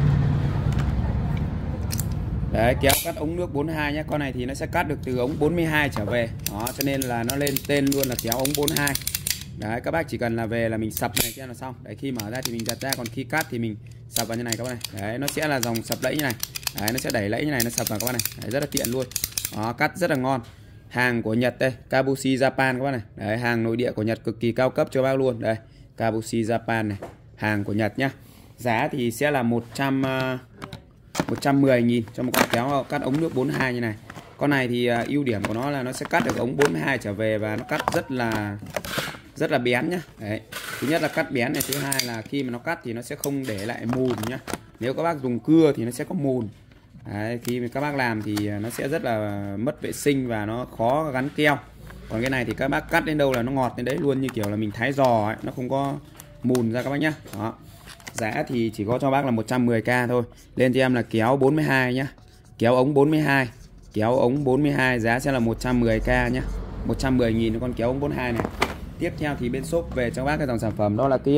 Đấy, kéo cắt ống nước 42 nhé. Con này thì nó sẽ cắt được từ ống 42 trở về. Đó, cho nên là nó lên tên luôn là kéo ống 42. Đấy, các bác chỉ cần là về là mình sập này cho là xong. Đấy, khi mở ra thì mình giật ra, còn khi cắt thì mình sập vào như này các bác này. Đấy, nó sẽ là dòng sập lẫy như này. Đấy, nó sẽ đẩy lẫy như này, nó sập vào các bác này. Đấy, rất là tiện luôn. Đó, cắt rất là ngon. Hàng của Nhật đây, Kabushi Japan các bác này. Đấy, hàng nội địa của Nhật cực kỳ cao cấp cho bác luôn. Đây, Kabushi Japan này, hàng của Nhật nhá. Giá thì sẽ là 110.000 cho một con kéo cắt ống nước 42 như này. Con này thì ưu điểm của nó là nó sẽ cắt được ống 42 trở về và nó cắt rất là bén nhá. Đấy. Thứ nhất là cắt bén này, thứ hai là khi mà nó cắt thì nó sẽ không để lại mùn nhá. Nếu các bác dùng cưa thì nó sẽ có mùn. Đấy, khi mà các bác làm thì nó sẽ rất là mất vệ sinh và nó khó gắn keo. Còn cái này thì các bác cắt đến đâu là nó ngọt đến đấy luôn, như kiểu là mình thái giò ấy, nó không có mùn ra các bác nhá. Đó. Giá thì chỉ có cho bác là 110k thôi. Lên cho em là kéo 42 nhá. Kéo ống 42. Kéo ống 42 giá sẽ là 110k nhá. 110.000 con kéo ống 42 này. Tiếp theo thì bên shop về cho bác cái dòng sản phẩm đó là cái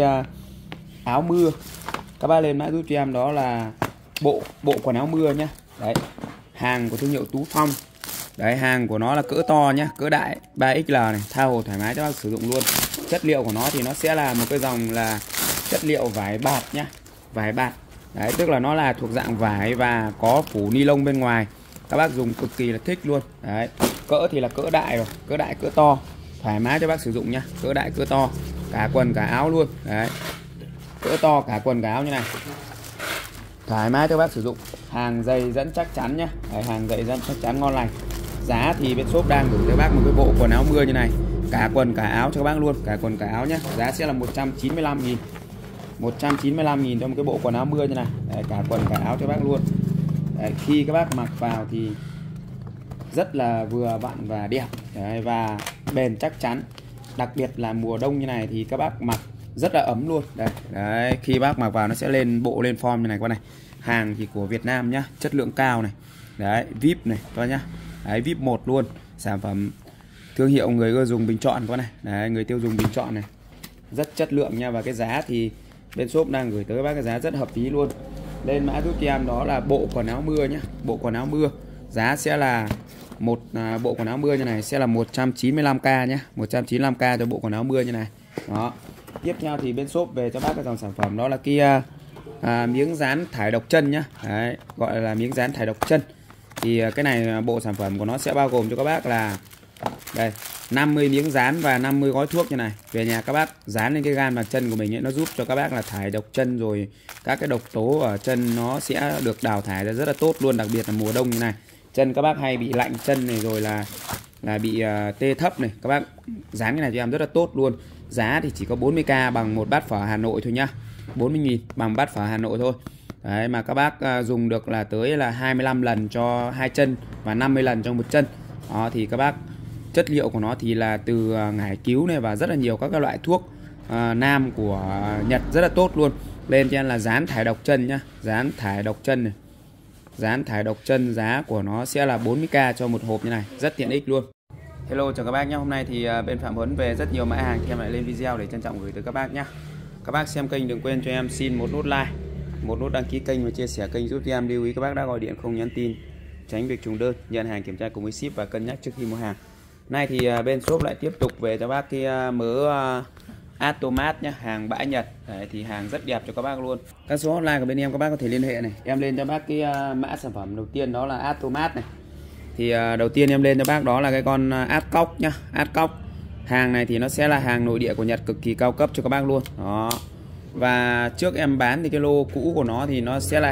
áo mưa. Các bác lên mã giúp cho em đó là bộ quần áo mưa nhá. Đấy. Hàng của thương hiệu Tú Phong. Đấy, hàng của nó là cỡ to nhá, cỡ đại 3XL này, tha hồ thoải mái cho bác sử dụng luôn. Chất liệu của nó thì nó sẽ là một cái dòng là chất liệu vải bạt nhá, vải bạt. Đấy, tức là nó là thuộc dạng vải và có phủ ni lông bên ngoài. Các bác dùng cực kỳ là thích luôn. Đấy, cỡ thì là cỡ đại rồi, cỡ đại cỡ to, thoải mái cho bác sử dụng nhá, cỡ đại cỡ to, cả quần cả áo luôn. Đấy, cỡ to cả quần cả áo như này, thoải mái cho bác sử dụng. Hàng dày dẫn chắc chắn nhá. Đấy, hàng dày dẫn chắc chắn ngon lành. Giá thì bên shop đang gửi cho bác một cái bộ quần áo mưa như này, cả quần cả áo cho các bác luôn, cả quần cả áo nhá. Giá sẽ là 195.000. 195.000 cho một cái bộ quần áo mưa như này. Đấy, cả quần cả áo cho bác luôn. Đấy, khi các bác mặc vào thì rất là vừa vặn và đẹp. Đấy, và bền chắc chắn. Đặc biệt là mùa đông như này thì các bác mặc rất là ấm luôn. Đây, đấy, khi bác mặc vào nó sẽ lên bộ lên form như này các này. Hàng thì của Việt Nam nhá, chất lượng cao này. Đấy, VIP này các nhá. Đấy, VIP 1 luôn. Sản phẩm thương hiệu người ưa dùng bình chọn các này. Đấy, người tiêu dùng bình chọn này. Rất chất lượng nha, và cái giá thì bên shop đang gửi tới các bác cái giá rất hợp lý luôn. Lên mã giúp cho em đó là bộ quần áo mưa nhá, bộ quần áo mưa. Giá sẽ là một bộ quần áo mưa như này sẽ là 195k nhé, 195k cho bộ quần áo mưa như này. Đó. Tiếp theo thì bên shop về cho bác cái dòng sản phẩm đó là cái miếng dán thải độc chân nhá. Đấy, gọi là miếng dán thải độc chân. Thì cái này bộ sản phẩm của nó sẽ bao gồm cho các bác là đây 50 miếng dán và 50 gói thuốc như này. Về nhà các bác dán lên cái gan bàn chân của mình ấy, nó giúp cho các bác là thải độc chân, rồi các cái độc tố ở chân nó sẽ được đào thải ra rất là tốt luôn. Đặc biệt là mùa đông như này, chân các bác hay bị lạnh chân này, rồi là bị tê thấp này, các bác dán cái này cho em rất là tốt luôn. Giá thì chỉ có 40k bằng một bát phở Hà Nội thôi nhá, 40.000 bằng bát phở Hà Nội thôi. Đấy, mà các bác dùng được là tới là 25 lần cho hai chân và 50 lần cho một chân. Đó, thì các bác chất liệu của nó thì là từ ngải cứu này và rất là nhiều các cái loại thuốc nam của Nhật rất là tốt luôn. Lên cho em là dán thải độc chân nhá, dán thải độc chân này, dán thải độc chân, giá của nó sẽ là 40k cho một hộp như này, rất tiện ích luôn. Hello chào các bác nhé, hôm nay thì bên Phạm Huấn về rất nhiều mã hàng thì em lại lên video để trân trọng gửi tới các bác nhé. Các bác xem kênh đừng quên cho em xin một nút like, một nút đăng ký kênh và chia sẻ kênh giúp cho em. Lưu ý các bác đã gọi điện không nhắn tin, tránh việc trùng đơn, nhận hàng kiểm tra cùng với ship và cân nhắc trước khi mua hàng. Nay thì bên shop lại tiếp tục về cho bác cái mớ Atomat nhé, hàng bãi Nhật. Đấy, thì hàng rất đẹp cho các bác luôn. Các số hotline của bên em các bác có thể liên hệ này. Em lên cho bác cái mã sản phẩm đầu tiên đó là Atomat này. Thì đầu tiên em lên cho bác đó là cái con Adcock nhá, Adcock. Hàng này thì nó sẽ là hàng nội địa của Nhật, cực kỳ cao cấp cho các bác luôn. Đó. Và trước em bán thì cái lô cũ của nó thì nó sẽ là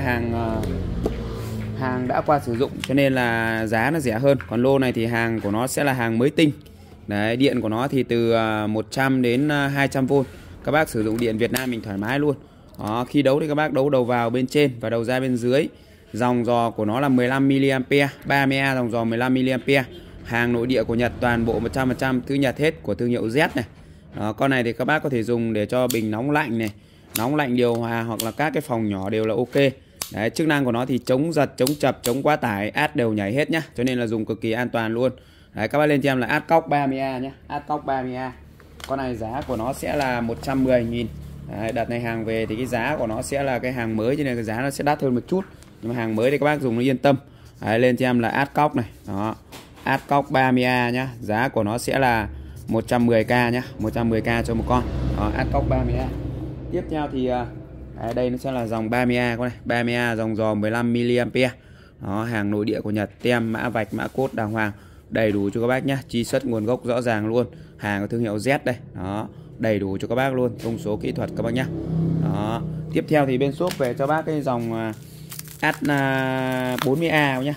hàng đã qua sử dụng, cho nên là giá nó rẻ hơn. Còn lô này thì hàng của nó sẽ là hàng mới tinh. Đấy, điện của nó thì từ 100 đến 200V. Các bác sử dụng điện Việt Nam mình thoải mái luôn. Đó, khi đấu thì các bác đấu đầu vào bên trên và đầu ra bên dưới. Dòng giò của nó là 15mA, 30A dòng giò 15mA. Hàng nội địa của Nhật, toàn bộ 100% thứ Nhật hết, của thương hiệu Z này. Đó, con này thì các bác có thể dùng để cho bình nóng lạnh này, nóng lạnh điều hòa hoặc là các cái phòng nhỏ đều là ok. Đấy, chức năng của nó thì chống giật, chống chập, chống quá tải, át đều nhảy hết nhá, cho nên là dùng cực kỳ an toàn luôn. Đấy, các bác lên cho em là Adcock 30A nhé, Adcock 30A. Con này giá của nó sẽ là 110.000. Đấy, đợt này hàng về thì cái giá của nó sẽ là cái hàng mới, cho nên cái giá nó sẽ đắt hơn một chút. Nhưng mà hàng mới thì các bác dùng nó yên tâm. Đấy, lên cho em là Adcock này. Đó, Adcock 30A nhá, giá của nó sẽ là 110k nhá, 110k cho một con. Đó, Adcock 30A. Tiếp theo thì đây nó sẽ là dòng 30A con này, 30A dòng giò 15mA. Đó, hàng nội địa của Nhật, tem mã vạch mã cốt đàng hoàng, đầy đủ cho các bác nhé, truy xuất nguồn gốc rõ ràng luôn. Hàng của thương hiệu Z đây. Đó, đầy đủ cho các bác luôn, thông số kỹ thuật các bác nhé. Đó, tiếp theo thì bên shop về cho bác cái dòng Ad 40A nhé.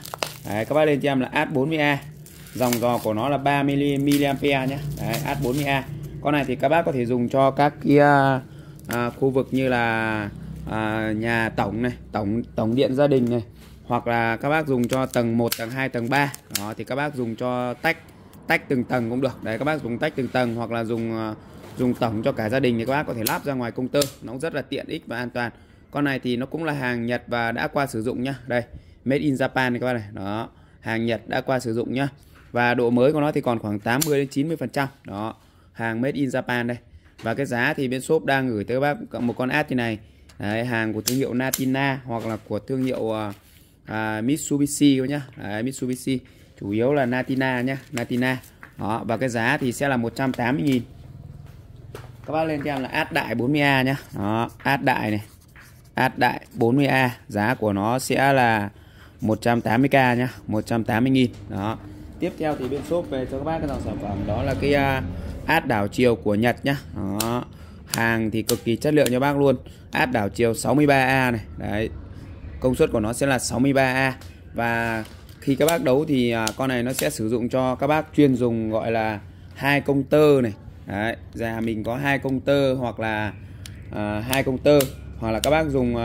Đấy, các bác lên cho em là AT40A. Dòng giò của nó là 30 mA nhé. Đấy, AT40A. Con này thì các bác có thể dùng cho các cái khu vực như là nhà tổng này, tổng điện gia đình này, hoặc là các bác dùng cho tầng 1, tầng 2, tầng 3. Đó thì các bác dùng cho tách từng tầng cũng được. Đấy, các bác dùng tách từng tầng hoặc là dùng tổng cho cả gia đình thì các bác có thể lắp ra ngoài công tơ, nó cũng rất là tiện ích và an toàn. Con này thì nó cũng là hàng Nhật và đã qua sử dụng nhá. Đây, made in Japan này các bác này. Đó, hàng Nhật đã qua sử dụng nhá. Và độ mới của nó thì còn khoảng 80 đến 90%. Đó, hàng made in Japan đây. Và cái giá thì bên shop đang gửi tới các bác một con AT như này. Đấy, hàng của thương hiệu Natina hoặc là của thương hiệu Mitsubishi nhá. Đấy, Mitsubishi, chủ yếu là Natina nhá, Natina. Đó, và cái giá thì sẽ là 180.000. Các bác lên cho em là AT đại 40A nhá. Đó, AT đại này. AT đại 40A, giá của nó sẽ là 180k nhá, 180.000. Đó. Tiếp theo thì bên shop về cho các bác cái dòng sản phẩm đó là cái AT đảo chiều của Nhật nhá. Đó. Hàng thì cực kỳ chất lượng cho bác luôn. AT đảo chiều 63A này. Đấy. Công suất của nó sẽ là 63A. Và khi các bác đấu thì con này nó sẽ sử dụng cho các bác chuyên dùng gọi là 2 công tơ này. Đấy, nhà mình có 2 công tơ hoặc là 2 công tơ, hoặc là các bác dùng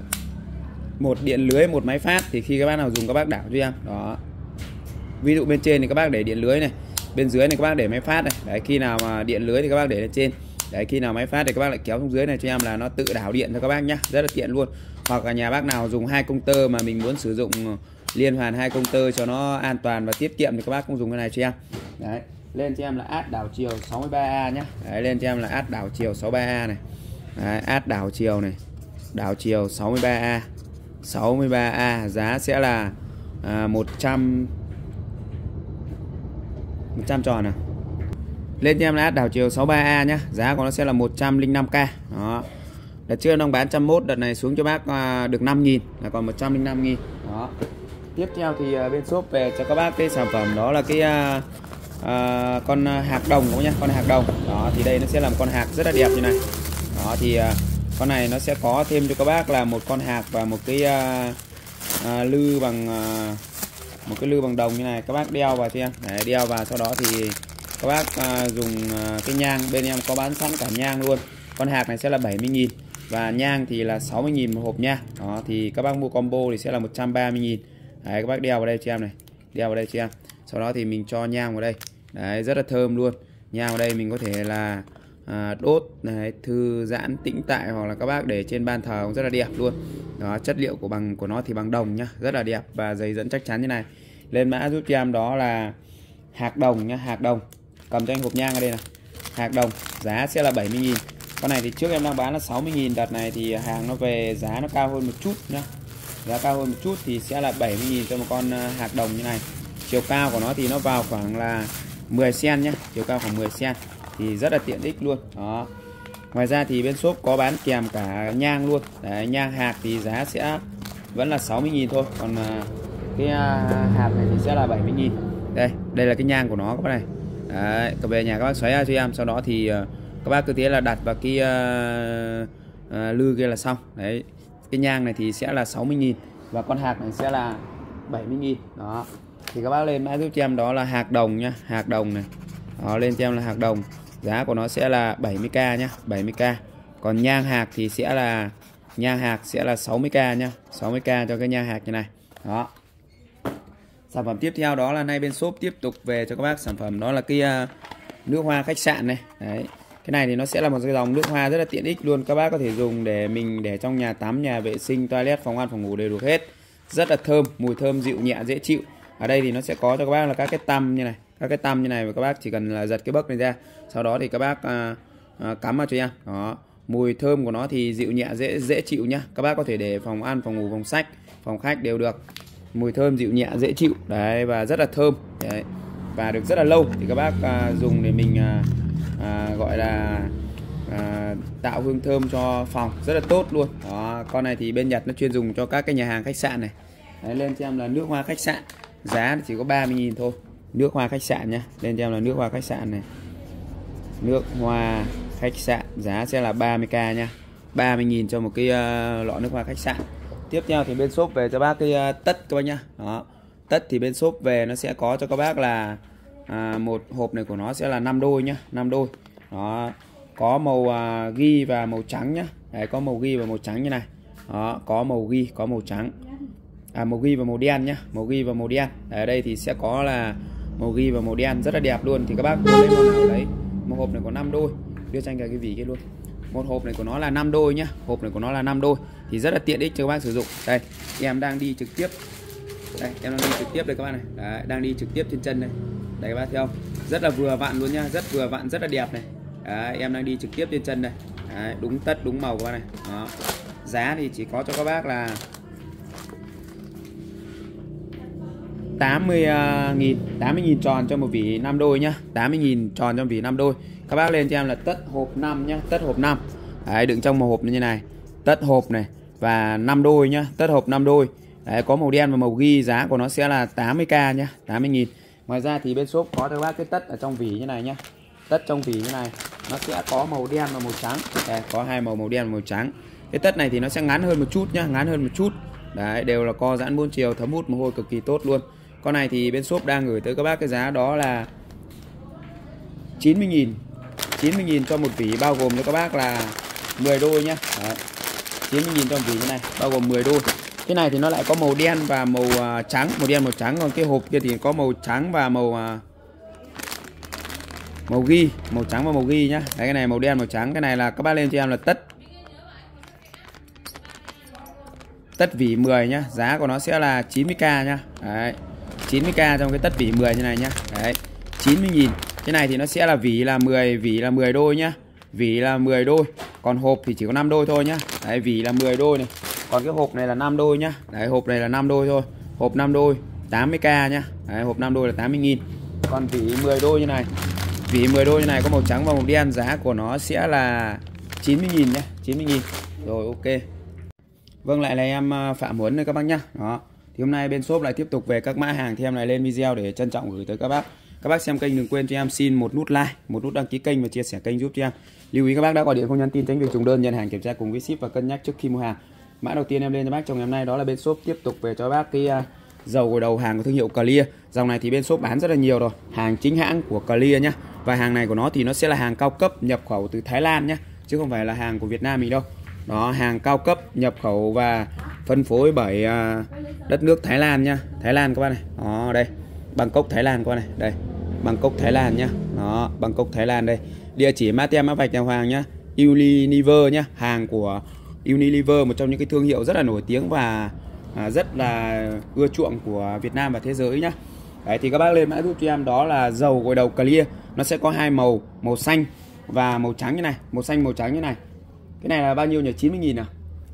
một điện lưới, một máy phát, thì khi các bác nào dùng các bác đảo cho em. Đó. Ví dụ bên trên thì các bác để điện lưới này, bên dưới này các bác để máy phát này. Đấy, khi nào mà điện lưới thì các bác để lên trên. Đấy, khi nào máy phát thì các bác lại kéo xuống dưới này cho em là nó tự đảo điện cho các bác nhá, rất là tiện luôn. Hoặc là nhà bác nào dùng 2 công tơ mà mình muốn sử dụng liên hoàn 2 công tơ cho nó an toàn và tiết kiệm thì các bác cũng dùng cái này cho em. Đấy, lên cho em là AT đảo chiều 63A nhá. Đấy, lên cho em là AT đảo chiều 63A này. Đấy, AT đảo chiều này, đảo chiều 63A. 63A giá sẽ là 100 tròn nào. Lên cho em là AT đảo chiều 63A nhá, giá của nó sẽ là 105k. Đó. Đợt trước nó bán 101, đợt này xuống cho bác được 5.000 là còn 105.000. Đó. Tiếp theo thì bên shop về cho các bác cái sản phẩm đó là cái con hạc đồng cũng nhá, con hạc đồng. Đó thì đây nó sẽ là một con hạc rất là đẹp như này. Đó thì con này nó sẽ có thêm cho các bác là một con hạc và một cái lư bằng đồng như này, các bác đeo vào cho em. Đấy, đeo vào, sau đó thì các bác dùng cái nhang, bên em có bán sẵn cả nhang luôn. Con hạc này sẽ là 70.000 và nhang thì là 60.000 một hộp nha. Đó thì các bác mua combo thì sẽ là 130.000. Đấy, các bác đeo vào đây cho em này, đeo vào đây cho em. Sau đó thì mình cho nhang vào đây. Đấy, rất là thơm luôn. Nhang vào đây mình có thể là đốt này, thư giãn tĩnh tại, hoặc là các bác để trên ban thờ cũng rất là đẹp luôn. Đó, chất liệu của nó thì bằng đồng nhá, rất là đẹp và dây dẫn chắc chắn như này. Lên mã giúp cho em đó là hạc đồng nhá, hạc đồng. Cầm cho anh hộp nhang ở đây này. Hạc đồng, giá sẽ là 70.000. Con này thì trước em đang bán là 60.000, đợt này thì hàng nó về giá nó cao hơn một chút nhá. Giá cao hơn một chút thì sẽ là 70.000 cho một con hạc đồng như này. Chiều cao của nó thì nó vào khoảng là 10 cm nhá, chiều cao khoảng 10 cm thì rất là tiện ích luôn. Đó. Ngoài ra thì bên shop có bán kèm cả nhang luôn. Đấy, nhang hạc thì giá sẽ vẫn là 60.000 thôi, còn cái hạt này thì sẽ là 70.000. Đây là cái nhang của nó các bác này. Đấy, cầm về nhà các bác xoáy ra cho em, sau đó thì các bác cứ thế là đặt vào cái lư kia là xong. Đấy, cái nhang này thì sẽ là 60.000 và con hạt này sẽ là 70.000. Đó thì các bác lên mã giúp cho em đó là hạc đồng nhá, hạc đồng này. Đó, lên cho em là hạc đồng, giá của nó sẽ là 70k nhá, 70k. Còn nhang hạc thì sẽ là 60k nhá, 60k cho cái nhang hạc như này. Đó. Sản phẩm tiếp theo đó là nay bên shop tiếp tục về cho các bác sản phẩm đó là cái nước hoa khách sạn này. Đấy. Cái này thì nó sẽ là một cái dòng nước hoa rất là tiện ích luôn. Các bác có thể dùng để mình để trong nhà tắm, nhà vệ sinh, toilet, phòng ăn, phòng ngủ đều được hết. Rất là thơm, mùi thơm dịu nhẹ dễ chịu. Ở đây thì nó sẽ có cho các bác là các cái tăm như này, các cái tăm như này, và các bác chỉ cần là giật cái bấc này ra, sau đó thì các bác cắm vào cho em. Đó, mùi thơm của nó thì dịu nhẹ dễ chịu nhá. Các bác có thể để phòng ăn, phòng ngủ, phòng sách, phòng khách đều được. Mùi thơm dịu nhẹ dễ chịu đấy, và rất là thơm đấy, và được rất là lâu. Thì các bác dùng để mình gọi là tạo hương thơm cho phòng rất là tốt luôn. Đó, con này thì bên Nhật nó chuyên dùng cho các cái nhà hàng khách sạn này. Đấy, lên cho em là nước hoa khách sạn, giá chỉ có 30.000 thôi. Nước hoa khách sạn nhá, lên cho em là nước hoa khách sạn này, nước hoa khách sạn giá sẽ là 30k nha, 30.000 cho một cái lọ nước hoa khách sạn. Tiếp theo thì bên shop về cho bác cái tất các bác nhá. Đó, Tất thì bên shop về nó sẽ có cho các bác là một hộp này của nó sẽ là 5 đôi nhá, 5 đôi. Đó, có màu ghi và màu trắng nhá. Đấy, có màu ghi và màu trắng như này. Đó, có màu ghi, có màu trắng. Màu ghi và màu đen nhá, màu ghi và màu đen. Đấy, ở đây thì sẽ có là màu ghi và màu đen rất là đẹp luôn. Thì các bác lấy màu nào lấy. Một hộp này có 5 đôi. Đưa cho anh cái vỉ kia luôn. Một hộp này của nó là 5 đôi nhá. Hộp này của nó là 5 đôi. Thì rất là tiện ích cho các bác sử dụng. Đây, em đang đi trực tiếp. Đây, em đang đi trực tiếp đây các bạn này. Đấy, đang đi trực tiếp trên chân đây. Đây các bác thấy không? Rất là vừa vặn luôn nhá, rất vừa vặn, rất là đẹp này. Đấy, em đang đi trực tiếp trên chân đây. Đấy, đúng tất, đúng màu các bạn này. Đó. Giá thì chỉ có cho các bác là 80.000 tròn cho một vỉ 5 đôi nhá. 80.000 tròn cho một vỉ 5 đôi. Các bác lên cho em là tất hộp 5 nhá, tất hộp 5. Đấy, đựng trong một hộp như này. Tất hộp này và 5 đôi nhá, tất hộp 5 đôi. Đấy, có màu đen và màu ghi, giá của nó sẽ là 80k nhá, 80.000. Ngoài ra thì bên shop có cho các bác cái tất ở trong vỉ như này nhá. Tất trong vỉ như này nó sẽ có màu đen và màu trắng. Đây, có hai màu đen và màu trắng. Cái tất này thì nó sẽ ngắn hơn một chút nhá, ngắn hơn một chút. Đấy, đều là co giãn 4 chiều, thấm hút mồ hôi cực kỳ tốt luôn. Con này thì bên shop đang gửi tới các bác cái giá đó là 90.000. 90.000 cho một vỉ, bao gồm cho các bác là 10 đôi nhá. Đấy, 90.000 cho một vỉ như này, bao gồm 10 đôi. Cái này thì nó lại có màu đen và màu trắng, màu đen màu trắng. Còn cái hộp kia thì có màu trắng và màu ghi, màu trắng và màu ghi nhá. Đấy, cái này màu đen màu trắng. Cái này là các bác lên cho em là tất vỉ 10 nhá, giá của nó sẽ là 90k nhá. Đấy, 90k trong cái tất vỉ 10 như này nhá. Đấy, 90.000. Cái này thì nó sẽ là vỉ là 10 đôi nhá. Vỉ là 10 đôi, còn hộp thì chỉ có 5 đôi thôi nhá. Đấy, vỉ là 10 đôi này. Còn cái hộp này là 5 đôi nhá. Đấy, hộp này là 5 đôi thôi. Hộp 5 đôi 80k nhá. Đấy, hộp 5 đôi là 80.000. Còn vỉ 10 đôi như này. Vỉ 10 đôi như này có màu trắng và màu đen, giá của nó sẽ là 90.000 nhá, 90.000. Rồi, ok. Vâng, lại là em Phạm Huấn đây các bác nhá. Đó. Thì hôm nay bên shop lại tiếp tục về các mã hàng thì em lại lên video để trân trọng gửi tới các bác. Các bác xem kênh đừng quên cho em xin một nút like, một nút đăng ký kênh và chia sẻ kênh giúp cho em. Lưu ý các bác đã gọi điện không nhắn tin tránh việc trùng đơn, nhận hàng kiểm tra cùng với ship và cân nhắc trước khi mua hàng. Mã đầu tiên em lên cho bác trong ngày hôm nay đó là bên shop tiếp tục về cho bác cái dầu gội đầu hàng của thương hiệu Clear. Dòng này thì bên shop bán rất là nhiều rồi, hàng chính hãng của Clear nhá. Và hàng này của nó thì nó sẽ là hàng cao cấp nhập khẩu từ Thái Lan nhá, chứ không phải là hàng của Việt Nam mình đâu. Đó, hàng cao cấp nhập khẩu và phân phối bởi đất nước Thái Lan nhá. Thái Lan các bác này. Đó, đây. Bangkok Thái Lan các bác này. Đây. Bangkok Thái Lan nhá. Đó, Bangkok Thái Lan đây. Địa chỉ mã tem mã vạch nhà hàng nhá. Unilever nhá, hàng của Unilever, một trong những cái thương hiệu rất là nổi tiếng và rất là ưa chuộng của Việt Nam và thế giới nhá. Đấy, thì các bác lên mã giúp cho em đó là dầu gội đầu Clear. Nó sẽ có hai màu, màu xanh và màu trắng như này, màu xanh màu trắng như này. Cái này là bao nhiêu nhỉ? 90.000 nào.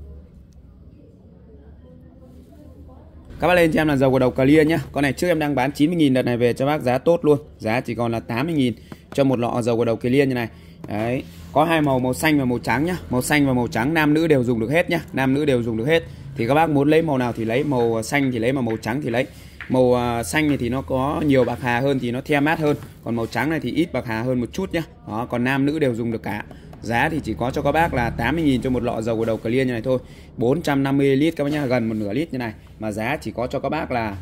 Các bác lên cho em là dầu gội đầu Clear nhá. Con này trước em đang bán 90.000, đợt này về cho bác giá tốt luôn. Giá chỉ còn là 80.000 cho một lọ dầu gội đầu Clear như này. Đấy, có hai màu, màu xanh và màu trắng nhá. Màu xanh và màu trắng nam nữ đều dùng được hết nhá. Nam nữ đều dùng được hết. Thì các bác muốn lấy màu nào thì lấy, màu xanh thì lấy, mà màu trắng thì lấy. Màu xanh này thì nó có nhiều bạc hà hơn thì nó the mát hơn, còn màu trắng này thì ít bạc hà hơn một chút nhá. Đó, còn nam nữ đều dùng được cả. Giá thì chỉ có cho các bác là 80.000 cho một lọ dầu gội đầu Clear như này thôi. 450ml các bác nhá, gần một nửa lít như này. Mà giá chỉ có cho các bác là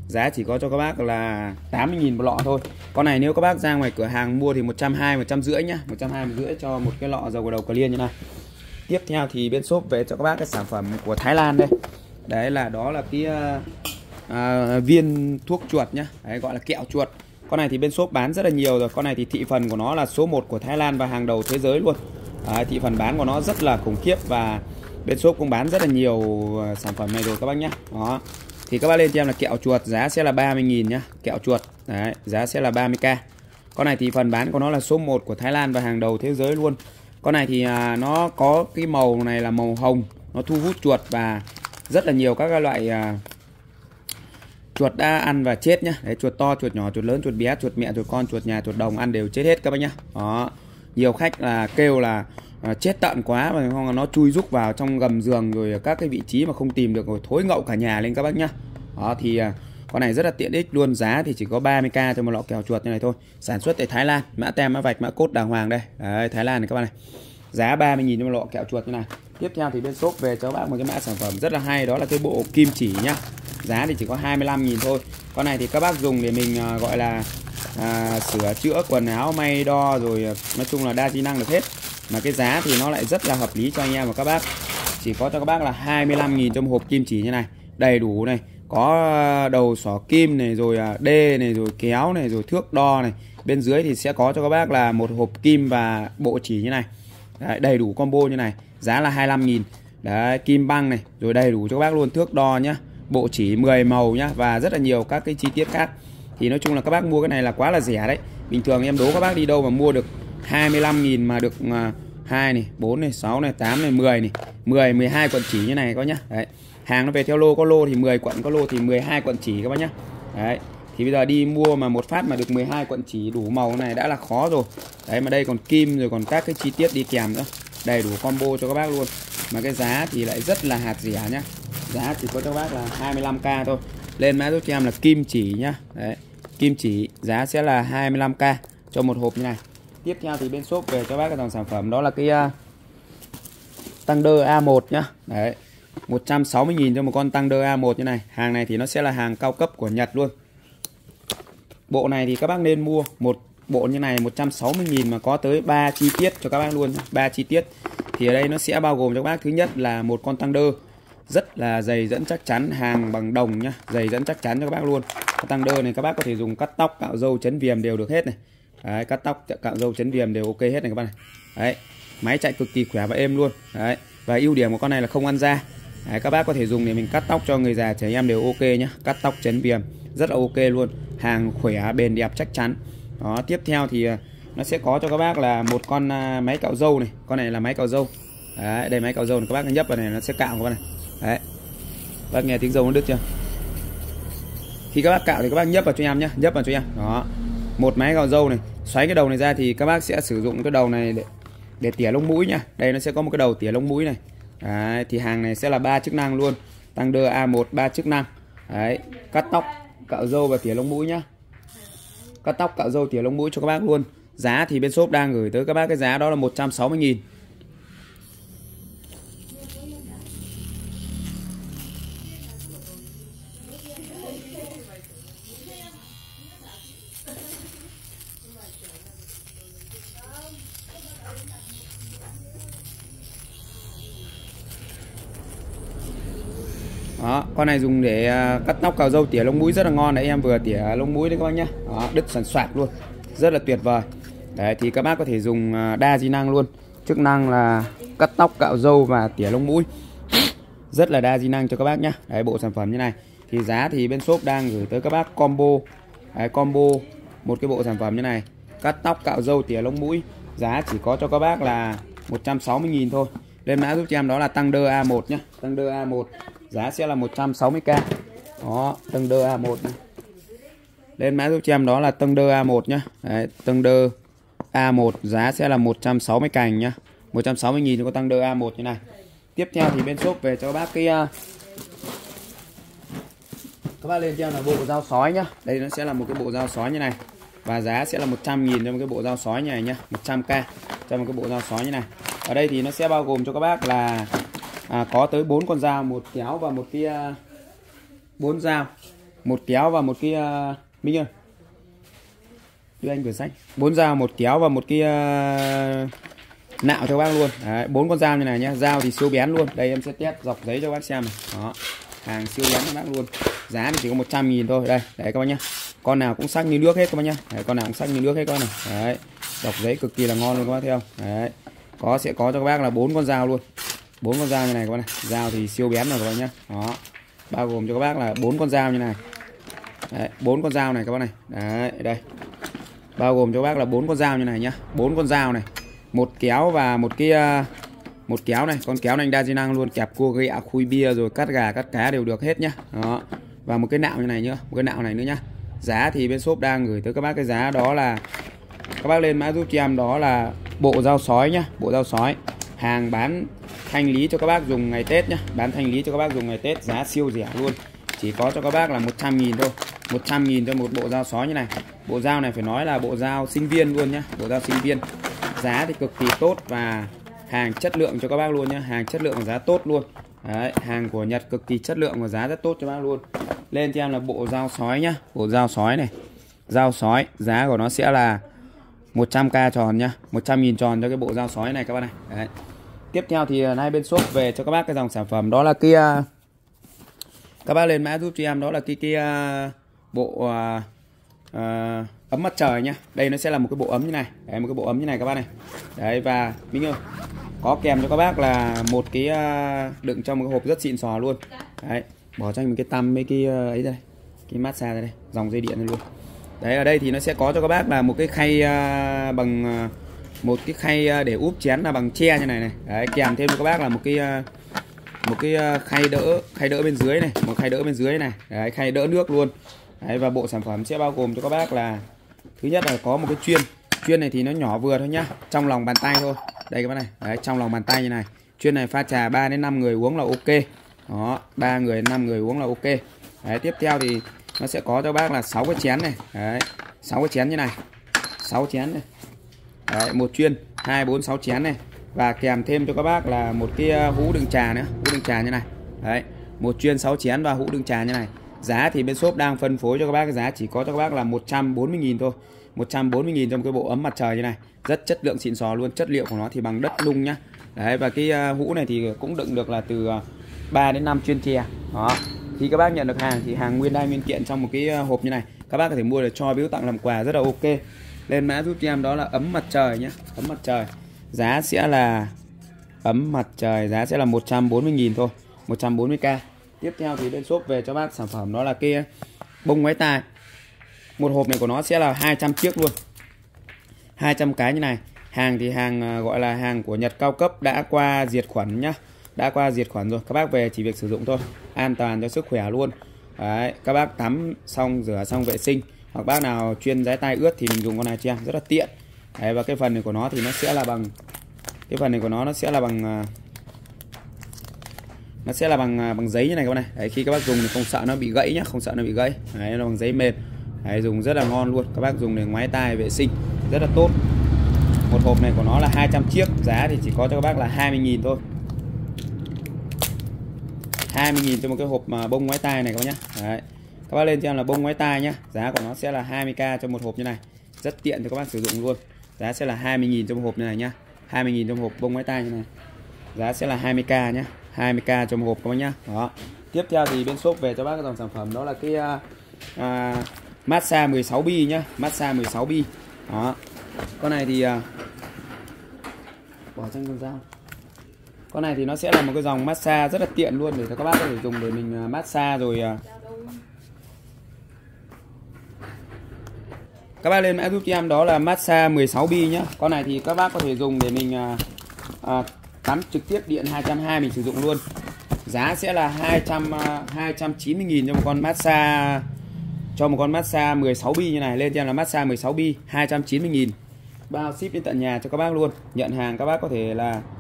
80.000 một lọ thôi. Con này nếu các bác ra ngoài cửa hàng mua thì 120, 150 nhá, 120 cho một cái lọ dầu gội đầu Clear như này. Tiếp theo thì bên shop về cho các bác cái sản phẩm của Thái Lan đây. Đấy là đó là cái viên thuốc chuột nhá. Đấy, gọi là kẹo chuột. Con này thì bên shop bán rất là nhiều rồi. Con này thì thị phần của nó là số 1 của Thái Lan và hàng đầu thế giới luôn. Đấy, thị phần bán của nó rất là khủng khiếp và bên shop cũng bán rất là nhiều sản phẩm này rồi các bác nhá. Đó. Thì các bác lên cho em là kẹo chuột, giá sẽ là 30.000 nhá. Kẹo chuột. Đấy, giá sẽ là 30k. Con này thì phần bán của nó là số 1 của Thái Lan và hàng đầu thế giới luôn. Con này thì nó có cái màu này là màu hồng, nó thu hút chuột và rất là nhiều các loại chuột đã ăn và chết nhá. Đấy, chuột to, chuột nhỏ, chuột lớn, chuột bé, chuột mẹ, chuột con, chuột nhà, chuột đồng ăn đều chết hết các bác nhá. Đó. Nhiều khách là kêu là chết tận quá và không, nó chui rúc vào trong gầm giường rồi các cái vị trí mà không tìm được rồi thối ngậu cả nhà lên các bác nhá. Đó thì con này rất là tiện ích luôn, giá thì chỉ có 30k cho một lọ kẹo chuột như này thôi. Sản xuất tại Thái Lan, mã tem mã vạch mã cốt đàng hoàng đây. Đấy, Thái Lan này các bác này. Giá 30.000 cho một lọ kẹo chuột như này. Tiếp theo thì bên shop về cho các bác một cái mã sản phẩm rất là hay, đó là cái bộ kim chỉ nhá. giá thì chỉ có 25.000 thôi. Con này thì các bác dùng để mình gọi là sửa chữa quần áo, may đo rồi nói chung là đa di năng được hết. Mà cái giá thì nó lại rất là hợp lý cho anh em và các bác. Chỉ có cho các bác là 25.000 cho một hộp kim chỉ như này, đầy đủ này, có đầu xỏ kim này, rồi đê này, rồi kéo này, rồi thước đo này. Bên dưới thì sẽ có cho các bác là một hộp kim và bộ chỉ như này. Đấy, đầy đủ combo như này, giá là 25.000. Đấy, kim băng này, rồi đầy đủ cho các bác luôn, thước đo nhá, bộ chỉ 10 màu nhá, và rất là nhiều các cái chi tiết khác. Thì nói chung là các bác mua cái này là quá là rẻ đấy. Bình thường em đố các bác đi đâu mà mua được 25.000 mà được 2 này, 4 này, 6 này, 8 này, 10 này, 10, 12 quận chỉ như này có nhá. Đấy. Hàng nó về theo lô, có lô thì 10 quận, có lô thì 12 quận chỉ các bác nhá. Đấy. Thì bây giờ đi mua mà một phát mà được 12 quận chỉ đủ màu này đã là khó rồi. Đấy, mà đây còn kim rồi còn các cái chi tiết đi kèm nữa. Đầy đủ combo cho các bác luôn. Mà cái giá thì lại rất là hạt rẻ nhá. Giá chỉ có cho các bác là 25k thôi. Lên mã giúp cho em là kim chỉ nhá. Đấy. Kim chỉ giá sẽ là 25k cho một hộp như này. Tiếp theo thì bên shop về cho bác cái dòng sản phẩm đó là cái Thunder A1 nhá. Đấy. 160.000 cho một con Thunder A1 như này. Hàng này thì nó sẽ là hàng cao cấp của Nhật luôn. Bộ này thì các bác nên mua một bộ như này 160.000 mà có tới 3 chi tiết cho các bác luôn. 3 chi tiết. Thì ở đây nó sẽ bao gồm cho các bác, thứ nhất là một con Thunder rất là dày dẫn chắc chắn, hàng bằng đồng nhá, dày dẫn chắc chắn cho các bác luôn. Con Thunder này các bác có thể dùng cắt tóc, cạo râu, chấn viền đều được hết này. Đấy, cắt tóc, cạo râu, chấn viền đều ok hết này các bác này. Đấy, máy chạy cực kỳ khỏe và êm luôn. Đấy, và ưu điểm của con này là không ăn da. Đấy, các bác có thể dùng để mình cắt tóc cho người già, trẻ em đều ok nhá. Cắt tóc, chấn viền rất là ok luôn, hàng khỏe, bền đẹp, chắc chắn. Đó, tiếp theo thì nó sẽ có cho các bác là một con máy cạo râu này. Con này là máy cạo râu. Đấy, đây máy cạo râu này, các bác nhấp vào này nó sẽ cạo các bác này. Đấy, bác nghe tiếng râu nó đứt chưa? Khi các bác cạo thì các bác nhấp vào cho em nhé, nhấp vào cho em. Đó, một máy cạo râu này. Xoáy cái đầu này ra thì các bác sẽ sử dụng cái đầu này để tỉa lông mũi nhá. Đây nó sẽ có một cái đầu tỉa lông mũi này. Đấy, thì hàng này sẽ là 3 chức năng luôn. Thunder A1 3 chức năng. Đấy, cắt tóc, cạo râu và tỉa lông mũi nhá. Cắt tóc, cạo râu, tỉa lông mũi cho các bác luôn. Giá thì bên shop đang gửi tới các bác cái giá đó là 160.000. Đó, con này dùng để cắt tóc, cạo râu, tỉa lông mũi rất là ngon đấy, em vừa tỉa lông mũi đấy các bác nhá. Đó, đứt sần soạt luôn, rất là tuyệt vời. Đấy, thì các bác có thể dùng đa di năng luôn, chức năng là cắt tóc, cạo râu và tỉa lông mũi, rất là đa di năng cho các bác nhá. Đấy, bộ sản phẩm như này thì giá thì bên shop đang gửi tới các bác combo. Đấy, combo một cái bộ sản phẩm như này, cắt tóc, cạo râu, tỉa lông mũi, giá chỉ có cho các bác là 160.000 thôi. Lên mã giúp cho em đó là Thunder A1 nhá. Thunder A1 giá sẽ là 160k. Đó, Thunder A1 này. Lên mã giúp cho em đó là Thunder A1 nhá. Đấy, Thunder A1 giá sẽ là 160 cành nhá. 160.000 cho con Thunder A1 như này. Tiếp theo thì bên shop về cho các bác cái các bác lên cho em là bộ dao sói nhá. Đây nó sẽ là một cái bộ dao sói như này. Và giá sẽ là 100.000 cho một cái bộ dao sói như này nhá. 100k cho một cái bộ dao sói như này. Ở đây thì nó sẽ bao gồm cho các bác là có tới 4 con dao, một kéo và một cái 4 dao, một kéo và một cái Minh ơi, đưa anh quyển sách. 4 dao, một kéo và một cái nạo cho các bác luôn. Đấy, 4 con dao như này nhé. Dao thì siêu bén luôn. Đây em sẽ test dọc giấy cho các bác xem này. Đó, hàng siêu bén cho các bác luôn. Giá thì chỉ có 100.000 thôi. Đây, đấy các bác nhá. Con nào cũng sắc như nước hết các bác nhá. Đấy, con nào cũng sắc như nước hết con này. Đấy, dọc giấy cực kỳ là ngon luôn các bác thấy không? Đấy, sẽ có cho các bác là 4 con dao luôn. 4 con dao như này các bác này. Dao thì siêu bén rồi các bác nhá. Đó, bao gồm cho các bác là 4 con dao như này. Đấy, 4 con dao này các bác này. Đấy, đây. Bao gồm cho các bác là 4 con dao như này nhá. 4 con dao này, một kéo và một cái một kéo này, con kéo này anh đa di năng luôn, kẹp cua ghẹ, khui bia rồi cắt gà, cắt cá đều được hết nhá. Đó. Và một cái nạo như này nhá, một cái nạo này nữa nhá. Giá thì bên shop đang gửi tới các bác cái giá đó là các bác lên mã giúp cho em đó là bộ dao sói nhá, bộ dao sói. Hàng bán thanh lý cho các bác dùng ngày Tết nhá, bán thanh lý cho các bác dùng ngày Tết, giá siêu rẻ luôn. Chỉ có cho các bác là 100.000 thôi. 100.000 cho một bộ dao sói như này. Bộ dao này phải nói là bộ dao sinh viên luôn nhá, bộ dao sinh viên. Giá thì cực kỳ tốt và hàng chất lượng cho các bác luôn nhá, hàng chất lượng và giá tốt luôn. Đấy, hàng của Nhật cực kỳ chất lượng và giá rất tốt cho bác luôn. Lên cho em là bộ dao sói nhá, bộ dao sói này. Dao sói, giá của nó sẽ là 100k tròn nhá, 100.000 tròn cho cái bộ dao sói này các bác này. Đấy. Tiếp theo thì nay bên shop về cho các bác cái dòng sản phẩm đó là kia. Các bác lên mã giúp cho em đó là cái bộ ấm mặt trời nhá. Đây nó sẽ là một cái bộ ấm như này. Đấy, một cái bộ ấm như này các bác này. Đấy, và Minh ơi, có kèm cho các bác là một cái đựng trong một cái hộp rất xịn sò luôn. Đấy, bỏ cho mình cái tăm mấy cái ấy đây, cái massage đây, dòng dây điện này luôn. Đấy, ở đây thì nó sẽ có cho các bác là một cái khay bằng một cái khay để úp chén là bằng tre như này này. Đấy, kèm thêm cho các bác là một cái khay đỡ bên dưới này, một khay đỡ bên dưới này. Đấy, khay đỡ nước luôn. Đấy, và bộ sản phẩm sẽ bao gồm cho các bác là thứ nhất là có một cái chuyên này thì nó nhỏ vừa thôi nhá, trong lòng bàn tay thôi. Đây các bác này, đấy, trong lòng bàn tay như này. Chuyên này pha trà 3 đến 5 người uống là ok. Đó, 3 người đến 5 người uống là ok. Đấy, tiếp theo thì nó sẽ có cho bác là 6 cái chén này. Đấy, 6 cái chén như này. 6 chén này. Đấy, một chuyên 2 4 6 chén này. Và kèm thêm cho các bác là một cái hũ đựng trà nữa, hũ đựng trà như này. Đấy, một chuyên 6 chén và hũ đựng trà như này. Giá thì bên shop đang phân phối cho các bác cái giá chỉ có cho các bác là 140.000 thôi. 140.000 trong cái bộ ấm mặt trời như này. Rất chất lượng xịn sò luôn, chất liệu của nó thì bằng đất nung nhá. Đấy, và cái hũ này thì cũng đựng được là từ 3 đến 5 chuyên chè. Đó. Khi các bác nhận được hàng thì hàng nguyên đai nguyên kiện trong một cái hộp như này. Các bác có thể mua để cho biếu tặng làm quà rất là ok. Lên mã giúp cho em đó là ấm mặt trời nhé. Ấm mặt trời. Giá sẽ là ấm mặt trời, giá sẽ là 140.000 thôi. 140k. Tiếp theo thì bên shop về cho bác sản phẩm đó là cái bông ngoái tai. Một hộp này của nó sẽ là 200 chiếc luôn. 200 cái như này. Hàng thì hàng gọi là hàng của Nhật cao cấp, đã qua diệt khuẩn nhá. Đã qua diệt khuẩn rồi, các bác về chỉ việc sử dụng thôi. An toàn cho sức khỏe luôn. Đấy, các bác tắm xong rửa xong vệ sinh, hoặc bác nào chuyên giái tai ướt thì mình dùng con này cho em, rất là tiện. Đấy, và cái phần này của nó thì nó sẽ là bằng bằng giấy như này các bác này. Đấy, khi các bác dùng thì không sợ nó bị gãy nhá, không sợ nó bị gãy. Đấy, nó bằng giấy mềm. Đấy, dùng rất là ngon luôn. Các bác dùng để ngoái tai vệ sinh rất là tốt. Một hộp này của nó là 200 chiếc, giá thì chỉ có cho các bác là 20.000 thôi. 20.000 cho một cái hộp mà bông ngoái tai này các bác nhá. Đấy. Các bác lên cho em là bông ngoái tai nhá. Giá của nó sẽ là 20k cho một hộp như này. Rất tiện cho các bác sử dụng luôn. Giá sẽ là 20.000 cho một hộp như này nhá. 20.000 cho một hộp bông ngoái tai như này. Giá sẽ là 20k nhá. 20k cho một hộp các bác nhá. Đó. Tiếp theo thì bên shop về cho bác cái dòng sản phẩm đó là cái massage 16 bi nhá. Massage 16 bi. Đó. Con này thì bỏ trong con dao. Con này thì nó sẽ là một cái dòng massage rất là tiện luôn, để cho các bác có thể dùng để mình massage rồi. Các bác lên mã giúp cho em đó là massage 16 bi nhá. Con này thì các bác có thể dùng để mình cắm trực tiếp điện 220 mình sử dụng luôn. Giá sẽ là 290.000 cho một con massage, cho một con massage 16 bi như này. Lên cho em là massage 16 bi 290.000. Bao ship đến tận nhà cho các bác luôn. Nhận hàng các bác có thể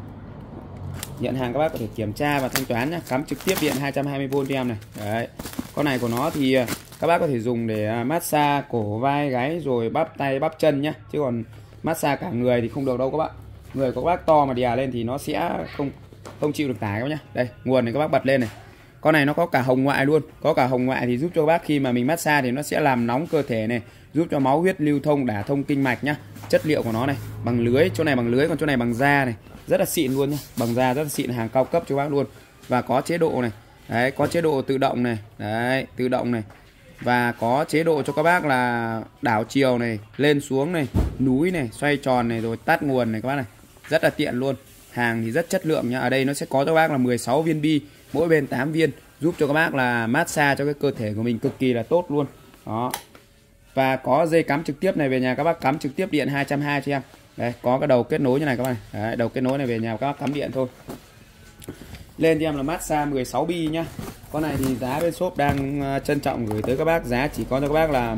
kiểm tra và thanh toán nhé. Cắm trực tiếp điện 220V cho em này. Đấy. Con này của nó thì các bác có thể dùng để massage cổ, vai, gáy rồi bắp tay, bắp chân nhé. Chứ còn massage cả người thì không được đâu các bạn. Người của các bác to mà đè lên thì nó sẽ không chịu được tải các bác nhé. Đây, nguồn này các bác bật lên này. Con này nó có cả hồng ngoại luôn. Có cả hồng ngoại thì giúp cho các bác khi mà mình massage thì nó sẽ làm nóng cơ thể này, giúp cho máu huyết lưu thông, đả thông kinh mạch nhá. Chất liệu của nó này bằng lưới, chỗ này bằng lưới, còn chỗ này bằng da này. Rất là xịn luôn nhá. Bằng da rất là xịn, hàng cao cấp cho các bác luôn. Và có chế độ này. Đấy, có chế độ tự động này. Đấy, tự động này. Và có chế độ cho các bác là đảo chiều này, lên xuống này, núi này, xoay tròn này, rồi tắt nguồn này các bác này. Rất là tiện luôn. Hàng thì rất chất lượng nhá. Ở đây nó sẽ có cho các bác là 16 viên bi, mỗi bên 8 viên, giúp cho các bác là massage cho cái cơ thể của mình cực kỳ là tốt luôn. Đó. Và có dây cắm trực tiếp này, về nhà các bác cắm trực tiếp điện 220 cho em. Đây, có cái đầu kết nối như này các bác này. Đấy, đầu kết nối này về nhà các bác cắm điện thôi. Lên cho em là massage 16 bi nhá. Con này thì giá bên shop đang trân trọng gửi tới các bác, giá chỉ có cho các bác là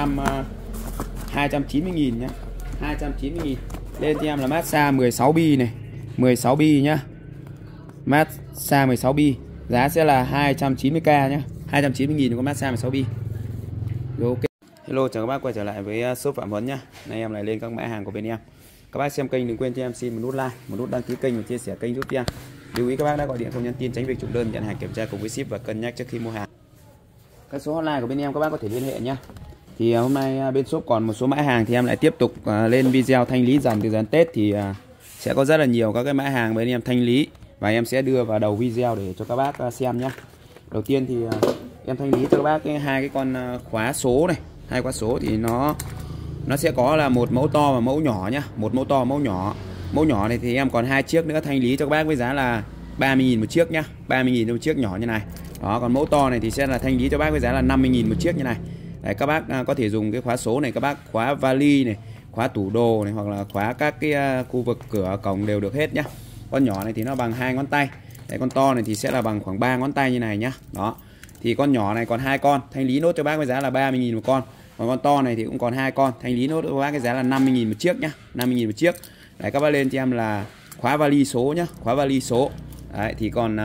290.000 nhá. 290.000. Lên cho em là massage 16 bi này. 16 bi nhá. Massage 16 bi, giá sẽ là 290k nhá. 290.000 cho con massage 16 bi. Rồi, ok. Hello, chào các bác quay trở lại với shop Phạm Huấn nhá. Nay em lại lên các mã hàng của bên em. Các bác xem kênh đừng quên cho em xin một nút like, một nút đăng ký kênh và chia sẻ kênh giúp em. Lưu ý các bác đã gọi điện không nhắn tin tránh việc trùng đơn, nhận hàng kiểm tra cùng với ship và cân nhắc trước khi mua hàng. Các số hotline của bên em các bác có thể liên hệ nhé. Thì hôm nay bên shop còn một số mã hàng thì em lại tiếp tục lên video thanh lý dần từ dần Tết, thì sẽ có rất là nhiều các cái mã hàng bên em thanh lý và em sẽ đưa vào đầu video để cho các bác xem nhé. Đầu tiên thì em thanh lý cho các bác hai cái con khóa số này, hai khóa số thì nó sẽ có là một mẫu to và mẫu nhỏ nhá, một mẫu to và mẫu nhỏ. Mẫu nhỏ này thì em còn 2 chiếc nữa thanh lý cho các bác với giá là 30.000 một chiếc nhá, 30.000 một chiếc nhỏ như này. Đó, còn mẫu to này thì sẽ là thanh lý cho bác với giá là 50.000 một chiếc như này. Đấy, các bác có thể dùng cái khóa số này, các bác khóa vali này, khóa tủ đồ này, hoặc là khóa các cái khu vực cửa cổng đều được hết nhá. Con nhỏ này thì nó bằng 2 ngón tay. Đấy, con to này thì sẽ là bằng khoảng 3 ngón tay như này nhá. Đó. Thì con nhỏ này còn 2 con, thanh lý nốt cho bác với giá là 30.000 một con. Còn con to này thì cũng còn 2 con, thanh lý nốt cho bác cái giá là 50.000 một chiếc nhá, 50.000 một chiếc. Đấy, các bác lên cho em là khóa vali số nhá, khóa vali số. Đấy, thì còn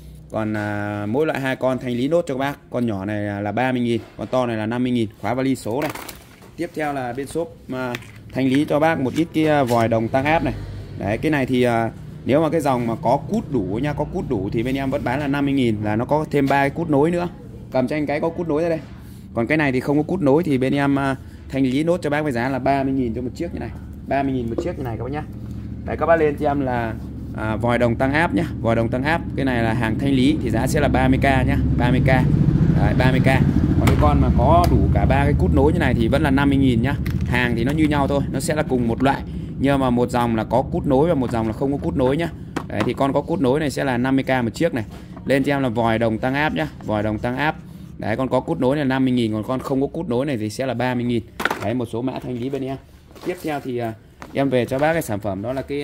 mỗi loại 2 con thanh lý nốt cho các bác. Con nhỏ này là 30.000, con to này là 50.000, khóa vali số này. Tiếp theo là bên shop thanh lý cho bác một ít cái vòi đồng tăng áp này. Đấy, cái này thì nếu mà cái dòng mà có cút đủ nha, có cút đủ thì bên em vẫn bán là 50.000, là nó có thêm 3 cái cút nối nữa. Cầm cho anh cái có cút nối ra đây. Còn cái này thì không có cút nối thì bên em thanh lý nốt cho bác với giá là 30.000 cho một chiếc như này, 30.000 một chiếc như này các bác nhá. Đấy, các bác lên cho em là vòi đồng tăng áp nhá, vòi đồng tăng áp. Cái này là hàng thanh lý thì giá sẽ là 30k nhá, 30k. Đấy, 30k. Còn cái con mà có đủ cả 3 cái cút nối như này thì vẫn là 50.000 nhá. Hàng thì nó như nhau thôi, nó sẽ là cùng một loại, nhưng mà một dòng là có cút nối và một dòng là không có cút nối nhá. Đấy, thì con có cút nối này sẽ là 50k một chiếc này. Lên cho em là vòi đồng tăng áp nhá, vòi đồng tăng áp. Đấy, con có cút nối này là 50.000, còn con không có cút nối này thì sẽ là 30.000. Đấy, một số mã thanh lý bên em. Tiếp theo thì em về cho bác cái sản phẩm đó là cái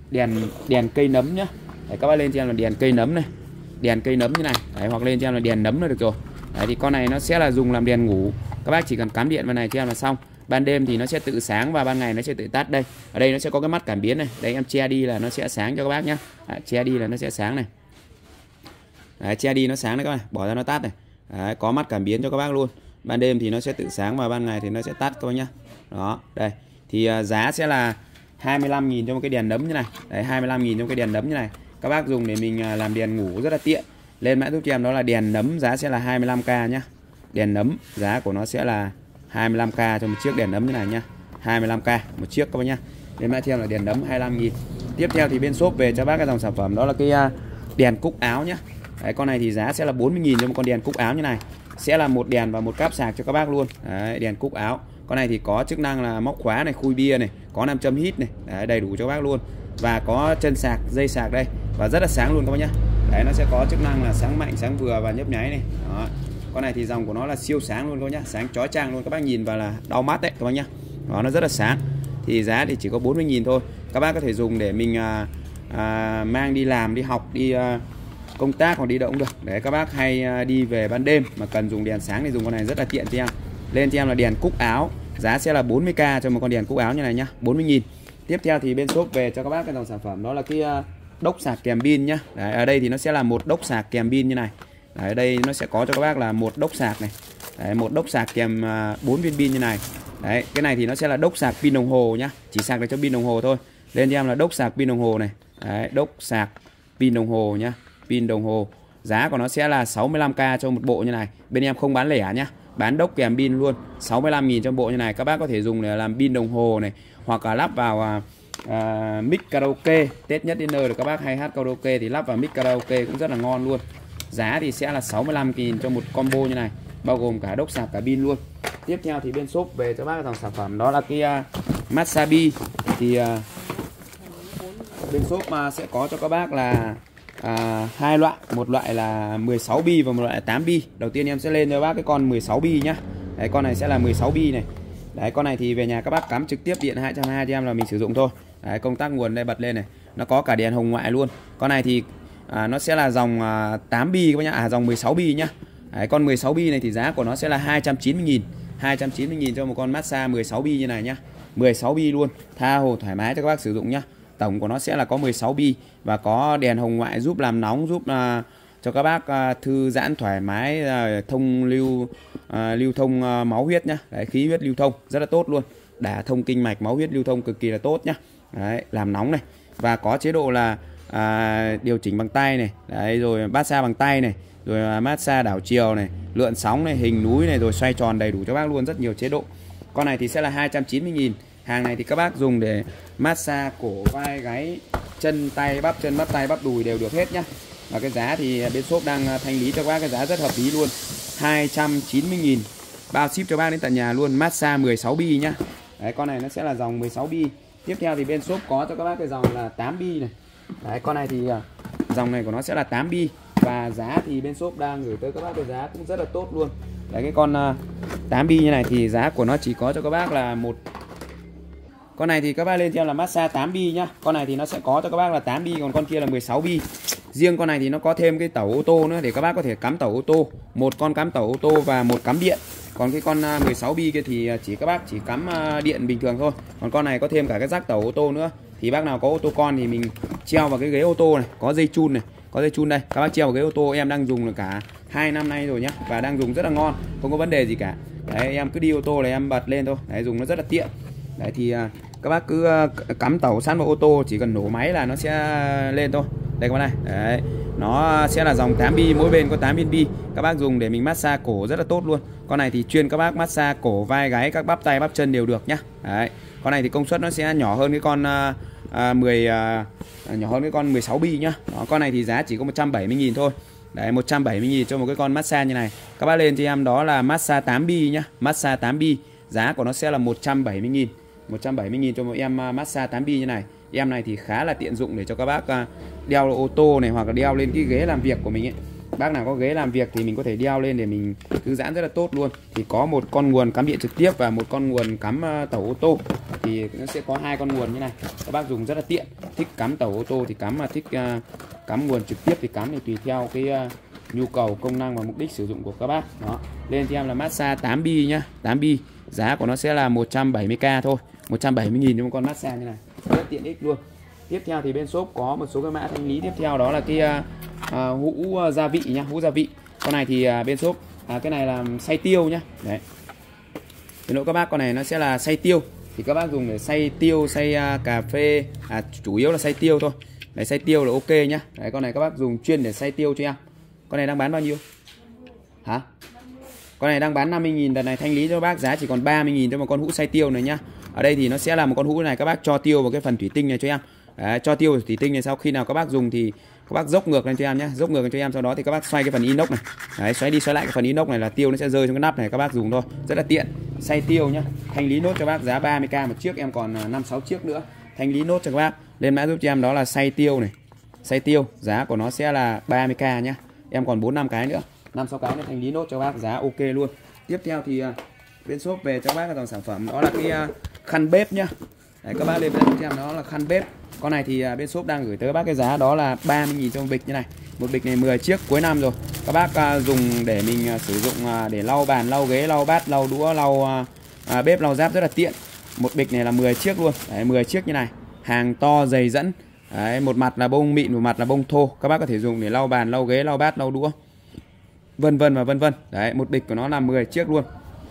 đèn cây nấm nhá. Đấy, các bác lên cho em là đèn cây nấm này, đèn cây nấm như này. Đấy, hoặc lên cho em là đèn nấm là được rồi. Đấy, thì con này nó sẽ là dùng làm đèn ngủ. Các bác chỉ cần cắm điện vào này cho em là xong. Ban đêm thì nó sẽ tự sáng và ban ngày nó sẽ tự tắt. Đây, ở đây nó sẽ có cái mắt cảm biến này. Đấy, em che đi là nó sẽ sáng cho các bác nhá. Đấy, che đi là nó sẽ sáng này. Đấy, che đi nó sáng đấy các bác, bỏ ra nó tắt này. Đấy, có mắt cảm biến cho các bác luôn. Ban đêm thì nó sẽ tự sáng và ban ngày thì nó sẽ tắt các bác nhá. Đó, đây. Thì giá sẽ là 25.000 cho một cái đèn nấm như này. Đấy, 25.000 cho cái đèn nấm như này. Các bác dùng để mình làm đèn ngủ rất là tiện. Lên mã giúp cho em đó là đèn nấm, giá sẽ là 25k nhá. Đèn nấm giá của nó sẽ là 25k cho một chiếc đèn nấm như này nhá. 25k một chiếc các bác nhá. Lên mã cho em là đèn nấm 25.000. Tiếp theo thì bên shop về cho bác cái dòng sản phẩm đó là cái đèn cúc áo nhá. Đấy, con này thì giá sẽ là 40.000 cho một con đèn cúc áo như này. Sẽ là một đèn và một cáp sạc cho các bác luôn. Đấy, đèn cúc áo. Con này thì có chức năng là móc khóa này, khui bia này, có nam châm hít này. Đấy, đầy đủ cho các bác luôn. Và có chân sạc, dây sạc đây. Và rất là sáng luôn các bác nhá. Đấy, nó sẽ có chức năng là sáng mạnh, sáng vừa và nhấp nháy này. Đó. Con này thì dòng của nó là siêu sáng luôn các bác nhá. Sáng chói chang luôn, các bác nhìn vào là đau mắt đấy các bác nhá. Đó, nó rất là sáng. Thì giá thì chỉ có 40.000 thôi. Các bác có thể dùng để mình mang đi làm, đi học, đi công tác hoặc đi đâu cũng được. Để các bác hay đi về ban đêm mà cần dùng đèn sáng thì dùng con này rất là tiện cho em. Lên cho em là đèn cúc áo, giá sẽ là 40k cho một con đèn cúc áo như này nhá, 40.000. Tiếp theo thì bên shop về cho các bác cái dòng sản phẩm đó là cái đốc sạc kèm pin nhá. Đấy, ở đây thì nó sẽ là một đốc sạc kèm pin như này. Đấy, ở đây nó sẽ có cho các bác là một đốc sạc này. Đấy, một đốc sạc kèm 4 viên pin như này. Đấy, cái này thì nó sẽ là đốc sạc pin đồng hồ nhá, chỉ sạc được cho pin đồng hồ thôi. Lên cho em là đốc sạc pin đồng hồ này. Đấy, đốc sạc pin đồng hồ nhá, pin đồng hồ. Giá của nó sẽ là 65k cho một bộ như này. Bên em không bán lẻ nhá, bán đốc kèm pin luôn. 65.000 cho bộ như này. Các bác có thể dùng để làm pin đồng hồ này, hoặc là lắp vào mic karaoke. Tết nhất dinner được các bác hay hát karaoke thì lắp vào mic karaoke cũng rất là ngon luôn. Giá thì sẽ là 65.000 cho một combo như này, bao gồm cả đốc sạc cả pin luôn. Tiếp theo thì bên shop về cho bác cái dòng sản phẩm đó là cái Masabi. Thì bên shop sẽ có cho các bác là hai loại, một loại là 16 bi và một loại là 8 bi. Đầu tiên em sẽ lên cho bác cái con 16 bi nhá. Đấy, con này sẽ là 16 bi này. Đấy, con này thì về nhà các bác cắm trực tiếp điện 220 cho em là mình sử dụng thôi. Đấy, công tắc nguồn đây bật lên này, nó có cả đèn hồng ngoại luôn. Con này thì nó sẽ là dòng 8 bi các bác nhá, dòng 16 bi nhá. Đấy, con 16 bi này thì giá của nó sẽ là 290.000. 290.000 cho một con massage 16 bi như này nhá. 16 bi luôn, tha hồ thoải mái cho các bác sử dụng nhá. Tổng của nó sẽ là có 16 bi và có đèn hồng ngoại giúp làm nóng, giúp cho các bác thư giãn thoải mái, lưu thông máu huyết nhá. Đấy, khí huyết lưu thông rất là tốt luôn, đả thông kinh mạch, máu huyết lưu thông cực kỳ là tốt nhá. Đấy, làm nóng này. Và có chế độ là điều chỉnh bằng tay này, đấy, rồi massage bằng tay này, rồi massage đảo chiều này, lượn sóng này, hình núi này, rồi xoay tròn đầy đủ cho bác luôn, rất nhiều chế độ. Con này thì sẽ là 290.000. Hàng này thì các bác dùng để massage cổ, vai, gáy, chân, tay, bắp chân, bắp tay, bắp đùi đều được hết nhá. Và cái giá thì bên shop đang thanh lý cho các bác cái giá rất hợp lý luôn, 290.000, bao ship cho bác đến tận nhà luôn, massage 16 bi nhá. Đấy, con này nó sẽ là dòng 16 bi. Tiếp theo thì bên shop có cho các bác cái dòng là 8 bi này. Đấy, con này thì dòng này của nó sẽ là 8 bi. Và giá thì bên shop đang gửi tới các bác cái giá cũng rất là tốt luôn. Đấy, cái con 8 bi như này thì giá của nó chỉ có cho các bác là con này thì các bác lên theo là massage 8 bi nhá. Con này thì nó sẽ có cho các bác là 8 bi, còn con kia là 16 bi. Riêng con này thì nó có thêm cái tẩu ô tô nữa để các bác có thể cắm tẩu ô tô, một con cắm tẩu ô tô và một cắm điện. Còn cái con 16 bi kia thì các bác chỉ cắm điện bình thường thôi. Còn con này có thêm cả cái rắc tẩu ô tô nữa. Thì bác nào có ô tô con thì mình treo vào cái ghế ô tô này, có dây chun này, có dây chun đây. Các bác treo vào ghế ô tô, em đang dùng được cả 2 năm nay rồi nhá, và đang dùng rất là ngon, không có vấn đề gì cả. Đấy, em cứ đi ô tô này em bật lên thôi. Đấy, dùng nó rất là tiện. Đấy thì các bác cứ cắm tẩu sẵn vào ô tô, chỉ cần nổ máy là nó sẽ lên thôi. Đây các bác này. Đấy, nó sẽ là dòng 8 bi, mỗi bên có 8 viên bi. Các bác dùng để mình massage cổ rất là tốt luôn. Con này thì chuyên các bác massage cổ, vai, gáy, các bắp tay, bắp chân đều được nhá. Đấy, con này thì công suất nó sẽ nhỏ hơn cái con nhỏ hơn cái con 16 bi nhá. Đó, con này thì giá chỉ có 170.000 thôi. Đấy, 170.000 cho một cái con massage như này. Các bác lên cho em đó là massage 8 bi nhá, massage 8 bi. Giá của nó sẽ là 170.000. 170.000 cho một em massage 8 bi như này. Em này thì khá là tiện dụng để cho các bác đeo ô tô này, hoặc là đeo lên cái ghế làm việc của mình ấy. Bác nào có ghế làm việc thì mình có thể đeo lên để mình thư giãn rất là tốt luôn. Thì có một con nguồn cắm điện trực tiếp và một con nguồn cắm tẩu ô tô. Thì nó sẽ có 2 con nguồn như này. Các bác dùng rất là tiện. Thích cắm tẩu ô tô thì cắm, mà thích cắm nguồn trực tiếp thì cắm, thì tùy theo cái nhu cầu, công năng và mục đích sử dụng của các bác. Đó. Lên cho em là massage 8 bi nhá, 8 bi. Giá của nó sẽ là 170k thôi, 170.000 cho một con massage như này, rất tiện ích luôn. Tiếp theo thì bên shop có một số cái mã thanh lý tiếp theo, đó là cái hũ gia vị nhá, hũ gia vị. Con này thì bên shop cái này là xay tiêu nhá. Đấy. Thì lỗi các bác, con này nó sẽ là xay tiêu. Thì các bác dùng để xay tiêu, xay cà phê, chủ yếu là xay tiêu thôi. Đấy, xay tiêu là ok nhá. Đấy, con này các bác dùng chuyên để xay tiêu cho em. Con này đang bán bao nhiêu? Hả? Con này đang bán 50.000, đợt này thanh lý cho bác giá chỉ còn 30.000 cho một con hũ xay tiêu này nhá. Ở đây thì nó sẽ là một con hũ này, các bác cho tiêu vào cái phần thủy tinh này cho em. Đấy, cho tiêu vào thủy tinh này, sau khi nào các bác dùng thì các bác dốc ngược lên cho em nhé, dốc ngược lên cho em, sau đó thì các bác xoay cái phần inox này. Đấy, xoay đi xoay lại cái phần inox này là tiêu nó sẽ rơi trong cái nắp này, các bác dùng thôi, rất là tiện. Xay tiêu nhá, thanh lý nốt cho bác giá 30k một chiếc, em còn 5-6 chiếc nữa. Thanh lý nốt cho các bác, lên mã giúp cho em đó là xay tiêu này. Xay tiêu, giá của nó sẽ là 30k nhá. Em còn 4-5 cái nữa, 5-6 cái nữa, thanh lý nốt cho bác giá ok luôn. Tiếp theo thì bên shop về cho bác cái dòng sản phẩm đó là cái khăn bếp nhá. Đấy, các bác lên cho em đó là khăn bếp. Con này thì bên shop đang gửi tới các bác cái giá đó là 30.000 cho một bịch như này. Một bịch này 10 chiếc, cuối năm rồi. Các bác dùng để mình sử dụng để lau bàn, lau ghế, lau bát, lau đũa, lau bếp, lau giáp rất là tiện. Một bịch này là 10 chiếc luôn. Đấy, 10 chiếc như này. Hàng to dày dẫn. Đấy, một mặt là bông mịn, một mặt là bông thô. Các bác có thể dùng để lau bàn, lau ghế, lau bát, lau đũa, vân vân và vân vân. Đấy, một bịch của nó là 10 chiếc luôn.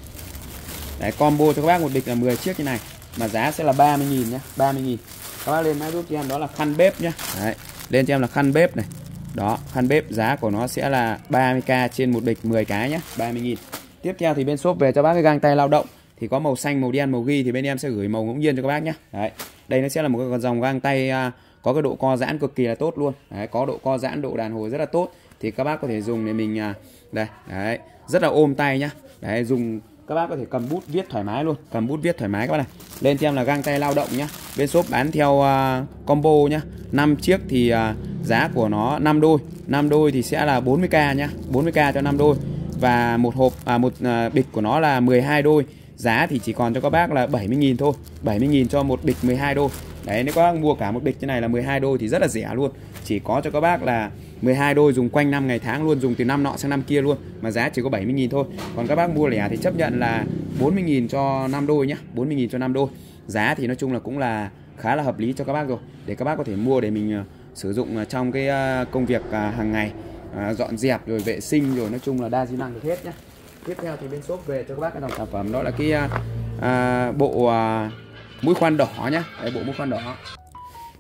Đấy, combo cho các bác một bịch là 10 chiếc như này, mà giá sẽ là 30.000 nhá, 30.000. Các bác lên mã giúp cho em đó là khăn bếp nhá. Đấy, lên cho em là khăn bếp này. Đó, khăn bếp giá của nó sẽ là 30k trên một bịch 10 cái nhá, 30.000. Tiếp theo thì bên shop về cho bác cái găng tay lao động, thì có màu xanh, màu đen, màu ghi, thì bên em sẽ gửi màu ngẫu nhiên cho các bác nhá. Đấy, đây nó sẽ là một cái dòng găng tay có cái độ co giãn cực kỳ là tốt luôn. Đấy, có độ co giãn, độ đàn hồi rất là tốt, thì các bác có thể dùng để mình đây, đấy, rất là ôm tay nhá. Đấy, dùng các bác có thể cầm bút viết thoải mái luôn, cầm bút viết thoải mái các bác này. Lên cho em là găng tay lao động nhá. Bên shop bán theo combo nhá. 5 chiếc thì giá của nó 5 đôi. 5 đôi thì sẽ là 40k nhá, 40k cho 5 đôi. Và một hộp một bịch của nó là 12 đôi. Giá thì chỉ còn cho các bác là 70.000 thôi. 70.000 cho một bịch 12 đôi. Đấy, nếu các bác mua cả một bịch như này là 12 đôi thì rất là rẻ luôn. Chỉ có cho các bác là 12 đôi dùng quanh năm ngày tháng luôn, dùng từ năm nọ sang năm kia luôn, mà giá chỉ có 70.000 thôi. Còn các bác mua lẻ thì chấp nhận là 40.000 cho 5 đôi nhá, 40.000 cho 5 đôi. Giá thì nói chung là cũng là khá là hợp lý cho các bác rồi, để các bác có thể mua để mình sử dụng trong cái công việc hàng ngày, dọn dẹp rồi vệ sinh rồi, nói chung là đa di năng được hết nhá. Tiếp theo thì bên shop về cho các bác cái dòng sản phẩm đó là cái bộ mũi khoan đỏ nhá. Đấy, bộ mũi khoan đỏ.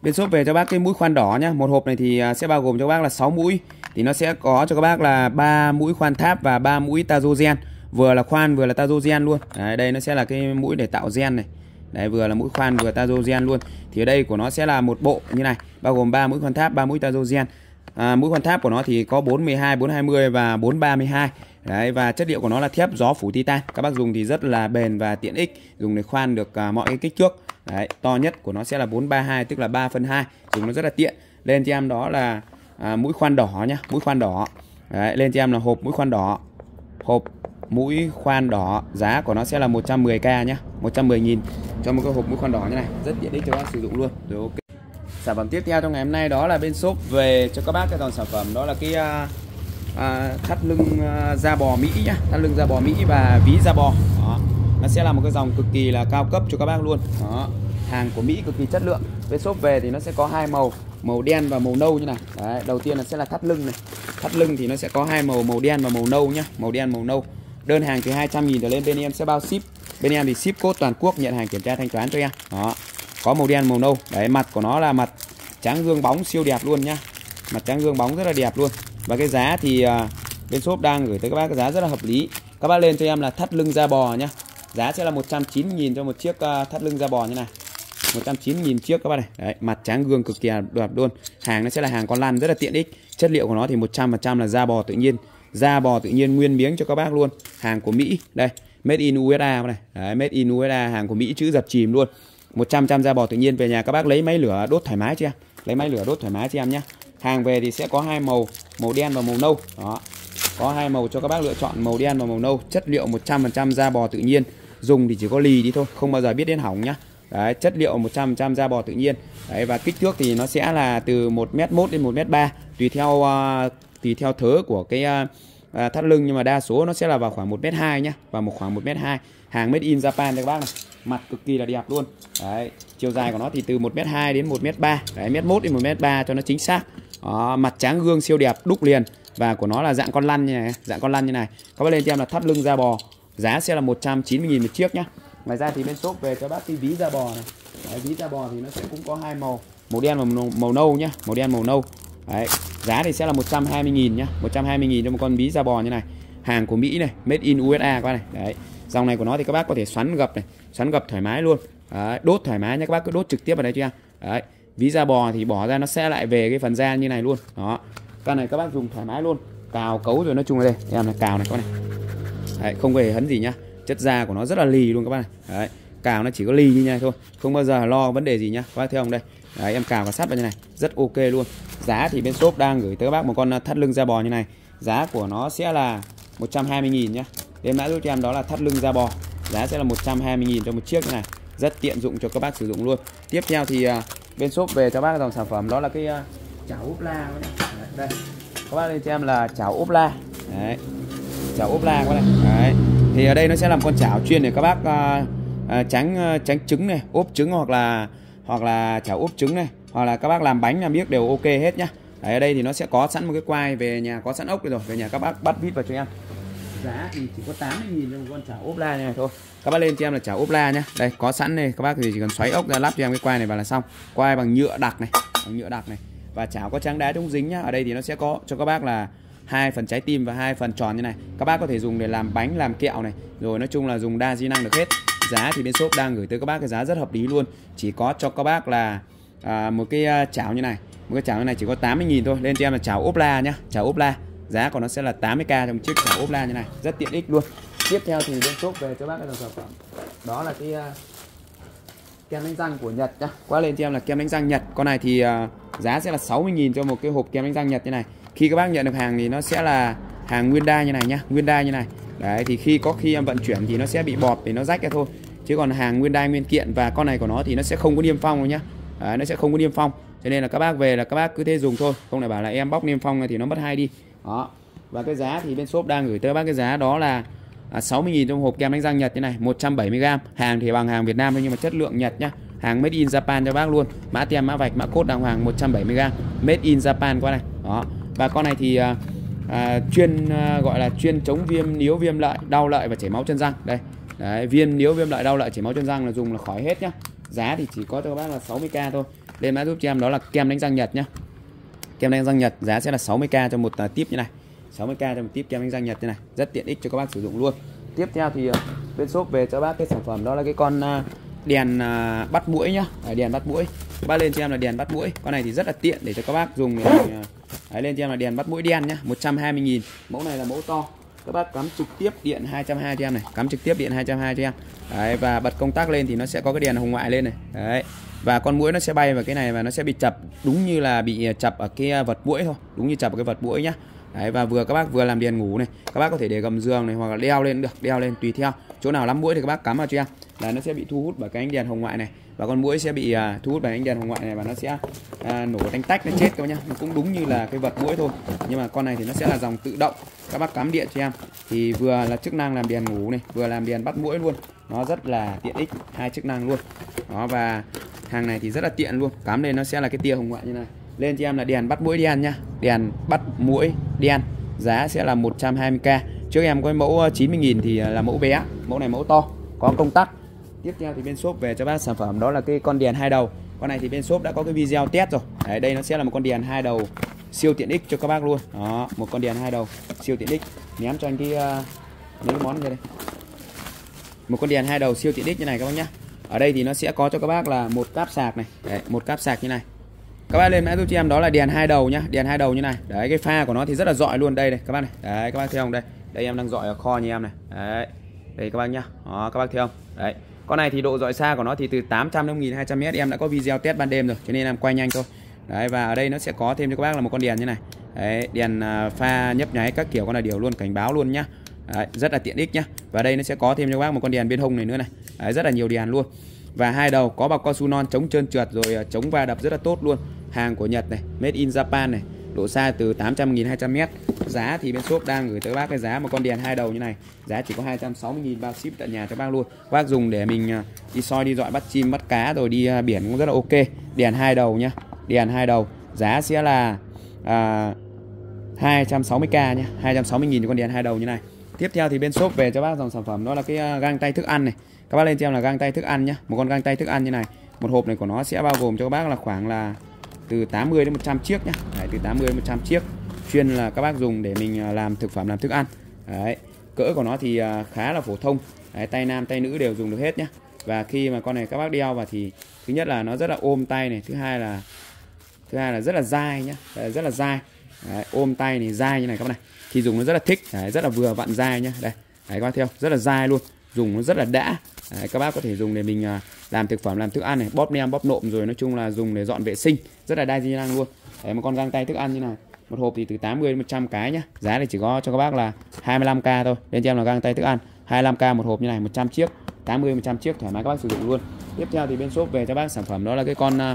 bên shop về cho bác cái mũi khoan đỏ nhá. Một hộp này thì sẽ bao gồm cho bác là 6 mũi. Thì nó sẽ có cho các bác là 3 mũi khoan tháp và 3 mũi tazo gen. Vừa là khoan vừa là tazo gen luôn. Đấy, đây nó sẽ là cái mũi để tạo gen này. Đấy, vừa là mũi khoan vừa tazo gen luôn. Thì ở đây của nó sẽ là một bộ như này, bao gồm 3 mũi khoan tháp, 3 mũi tazo gen. Mũi khoan tháp của nó thì có 412, 420 và 432. Đấy, và chất liệu của nó là thép gió phủ titan. Các bác dùng thì rất là bền và tiện ích, dùng để khoan được mọi cái kích thước. Đấy, to nhất của nó sẽ là 432, tức là 3/2, dùng nó rất là tiện. Lên cho em đó là mũi khoan đỏ nhá, mũi khoan đỏ. Đấy, lên cho em là hộp mũi khoan đỏ. Hộp mũi khoan đỏ, giá của nó sẽ là 110k nhá, 110.000 cho một cái hộp mũi khoan đỏ như này, rất tiện ích cho các bác sử dụng luôn. Rồi, ok. Sản phẩm tiếp theo trong ngày hôm nay đó là bên shop về cho các bác cái dòng sản phẩm đó là cái thắt lưng da bò Mỹ nhá, thắt lưng da bò Mỹ và ví da bò. Đó, nó sẽ là một cái dòng cực kỳ là cao cấp cho các bác luôn. Đó, hàng của Mỹ cực kỳ chất lượng. Bên shop về thì nó sẽ có hai màu, màu đen và màu nâu như này. Đấy, đầu tiên là sẽ là thắt lưng này. Thắt lưng thì nó sẽ có hai màu, màu đen và màu nâu nhá, màu đen màu nâu. Đơn hàng từ 200.000 trở lên bên em sẽ bao ship. Bên em thì ship code toàn quốc, nhận hàng kiểm tra thanh toán cho em. Đó, có màu đen màu nâu. Đấy, mặt của nó là mặt trắng gương bóng siêu đẹp luôn nhá, mặt trắng gương bóng rất là đẹp luôn. Và cái giá thì bên shop đang gửi tới các bác cái giá rất là hợp lý. Các bác lên cho em là thắt lưng da bò nhá, giá sẽ là 190.000 cho một chiếc thắt lưng da bò như này, 190.000 chiếc các bác này. Đấy, mặt trắng gương cực kỳ đẹp luôn. Hàng nó sẽ là hàng con lăn rất là tiện ích. Chất liệu của nó thì 100% là da bò tự nhiên, da bò tự nhiên nguyên miếng cho các bác luôn. Hàng của Mỹ đây, made in USA này. Đấy, made in USA, hàng của Mỹ chữ dập chìm luôn. 100% da bò tự nhiên. Về nhà các bác lấy máy lửa đốt thoải mái cho em, lấy máy lửa đốt thoải mái cho em nhé. Hàng về thì sẽ có hai màu, màu đen và màu nâu. Đó, có hai màu cho các bác lựa chọn, màu đen và màu nâu. Chất liệu 100% da bò tự nhiên, dùng thì chỉ có lì đi thôi, không bao giờ biết đến hỏng nhá. Đấy, chất liệu 100% da bò tự nhiên. Đấy, và kích thước thì nó sẽ là từ 1m1 đến 1m3 tùy theo thớ của cái thắt lưng, nhưng mà đa số nó sẽ là vào khoảng 1m2 nhá, vào khoảng 1m2. Hàng made in Japan cho các bác này, mặt cực kỳ là đẹp luôn. Đấy, chiều dài của nó thì từ 1m2 đến 1m3, đấy, 1m1 đến 1m3 cho nó chính xác. Đó, mặt trắng gương siêu đẹp, đúc liền, và của nó là dạng con lăn như này, dạng con lăn như này. Các bác lên cho em là thắt lưng da bò, giá sẽ là 190.000 một chiếc nhá. Ngoài ra thì bên shop về cho bác cái ví da bò này. Đấy, ví da bò thì nó sẽ cũng có hai màu, màu đen và màu nâu nhá, màu đen màu nâu. Đấy, giá thì sẽ là 120.000 nhá, 120.000 cho một con ví da bò như này. Hàng của Mỹ này, made in USA các bác này. Đấy, dòng này của nó thì các bác có thể xoắn gập này, xoắn gập thoải mái luôn. Đấy, đốt thoải mái nhé, các bác cứ đốt trực tiếp vào đây cho em. Đấy, ví da bò thì bỏ ra nó sẽ lại về cái phần da như này luôn. Đó, con này các bác dùng thoải mái luôn, cào cấu rồi nói chung là đây em là cào này con này. Đấy, không hề hấn gì nhá, chất da của nó rất là lì luôn các bác này. Đấy, cào nó chỉ có lì như này thôi, không bao giờ lo vấn đề gì nhá, các bác thấy không? Đây, đấy, em cào và sắt vào như này, rất ok luôn. Giá thì bên shop đang gửi tới các bác một con thắt lưng da bò như này, giá của nó sẽ là 120.000 nhá. Em đã giúp cho em đó là thắt lưng da bò, giá sẽ là 120.000 cho một chiếc như này, rất tiện dụng cho các bác sử dụng luôn. Tiếp theo thì bên shop về cho bác dòng sản phẩm đó là cái chảo ốp la. Đây, các bác lên cho em là chảo ốp la. Đấy, chảo ốp la các bác này. Đấy, thì ở đây nó sẽ làm con chảo chuyên để các bác tránh trứng này, ốp trứng, hoặc là chảo ốp trứng này, hoặc là các bác làm bánh làm biếc đều ok hết nhá. Đấy, ở đây thì nó sẽ có sẵn một cái quai, về nhà có sẵn ốc rồi, về nhà các bác bắt vít vào cho em. Giá thì chỉ có 80.000 cho một con chảo ốp la như này thôi. Các bác lên cho em là chảo ốp la nhá. Đây có sẵn này, các bác thì chỉ cần xoáy ốc ra lắp cho em cái quai này vào là xong. Quai bằng nhựa đặc này, bằng nhựa đặc này. Và chảo có trắng đá chống dính nhá. Ở đây thì nó sẽ có cho các bác là 2 phần trái tim và 2 phần tròn như này. Các bác có thể dùng để làm bánh, làm kẹo này, rồi nói chung là dùng đa di năng được hết. Giá thì bên shop đang gửi tới các bác cái giá rất hợp lý luôn. Chỉ có cho các bác là một cái chảo như này. Một cái chảo như này chỉ có 80.000 thôi. Lên cho em là chảo ốp la nhá, chảo ốp la. Giá của nó sẽ là 80k trong chiếc chảo ốp la như này, rất tiện ích luôn. Tiếp theo thì bên shop về cho bác cái dòng sản phẩm đó là cái kem đánh răng của Nhật nhá. Qua lên cho em là kem đánh răng Nhật. Con này thì giá sẽ là 60.000 cho một cái hộp kem đánh răng Nhật như này. Khi các bác nhận được hàng thì nó sẽ là hàng nguyên đai như này nhá, nguyên đai như này. Đấy, thì khi em vận chuyển thì nó sẽ bị bọt thì nó rách ra thôi. Chứ còn hàng nguyên đai nguyên kiện, và con này của nó thì nó sẽ không có niêm phong đâu nhá. Đấy, nó sẽ không có niêm phong. Cho nên là các bác về là các bác cứ thế dùng thôi, không lại bảo là em bóc niêm phong thì nó mất hay đi. Đó. Và cái giá thì bên shop đang gửi tới các bác cái giá đó là 60.000 trong hộp kem đánh răng Nhật như này, 170g. Hàng thì bằng hàng Việt Nam thôi nhưng mà chất lượng Nhật nhá. Hàng made in Japan cho bác luôn. Mã tem, mã vạch, mã code đàng hoàng, 170g. Made in Japan qua này. Đó. Và con này thì gọi là chuyên chống viêm níu, viêm lợi, đau lợi và chảy máu chân răng. Đây. Đấy, viêm níu, viêm lợi, đau lợi, chảy máu chân răng là dùng là khỏi hết nhá. Giá thì chỉ có cho các bác là 60k thôi. Lên mã giúp cho em đó là kem đánh răng Nhật nhá. Kem đánh răng Nhật giá sẽ là 60k cho một tiếp như này. 60k cho một tiếp kem đánh răng Nhật như này, rất tiện ích cho các bác sử dụng luôn. Tiếp theo thì bên shop về cho bác cái sản phẩm đó là cái con đèn bắt muỗi nhá. Đèn bắt muỗi. Các bác lên cho em là đèn bắt muỗi. Con này thì rất là tiện để cho các bác dùng. Lên cho em là đèn bắt muỗi đen nhá, 120.000. Mẫu này là mẫu to. Các bác cắm trực tiếp điện 220 cho em này, cắm trực tiếp điện 220 cho em. Đấy, và bật công tắc lên thì nó sẽ có cái đèn hồng ngoại lên này. Đấy. Và con muỗi nó sẽ bay vào cái này và nó sẽ bị chập, đúng như là bị chập ở cái vật muỗi thôi, đúng như chập ở cái vật muỗi nhá. Đấy, và các bác vừa làm đèn ngủ này, các bác có thể để gầm giường này hoặc là đeo lên được, đeo lên tùy theo chỗ nào lắm muỗi thì các bác cắm vào cho em là nó sẽ bị thu hút bởi cái ánh đèn hồng ngoại này, và con muỗi sẽ bị thu hút bởi ánh đèn hồng ngoại này và nó sẽ nổ tanh tách, nó chết các bác nhá. Nó cũng đúng như là cái vật muỗi thôi, nhưng mà con này thì nó sẽ là dòng tự động, các bác cắm điện cho em thì vừa là chức năng làm đèn ngủ này, vừa làm đèn bắt muỗi luôn, nó rất là tiện ích, hai chức năng luôn đó. Và hàng này thì rất là tiện luôn, cắm lên nó sẽ là cái tia hồng ngoại như này. Lên cho em là đèn bắt muỗi đen nhá, đèn bắt muỗi đen giá sẽ là 120k. Trước em có cái mẫu 90.000 thì là mẫu bé, mẫu này mẫu to, có công tắc. Tiếp theo thì bên shop về cho bác sản phẩm đó là cái con đèn hai đầu. Con này thì bên shop đã có cái video test rồi. Đấy, đây nó sẽ là một con đèn hai đầu siêu tiện ích cho các bác luôn. Đó, một con đèn hai đầu siêu tiện ích. Ném cho anh cái mấy món đây. Một con đèn hai đầu siêu tiện ích như này các bác nhá. Ở đây thì nó sẽ có cho các bác là một cáp sạc này. Đấy, một cáp sạc như này. Các bác lên mã giúp cho em đó là đèn hai đầu nhá, đèn hai đầu như này. Đấy, cái pha của nó thì rất là rọi luôn đây này các bác này. Đấy, các bác thấy không đây? Đây em đang rọi ở kho như em này. Đấy. Đây các bác nhá. Đó, các bác thấy không? Đấy. Con này thì độ rọi xa của nó thì từ 800 đến 1200m, em đã có video test ban đêm rồi cho nên em quay nhanh thôi. Đấy, và ở đây nó sẽ có thêm cho các bác là một con đèn như này. Đấy, đèn pha nhấp nháy các kiểu, con này đều luôn, cảnh báo luôn nhá. Đấy, rất là tiện ích nhá. Và đây nó sẽ có thêm cho các bác một con đèn bên hông này nữa này. Đấy, rất là nhiều đèn luôn. Và hai đầu có bọc cao su non chống trơn trượt rồi chống va đập rất là tốt luôn. Hàng của Nhật này, made in Japan này, độ xa từ 800.000 200m. Giá thì bên shop đang gửi tới bác cái giá một con đèn hai đầu như này, giá chỉ có 260.000 bao ship tận nhà cho bác luôn. Bác dùng để mình đi soi đi dọi bắt chim bắt cá rồi đi biển cũng rất là ok. Đèn hai đầu nhá. Đèn hai đầu giá sẽ là 260k nhá, 260.000 cho con đèn hai đầu như này. Tiếp theo thì bên shop về cho bác dòng sản phẩm đó là cái găng tay thức ăn này. Các bác lên cho em là găng tay thức ăn nhá, một con găng tay thức ăn như này. Một hộp này của nó sẽ bao gồm cho các bác là khoảng là từ 80 đến 100 chiếc nhá. Đấy, từ 80 đến 100 chiếc. Chuyên là các bác dùng để mình làm thực phẩm, làm thức ăn. Đấy, cỡ của nó thì khá là phổ thông. Đấy, tay nam tay nữ đều dùng được hết nhá. Và khi mà con này các bác đeo vào thì thứ nhất là nó rất là ôm tay này, thứ hai là rất là dai nhá. Đấy, rất là dai. Đấy, ôm tay này dai như này các bác này. Khi dùng nó rất là thích, đấy, rất là vừa vặn dai nhá. Đây, đấy các bác theo, rất là dai luôn. Dùng nó rất là đã. Đấy, các bác có thể dùng để mình làm thực phẩm, làm thức ăn này, bóp nem, bóp nộm, rồi nói chung là dùng để dọn vệ sinh, rất là đa di năng luôn. Đấy, một con găng tay thức ăn như này, một hộp thì từ 80 đến 100 cái nhá. Giá thì chỉ có cho các bác là 25k thôi. Bên cho em là găng tay thức ăn 25k một hộp như này, 100 chiếc, 80 100 chiếc thoải mái các bác sử dụng luôn. Tiếp theo thì bên shop về cho bác sản phẩm đó là cái con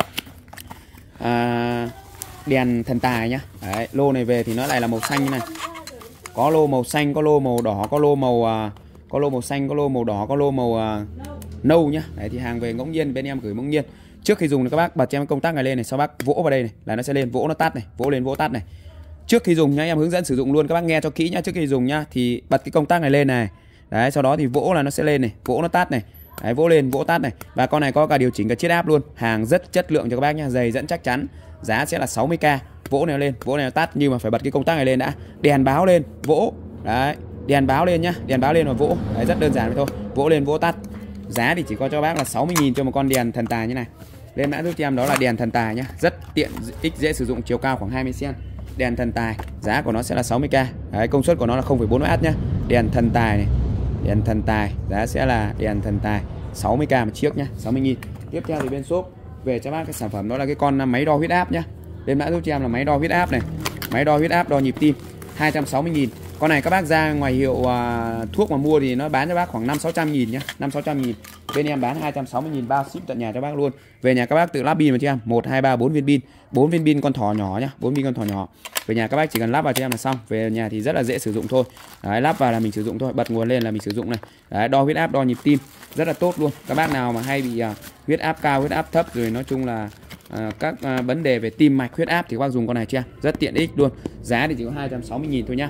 đèn thần tài nhá. Đấy, lô này về thì nó lại là màu xanh như này. Có lô màu xanh, có lô màu đỏ, có lô màu xanh, có lô màu đỏ, có lô màu nâu nhá. Đấy thì hàng về ngẫu nhiên, bên em gửi ngẫu nhiên. Trước khi dùng thì các bác bật cho em công tắc này lên này, sau bác vỗ vào đây này là nó sẽ lên, vỗ nó tắt này, vỗ lên vỗ tắt này. Trước khi dùng nhá, em hướng dẫn sử dụng luôn, các bác nghe cho kỹ nhá. Trước khi dùng nhá thì bật cái công tắc này lên này. Đấy, sau đó thì vỗ là nó sẽ lên này, vỗ nó tắt này. Đấy, vỗ lên vỗ tắt này. Và con này có cả điều chỉnh cả chiết áp luôn. Hàng rất chất lượng cho các bác nhá, dày dẫn chắc chắn. Giá sẽ là 60k. Vỗ này lên, vỗ này tắt, nhưng mà phải bật cái công tắc này lên đã. Đèn báo lên, vỗ. Đấy, đèn báo lên nhá, đèn báo lên và vỗ. Đấy, rất đơn giản vậy thôi. Vỗ lên vỗ tắt. Giá thì chỉ có cho bác là 60.000 cho một con đèn thần tài như này. Lên mã giúp cho em đó là đèn thần tài nhá, rất tiện ích, dễ sử dụng, chiều cao khoảng 20 cm. Đèn thần tài, giá của nó sẽ là 60k. Đấy, công suất của nó là 0,4W nhá. Đèn thần tài này. Đèn thần tài, giá sẽ là đèn thần tài 60k một chiếc nhá, 60.000. Tiếp theo thì bên shop về cho bác cái sản phẩm đó là cái con máy đo huyết áp nhá. Lên mã giúp cho em là máy đo huyết ap này. Máy đo huyết áp, đo nhịp tim, 260.000. Con này các bác ra ngoài hiệu thuốc mà mua thì nó bán cho bác khoảng 500-600.000 nhá, 500-600.000. Bên em bán 260.000 bao ship tận nhà cho bác luôn. Về nhà các bác tự lắp pin vào cho em, 1 2 3 4 viên pin. 4 viên pin con thỏ nhỏ nhá, 4 viên con thỏ nhỏ. Về nhà các bác chỉ cần lắp vào cho em là xong. Về nhà thì rất là dễ sử dụng thôi. Đấy, lắp vào là mình sử dụng thôi, bật nguồn lên là mình sử dụng này. Đấy, đo huyết áp, đo nhịp tim, rất là tốt luôn. Các bác nào mà hay bị huyết áp cao, huyết áp thấp, rồi nói chung là các vấn đề về tim mạch, huyết áp thì các bác dùng con này cho em, rất tiện ích luôn. Giá thì chỉ có 260.000 thôi nhá.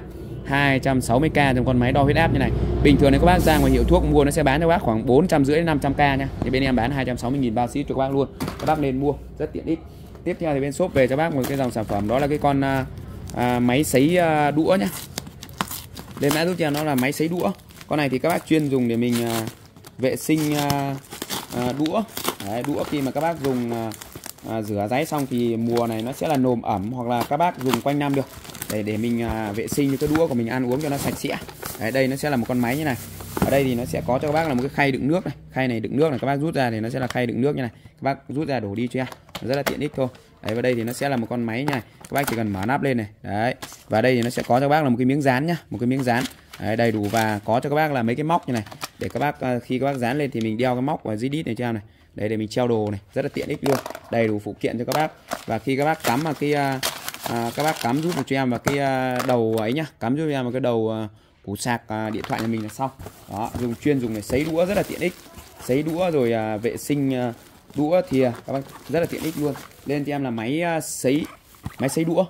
260k trong con máy đo huyết áp như này. Bình thường nếu các bác ra ngoài hiệu thuốc mua nó sẽ bán cho các bác khoảng 450 đến 500k nhá. Thì bên em bán 260.000 bao ship cho các bác luôn. Các bác nên mua, rất tiện ích. Tiếp theo thì bên shop về cho bác một cái dòng sản phẩm đó là cái con máy sấy đũa nhá. Lên mã giúp cho nó là máy sấy đũa. Con này thì các bác chuyên dùng để mình vệ sinh đũa. Đấy, đũa khi mà các bác dùng rửa ráy xong thì mùa này nó sẽ là nồm ẩm, hoặc là các bác dùng quanh năm được để mình vệ sinh những cái đũa của mình ăn uống cho nó sạch sẽ. Đấy, đây nó sẽ là một con máy như này. Ở đây thì nó sẽ có cho các bác là một cái khay đựng nước này. Khay này đựng nước này, các bác rút ra thì nó sẽ là khay đựng nước như này. Các bác rút ra đổ đi cho em. Rất là tiện ích thôi. Đấy, và đây thì nó sẽ là một con máy như này. Các bác chỉ cần mở nắp lên này. Đấy. Và đây thì nó sẽ có cho các bác là một cái miếng dán nhá, một cái miếng dán. Đấy, đầy đủ, và có cho các bác là mấy cái móc như này để các bác khi các bác dán lên thì mình đeo cái móc vào dưới đít này cho em này. Đấy, để mình treo đồ này, rất là tiện ích luôn. Đầy đủ phụ kiện cho các bác. Và khi các bác cắm vào cái các bác cắm giúp cho em vào cái đầu ấy nhá, cắm giúp em vào cái đầu củ sạc điện thoại nhà mình là xong. Đó, chuyên dùng để sấy đũa rất là tiện ích. Sấy đũa rồi vệ sinh đũa thìa các bác, rất là tiện ích luôn. Lên cho em là máy sấy đũa.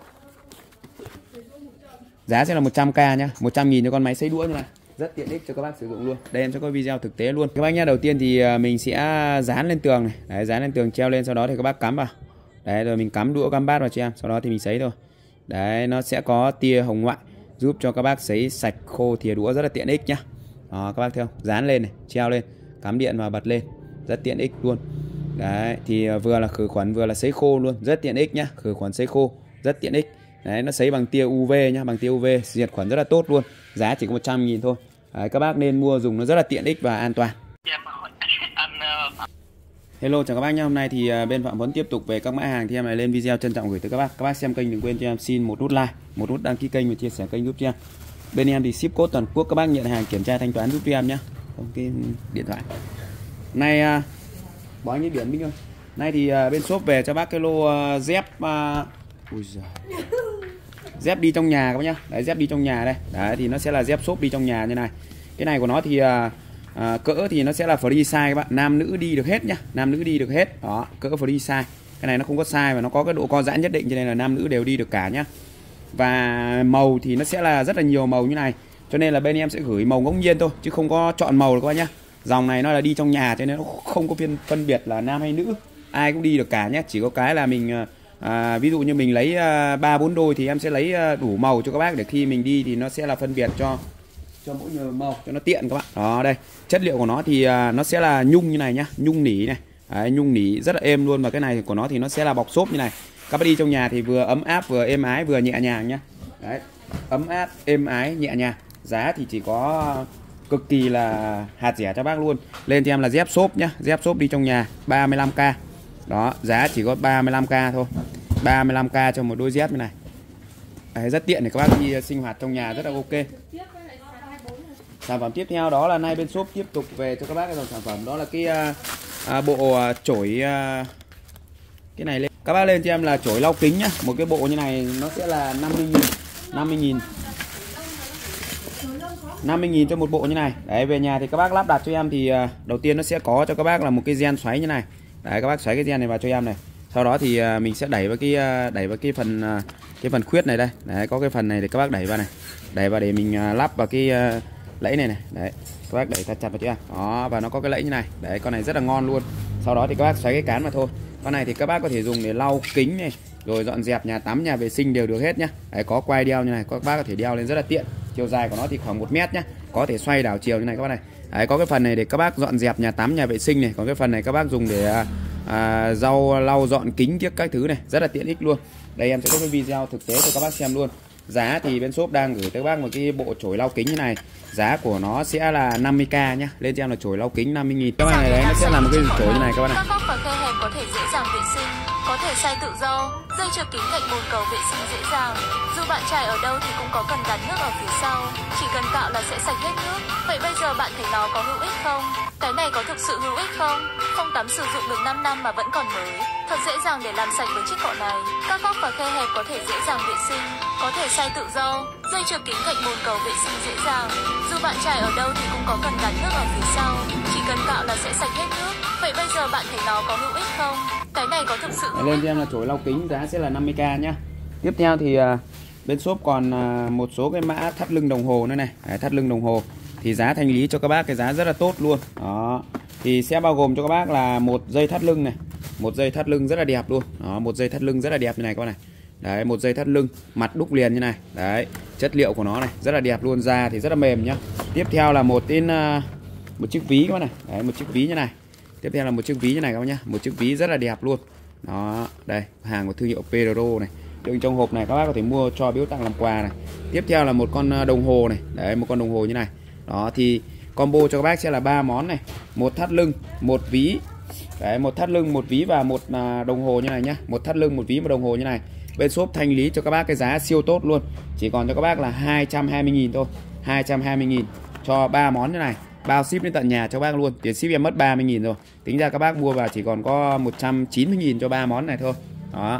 Giá sẽ là 100k nhá, 100.000 cho con máy sấy đũa như này. Rất tiện ích cho các bác sử dụng luôn. Đây em sẽ có video thực tế luôn các bác nhá. Đầu tiên thì mình sẽ dán lên tường này. Đấy, dán lên tường treo lên, sau đó thì các bác cắm vào. Đấy, rồi mình cắm đũa cắm bát vào cho em, sau đó thì mình sấy thôi. Đấy, nó sẽ có tia hồng ngoại giúp cho các bác sấy sạch khô thìa đũa, rất là tiện ích nhá. Đó, các bác thấy không? Dán lên này, treo lên, cắm điện vào bật lên, rất tiện ích luôn. Đấy, thì vừa là khử khuẩn vừa là sấy khô luôn, rất tiện ích nhá. Khử khuẩn sấy khô, rất tiện ích. Đấy, nó sấy bằng tia UV nhá, bằng tia UV, diệt khuẩn rất là tốt luôn. Giá chỉ có 100.000 thôi. Đấy, các bác nên mua dùng, nó rất là tiện ích và an toàn. Hello chào các bác nhé. Hôm nay thì bên Phạm Vấn tiếp tục về các mã hàng thì em lại lên video trân trọng gửi tới các bác. Các bác xem kênh đừng quên cho em xin một nút like, một nút đăng ký kênh và chia sẻ kênh giúp cho em. Bên em thì ship code toàn quốc, các bác nhận hàng kiểm tra thanh toán giúp cho em nhé. Không cái điện thoại. Nay bỏ anh ấy biển Minh ơi. Nay thì bên shop về cho bác cái lô dép dép đi trong nhà các bác nhá. Đấy, dép đi trong nhà đây. Đấy thì nó sẽ là dép shop đi trong nhà như này. Cái này của nó thì cỡ thì nó sẽ là free size các bạn, nam nữ đi được hết nhá, nam nữ đi được hết. Đó, cỡ free size. Cái này nó không có size và nó có cái độ co giãn nhất định cho nên là nam nữ đều đi được cả nhá. Và màu thì nó sẽ là rất là nhiều màu như này. Cho nên là bên em sẽ gửi màu ngẫu nhiên thôi chứ không có chọn màu đâu các bác nhá. Dòng này nó là đi trong nhà cho nên nó không có phân biệt là nam hay nữ, ai cũng đi được cả nhé. Chỉ có cái là mình ví dụ như mình lấy 3-4 đôi thì em sẽ lấy đủ màu cho các bác để khi mình đi thì nó sẽ là phân biệt cho mỗi người màu cho nó tiện các bạn. Đó, đây chất liệu của nó thì nó sẽ là nhung như này nhá, nhung nỉ này. Đấy, nhung nỉ rất là êm luôn. Và cái này của nó thì nó sẽ là bọc xốp như này. Các bác đi trong nhà thì vừa ấm áp vừa êm ái vừa nhẹ nhàng nhá. Đấy, ấm áp êm ái nhẹ nhàng. Giá thì chỉ có cực kỳ là hạt rẻ cho bác luôn. Lên cho em là dép xốp nhá, dép xốp đi trong nhà 35k. Đó, giá chỉ có 35k thôi. 35k cho một đôi dép như này. Đấy, rất tiện để các bác đi sinh hoạt trong nhà rất là ok. Sản phẩm tiếp theo đó là nay bên shop tiếp tục về cho các bác cái dòng sản phẩm đó là cái bộ chổi cái này lên. Các bác lên cho em là chổi lau kính nhá. Một cái bộ như này nó sẽ là 50.000 50.000 cho một bộ như này. Đấy, về nhà thì các bác lắp đặt cho em thì đầu tiên nó sẽ có cho các bác là một cái gen xoáy như này. Đấy, các bác xoáy cái gen này vào cho em này. Sau đó thì mình sẽ đẩy vào cái phần khuyết này đây. Đấy, có cái phần này để các bác đẩy vào này. Đẩy vào để mình lắp vào cái lẫy này này. Đấy, các bác đẩy thật chặt vào cho em. Đó, và nó có cái lẫy như này. Đấy, con này rất là ngon luôn. Sau đó thì các bác xoáy cái cán vào thôi. Con này thì các bác có thể dùng để lau kính này, rồi dọn dẹp nhà tắm, nhà vệ sinh đều được hết nhá. Đấy, có quai đeo như này, các bác có thể đeo lên rất là tiện. Chiều dài của nó thì khoảng 1 mét nhá. Có thể xoay đảo chiều như này các bác này. Đấy, có cái phần này để các bác dọn dẹp nhà tắm, nhà vệ sinh này. Còn cái phần này các bác dùng để lau dọn kính kiếc các thứ này, rất là tiện ích luôn. Đây em sẽ có cái video thực tế cho các bác xem luôn. Giá thì bên shop đang gửi tới các bác một cái bộ chổi lau kính như này. Giá của nó sẽ là 50k nhá. Lên cho em là chổi lau kính 50.000. Các bạn này đấy, nó sẽ là một cái chổi như này các bạn này. Các góc và khe hẹp có thể dễ dàng vệ sinh, có thể xay tự do. Dây trượt kính cạnh bồn cầu vệ sinh dễ dàng. Dù bạn trải ở đâu thì cũng có cần gắn nước ở phía sau. Chỉ cần cạo là sẽ sạch hết nước. Vậy bây giờ bạn thấy nó có hữu ích không? Cái này có thực sự hữu ích không? Không tắm sử dụng được 5 năm mà vẫn còn mới. Thật dễ dàng để làm sạch với chiếc cọ này. Các góc và khe hẹp có thể dễ dàng vệ sinh, có thể xay tự do. Dây trượt kính cạnh bồn cầu vệ sinh dễ dàng. Dù bạn trải ở đâu thì cũng có cần gắn nước ở phía sau. Chỉ cần cạo là sẽ sạch hết nước. Vậy bây giờ bạn thấy nó có hữu ích không? Cái này có thực sự hữu ích. Lên cho em là chổi lau kính, giá sẽ là 50k nhá. Tiếp theo thì bên shop còn một số cái mã thắt lưng đồng hồ nữa này. Đấy, thắt lưng đồng hồ thì giá thanh lý cho các bác cái giá rất là tốt luôn. Đó. Thì sẽ bao gồm cho các bác là một dây thắt lưng này, một dây thắt lưng rất là đẹp luôn. Đó, một dây thắt lưng rất là đẹp như này các bác này. Đấy, một dây thắt lưng mặt đúc liền như này. Đấy, chất liệu của nó này rất là đẹp luôn, da thì rất là mềm nhá. Tiếp theo là một chiếc ví các bác này. Đấy, một chiếc ví như này. Tiếp theo là một chiếc ví như này các bác nhá, một chiếc ví rất là đẹp luôn. Đó, đây, hàng của thương hiệu Pedro này. Đựng trong hộp này các bác có thể mua cho biếu tặng làm quà này. Tiếp theo là một con đồng hồ này. Đấy, một con đồng hồ như này. Đó thì combo cho các bác sẽ là 3 món này, một thắt lưng, một ví. Đấy, một thắt lưng, một ví và một đồng hồ như này nhá. Một thắt lưng, một ví, một đồng hồ như này. Bên shop thanh lý cho các bác cái giá siêu tốt luôn. Chỉ còn cho các bác là 220.000 thôi. 220.000 cho 3 món như này. Bao ship đến tận nhà cho các bác luôn. Tiền ship em mất 30.000 rồi. Tính ra các bác mua vào chỉ còn có 190.000 cho 3 món này thôi. Đó.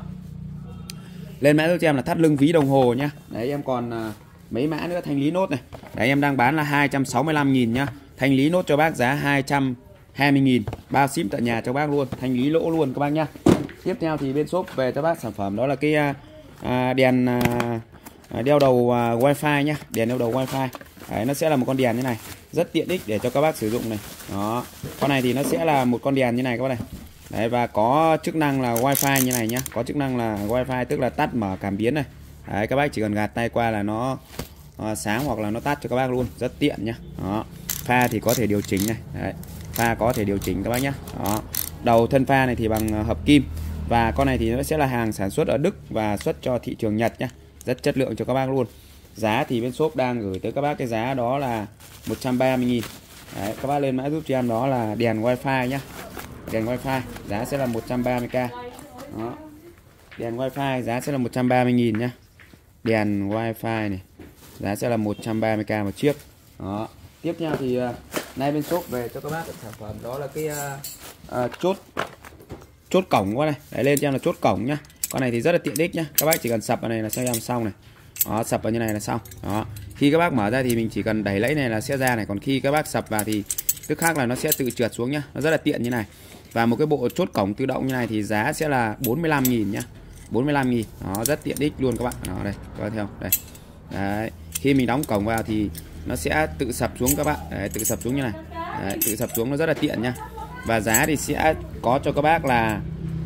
Lên mã giúp cho em là thắt lưng, ví, đồng hồ nhá. Đấy, em còn mấy mã nữa thanh lý nốt này. Đấy, em đang bán là 265.000 nhá. Thanh lý nốt cho bác giá 220.000. Bao ship tận nhà cho bác luôn. Thanh lý lỗ luôn các bác nhá. Tiếp theo thì bên shop về cho bác sản phẩm đó là cái đèn đeo đầu wifi nhá. Đèn đeo đầu wifi. Đấy, nó sẽ là một con đèn như này, rất tiện ích để cho các bác sử dụng này. Đó. Con này thì nó sẽ là một con đèn như này các bác này. Đấy, và có chức năng là wifi như này nhá. Có chức năng là wifi tức là tắt mở cảm biến này. Đấy, các bác chỉ cần gạt tay qua là nó sáng hoặc là nó tắt cho các bác luôn, rất tiện nhá. Đó. Pha thì có thể điều chỉnh này. Đấy. Pha có thể điều chỉnh các bác nhá. Đó. Đầu thân pha này thì bằng hợp kim. Và con này thì nó sẽ là hàng sản xuất ở Đức và xuất cho thị trường Nhật nhá. Rất chất lượng cho các bác luôn. Giá thì bên shop đang gửi tới các bác cái giá đó là 130.000. Đấy, các bác lên mã giúp cho em đó là đèn wifi nhá. Đèn wifi giá sẽ là 130k. Đó. Đèn wifi giá sẽ là 130.000 nhá. Đèn wifi này giá sẽ là 130k một chiếc. Đó. Tiếp theo thì nay bên shop về cho các bác sản phẩm đó là cái chốt cổng qua này. Đấy, lên cho em là chốt cổng nhá. Con này thì rất là tiện ích nhá. Các bác chỉ cần sập vào này là cho em xong này. Đó, sập vào như này là xong. Đó. Khi các bác mở ra thì mình chỉ cần đẩy lẫy này là sẽ ra này. Còn khi các bác sập vào thì tức khác là nó sẽ tự trượt xuống nhá. Nó rất là tiện như này. Và một cái bộ chốt cổng tự động như này thì giá sẽ là 45.000 nhá. 45.000. Đó, rất tiện ích luôn các bạn. Đó, đây, coi theo đây. Đấy. Khi mình đóng cổng vào thì nó sẽ tự sập xuống các bạn. Đấy, tự sập xuống như này. Đấy, tự sập xuống nó rất là tiện nhá. Và giá thì sẽ có cho các bác là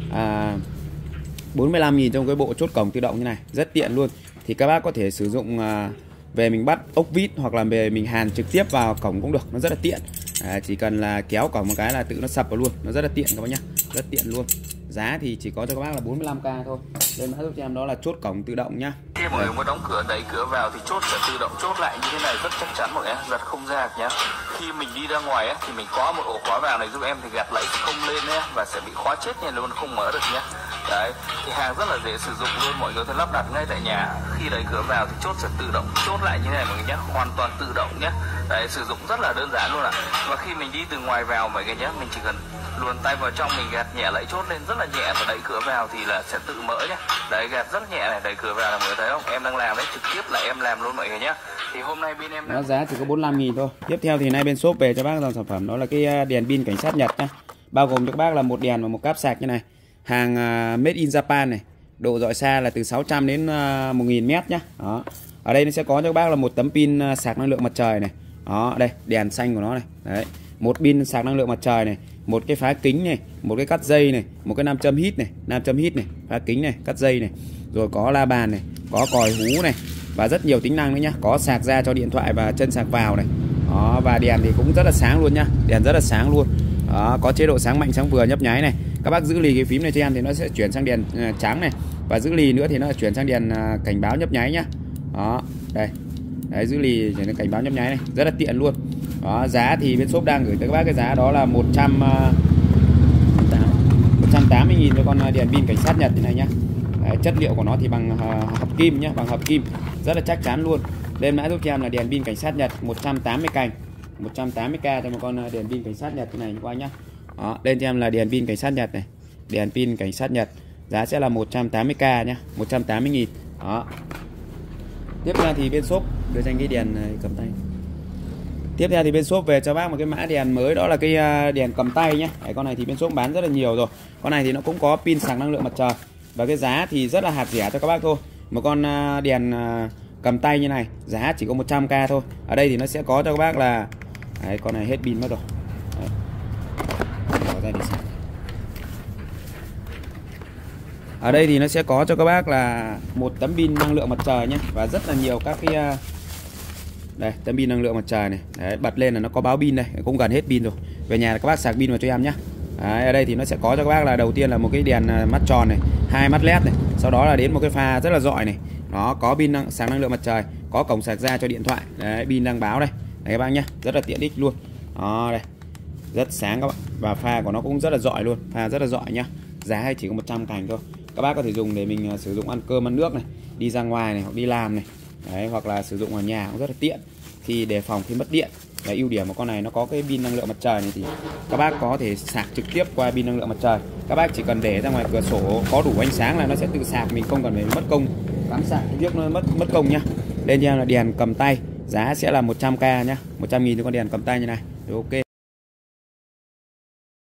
45.000 trong cái bộ chốt cổng tự động như này, rất tiện luôn. Thì các bác có thể sử dụng về mình bắt ốc vít hoặc là về mình hàn trực tiếp vào cổng cũng được, nó rất là tiện. Chỉ cần là kéo cổng một cái là tự nó sập vào luôn, nó rất là tiện các bác nhá, rất tiện luôn. Giá thì chỉ có cho các bác là 45k thôi. Lên mã giúp cho em đó là chốt cổng tự động nhá. Khi mọi người muốn đóng cửa đẩy cửa vào thì chốt sẽ tự động chốt lại như thế này, rất chắc chắn mọi người, giật không ra nhá. Khi mình đi ra ngoài thì mình có một ổ khóa vào này giúp em thì gạt lại không lên nhé, và sẽ bị khóa chết nha luôn, không mở được nhé. Đấy, thì hàng rất là dễ sử dụng luôn, mọi người có thể lắp đặt ngay tại nhà. Khi đẩy cửa vào thì chốt sẽ tự động chốt lại như thế này mọi người nhé, hoàn toàn tự động nhé. Đấy, sử dụng rất là đơn giản luôn ạ. Và khi mình đi từ ngoài vào mọi người nhé, mình chỉ cần luồn tay vào trong, mình gạt nhẹ lại chốt lên rất là nhẹ và đẩy cửa vào thì là sẽ tự mở nhé. Đấy, gạt rất nhẹ này, đẩy cửa vào là mọi người thấy không? Em đang làm đấy, trực tiếp là em làm luôn mọi người nhé. Thì hôm nay bên em nó giá chỉ có 45.000 thôi. Tiếp theo thì nay bên shop về cho bác dòng sản phẩm đó là cái đèn pin cảnh sát Nhật nhá. Bao gồm cho các bác là một đèn và một cáp sạc như này. Hàng made in Japan này. Độ rọi xa là từ 600 đến 1000 m nhá. Đó. Ở đây nó sẽ có cho các bác là một tấm pin sạc năng lượng mặt trời này. Đó, đây, đèn xanh của nó này. Đấy. Một pin sạc năng lượng mặt trời này, một cái phá kính này, một cái cắt dây này, một cái nam châm hít này, phá kính này, cắt dây này, rồi có la bàn này, có còi hú này và rất nhiều tính năng nữa nhá. Có sạc ra cho điện thoại và chân sạc vào này. Đó, và đèn thì cũng rất là sáng luôn nhá. Đèn rất là sáng luôn. Đó, có chế độ sáng mạnh, sáng vừa, nhấp nháy này. Các bác giữ lì cái phím này cho em thì nó sẽ chuyển sang đèn trắng này, và giữ lì nữa thì nó chuyển sang đèn cảnh báo nhấp nháy nhá. Đó, đây. Đấy, giữ lì để nó cảnh báo nhấp nháy này, rất là tiện luôn. Đó, giá thì bên shop đang gửi tới các bác cái giá đó là 180.000 cho con đèn pin cảnh sát Nhật thế này nhá. Đấy, chất liệu của nó thì bằng hợp kim nhá, bằng hợp kim, rất là chắc chắn luôn. Lên mã giúp cho em là đèn pin cảnh sát Nhật 180 cành, 180k cho một con đèn pin cảnh sát Nhật thế này qua nhá. Đó, lên cho em là đèn pin cảnh sát Nhật này, đèn pin cảnh sát Nhật, giá sẽ là 180k nhá, 180.000. Đó. Tiếp theo thì bên shop đưa cho anh cái đèn này, cầm tay. Tiếp theo thì bên shop về cho bác một cái mã đèn mới, đó là cái đèn cầm tay nhé. Đấy, con này thì bên shop bán rất là nhiều rồi. Con này thì nó cũng có pin sạc năng lượng mặt trời, và cái giá thì rất là hạt rẻ cho các bác thôi. một con đèn cầm tay như này giá chỉ có 100k thôi. Ở đây thì nó sẽ có cho các bác là đấy, con này hết pin mất rồi. Đấy. Bỏ ra để sạc. Ở đây thì nó sẽ có cho các bác là một tấm pin năng lượng mặt trời nhé, và rất là nhiều các cái đây tấm pin năng lượng mặt trời này. Đấy, bật lên là nó có báo pin đây, cũng gần hết pin rồi. Về nhà là các bác sạc pin vào cho em nhé. Đấy, ở đây thì nó sẽ có cho các bác là đầu tiên là một cái đèn mắt tròn này, 2 mắt led này, sau đó là đến một cái pha rất là rọi này. Nó có pin sạc năng lượng mặt trời, có cổng sạc ra cho điện thoại. Đấy, pin đang báo đây. Đấy các bác nhé, rất là tiện ích luôn. Đó đây. Rất sáng các bạn, và pha của nó cũng rất là rọi luôn, pha rất là rọi nhá. Giá chỉ có 100 cành thôi. Các bác có thể dùng để mình sử dụng ăn cơm ăn nước này, đi ra ngoài này, hoặc đi làm này. Đấy, hoặc là sử dụng ở nhà cũng rất là tiện khi đề phòng khi mất điện. Đấy, ưu điểm của con này nó có cái pin năng lượng mặt trời này thì các bác có thể sạc trực tiếp qua pin năng lượng mặt trời. Các bác chỉ cần để ra ngoài cửa sổ có đủ ánh sáng là nó sẽ tự sạc, mình không cần phải mất công cắm sạc trước nó mất công nhá. Lên cho em là đèn cầm tay, giá sẽ là 100k nhá, 100.000 cho con đèn cầm tay như này. Rồi, ok.